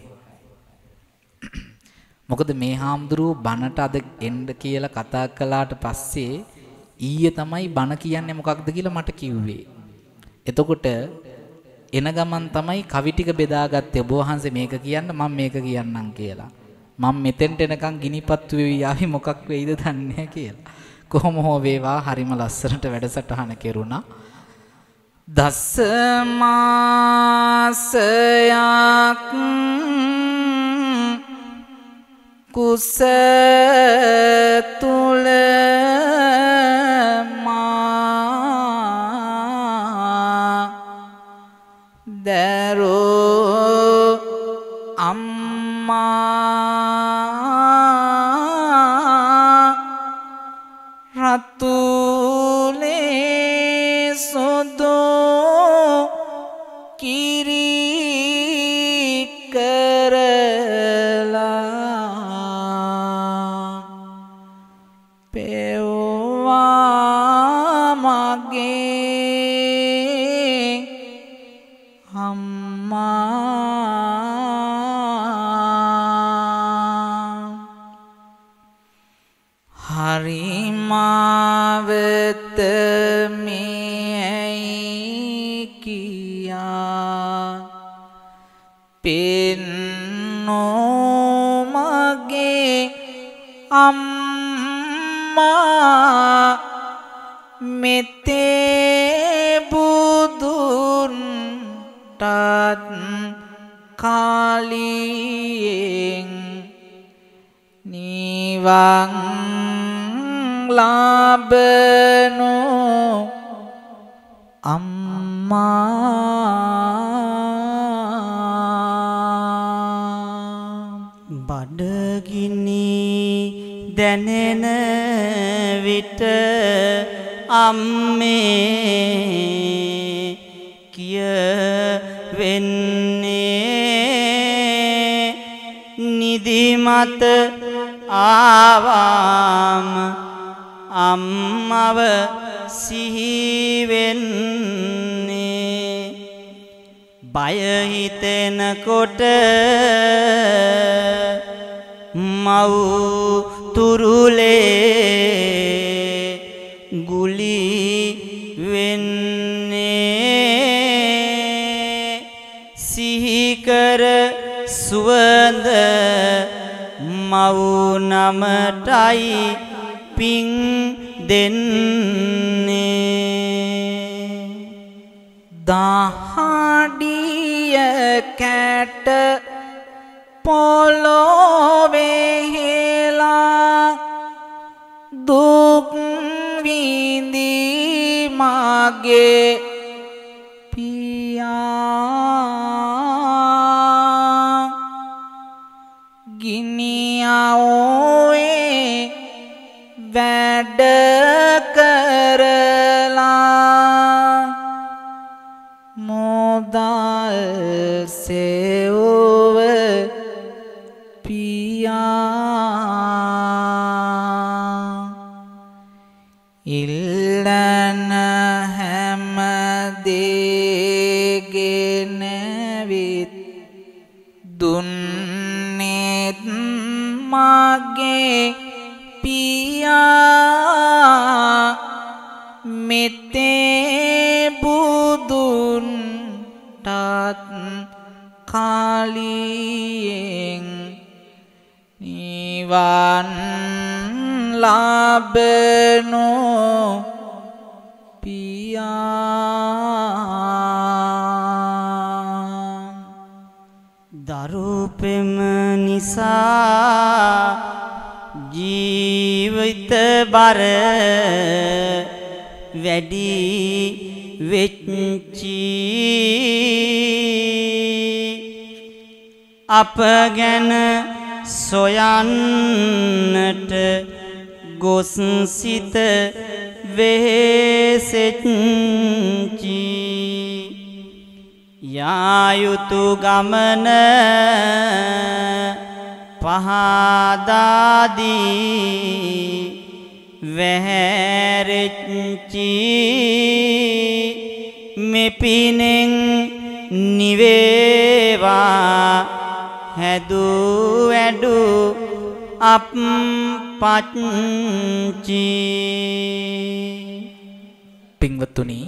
මොකද මේ හාමුදුරුවෝ බණට අද එන්න කියලා කතා කළාට පස්සේ ඊයේ තමයි බණ කියන්නේ මොකක්ද කියලා මට කිව්වේ. එතකොට එන ගමන් තමයි කවි ටික බෙදාගත්තේ. ඔබ වහන්සේ මේක කියන්න මම මේක කියන්නම් කියලා. මම මෙතෙන්ට එනකන් ගිනිපත්තු වෙවි යාවි මොකක් වෙයිද දන්නේ නැහැ කියලා. කොහොම හෝ වේවා හරිම ලස්සනට වැඩසටහන කෙරුණා. දස මාසයක් කුස තුල මා දරෝ අම්මා රතුලේ සොදෝ කිරි කරලා පෙව්වා මගේ අම්මා. හරි මාවත මෙයි කියා පෙන්නෝ මගේ අම්මා මෙතේ බුදුන්ටත් කාලියෙන් නිවන් ලබනෝ අම්මා. බඩගිනි දැනෙන විට අම්මේ කියවෙන්නේ නිදිමත ආවාම අම්මව සිහිවෙන්නේ. බය හිතෙනකොට මව් තුරුලේ ගුලි වෙන්නේ. සිහිකර සුවඳ මව් නමටයි පිං දෙන්නේ. දහඩිය කැට පොළොවෙහිලා දුක් විඳි මගේ පියා. ගිනියෝවේ වැඩ කරලා මොදල් සෙව්ව පියා ඉල්ලන හැම දෙගෙන විත් දුන්නේත් මගේ පියා මෙතේ බුදුන්ටත් කාලියෙන් නිවන් ලබනෝ පියා දරුපෙම නිසා ජීවිත බර වැඩි වෙච්චි අප ගැන සොයන්නට ගොස් සිත වෙහෙසෙච්චි යායුතු ගමන පහදාදී වැහැරෙච්චි මෙපිනෙන් නිවේවා හැදු වැඩු අප පච්චි පින්වත්තුනි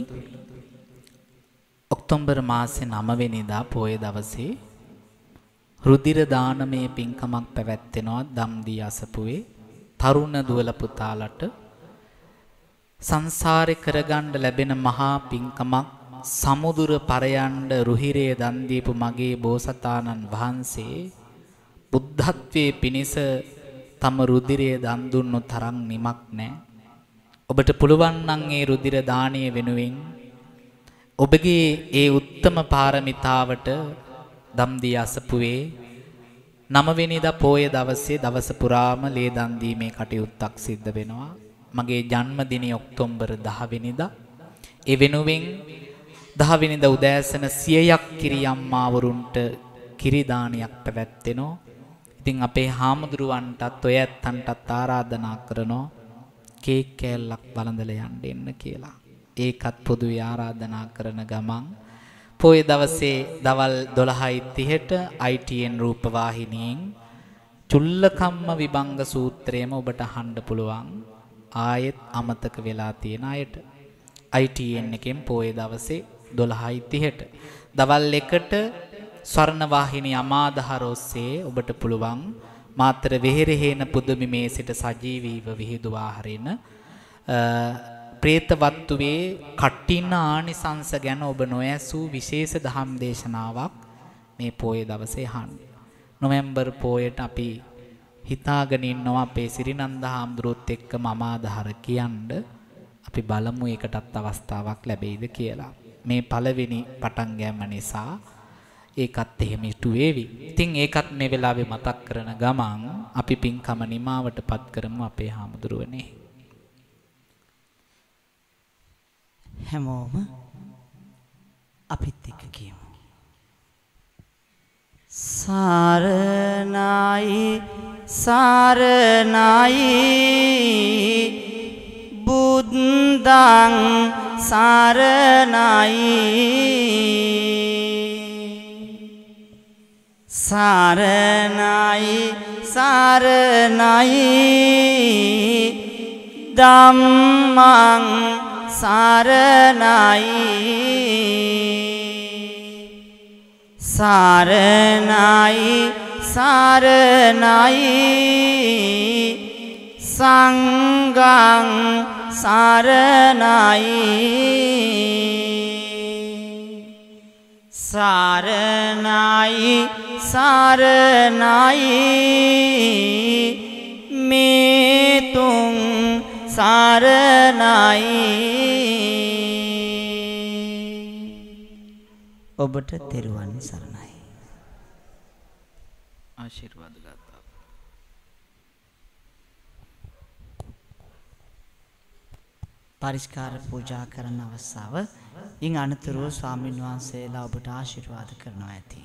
ඔක්තෝබර් මාසේ 9 වෙනිදා පොය දවසේ රුධිර දානමය පින්කමක් පැවැත්වෙනවා දම්දී අසපුවේ තරුණ දුවල පුතාලට සංසාරේ කරගන්න ලැබෙන මහා පින්කමක් සමුදුර පරයන්ඩ රුහිරේ දන් දීපු මගේ බෝසතාණන් වහන්සේ බුද්ධත්වයේ පිණිස තම රුධිරය දන් දුන්නු තරම් නිමක් නැහැ. ඔබට පුළුවන් නම් ඒ රුධිර දානීය වෙනුවෙන් ඔබගේ ඒ උත්තම පාරමිතාවට දම්දී අසපුවේ 9 වෙනිදා පොය දවසේ දවස පුරාම ලේ දන් දීමේ කටයුත්තක් සිද්ධ වෙනවා. මගේ ජන්මදිනය ඔක්තෝබර් 10 වෙනිදා. ඒ වෙනුවෙන් 10 වෙනිදා උදෑසන 100ක් කිරි අම්මාවරුන්ට කිරි දානයක් පැවැත්වෙනවා. ඉතින් අපේ හාමුදුරුවන්ටත් ඔය ඇත්තන්ටත් ආරාධනා කරනවා කේක් කෑල්ලක් වළඳලා යන්න එන්න කියලා. ඒකත් පොදුවේ ආරාධනා කරන ගමන් පොය දවසේ දවල් 12:30ට ITN රූපවාහිනියෙන් චුල්ලකම්ම විභංග සූත්‍රයම ඔබට අහන්න පුළුවන්. ආයෙත් අමතක වෙලා තියෙන අයට ITN එකෙන් පොය දවසේ 12:30ට දවල් 1ට ස්වර්ණ වාහිනී අමාදහර ඔස්සේ ඔබට පුළුවන් මාතර වෙහෙරහේන පුදුමිමේ සිට සජීවීව විහිදුවා හරින ප්‍රේතවත්තුවේ කටින ආනිසංස ගැන ඔබ නොඇසූ විශේෂ දහම් දේශනාවක් මේ පොය දවසේ අහන්න. නොවැම්බර් පොයට අපි හිතාගෙන ඉන්නවා අපේ සිරිනන්ද හාමුදුරුවොත් එක්ක අමාදහර කියන්න. අපි බලමු ඒකටත් අවස්ථාවක් ලැබෙයිද කියලා. මේ පළවෙනි පටන් ගැනීම නිසා ඒකත් එහෙම ඉටු වේවි. ඉතින් ඒකත් මේ වෙලාවේ මතක් කරන ගමන් අපි පින්කම නිමාවටපත් කරමු අපේ හාමුදුරුවනේ. හැමෝම අපිත් එක්ක කියමු. සරණයි සරණයි බුද්ධං සරණයි සරණයි සරණයි ධම්මං සරණයි සරණයි සරණයි සංඝං සරණයි සරණයි සරණයි මේ තුන් සරණයි ඔබට තෙරුවන් සරණයි. ආශිර්වාද ගත්තා. පරිස්කාර පූජා කරන අවස්ථාව. ඉන් අනතුරුව ස්වාමීන් වහන්සේලා ඔබට ආශිර්වාද කරනවා ඇති.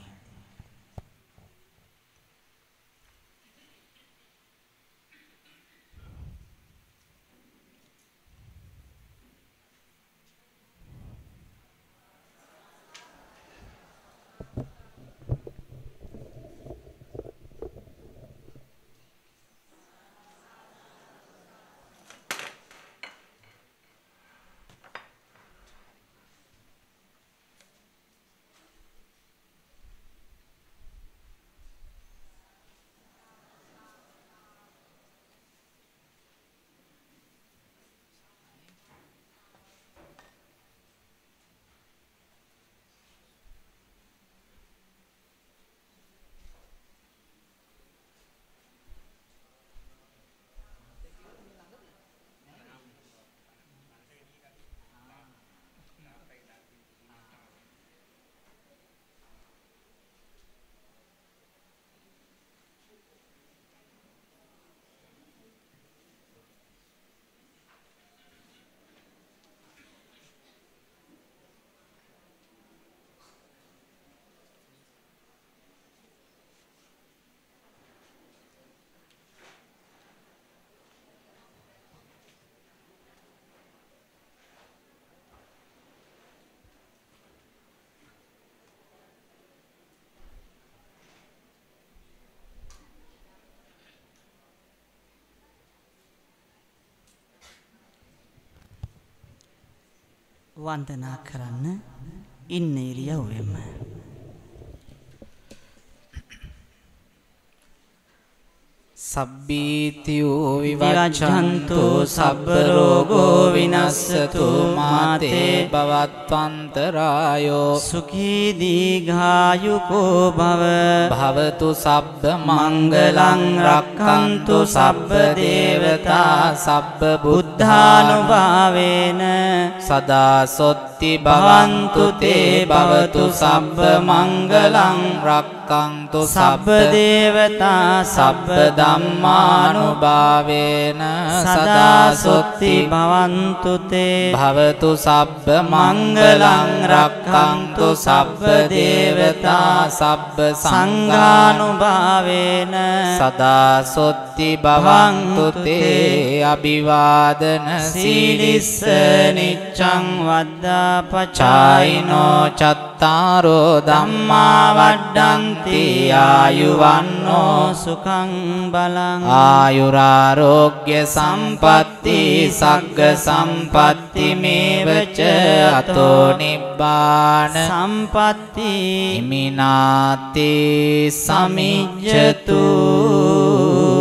වන්දනා කරන්න ඉන්න ඉරියව්වෙම සබ්බීතියෝ විවච්ඡන්තු සබ්බ රෝගෝ විනස්සතු මාතේ භවත්වන්තරායෝ සුඛී දීඝායුකෝ භව භවතු සබ්බ මංගලං රක්ඛන්තු සබ්බ දේවතා සබ්බ බුද්ධානුභාවේන සදා සොත්ති භවන්තු තේ භවතු සබ්බ මංගලං රක්ඛන්තු සබ්බ දේවතා සබ්බ ධම්මානුභාවේන සදා සොත්ති භවන්තු තේ භවතු සබ්බ මංගලං රක්ඛන්තු සබ්බ දේවතා සබ්බ සංඝානුභාවේන සදා සොත්ති භවන්තු තේ අභිවාදන සීලිස්ස නිච්ඡං වද්දාපචායිනෝ චත්තාරෝ ධම්මා වඩ්ඩන්ති ආයුවන්නෝ සුඛං බලං ආයුරාෝග්‍ය සම්පatti සග්ග සම්පatti මේවච අතෝ නිබ්බාන සම්පatti ඉමිනාතේ සමිජ්ජතු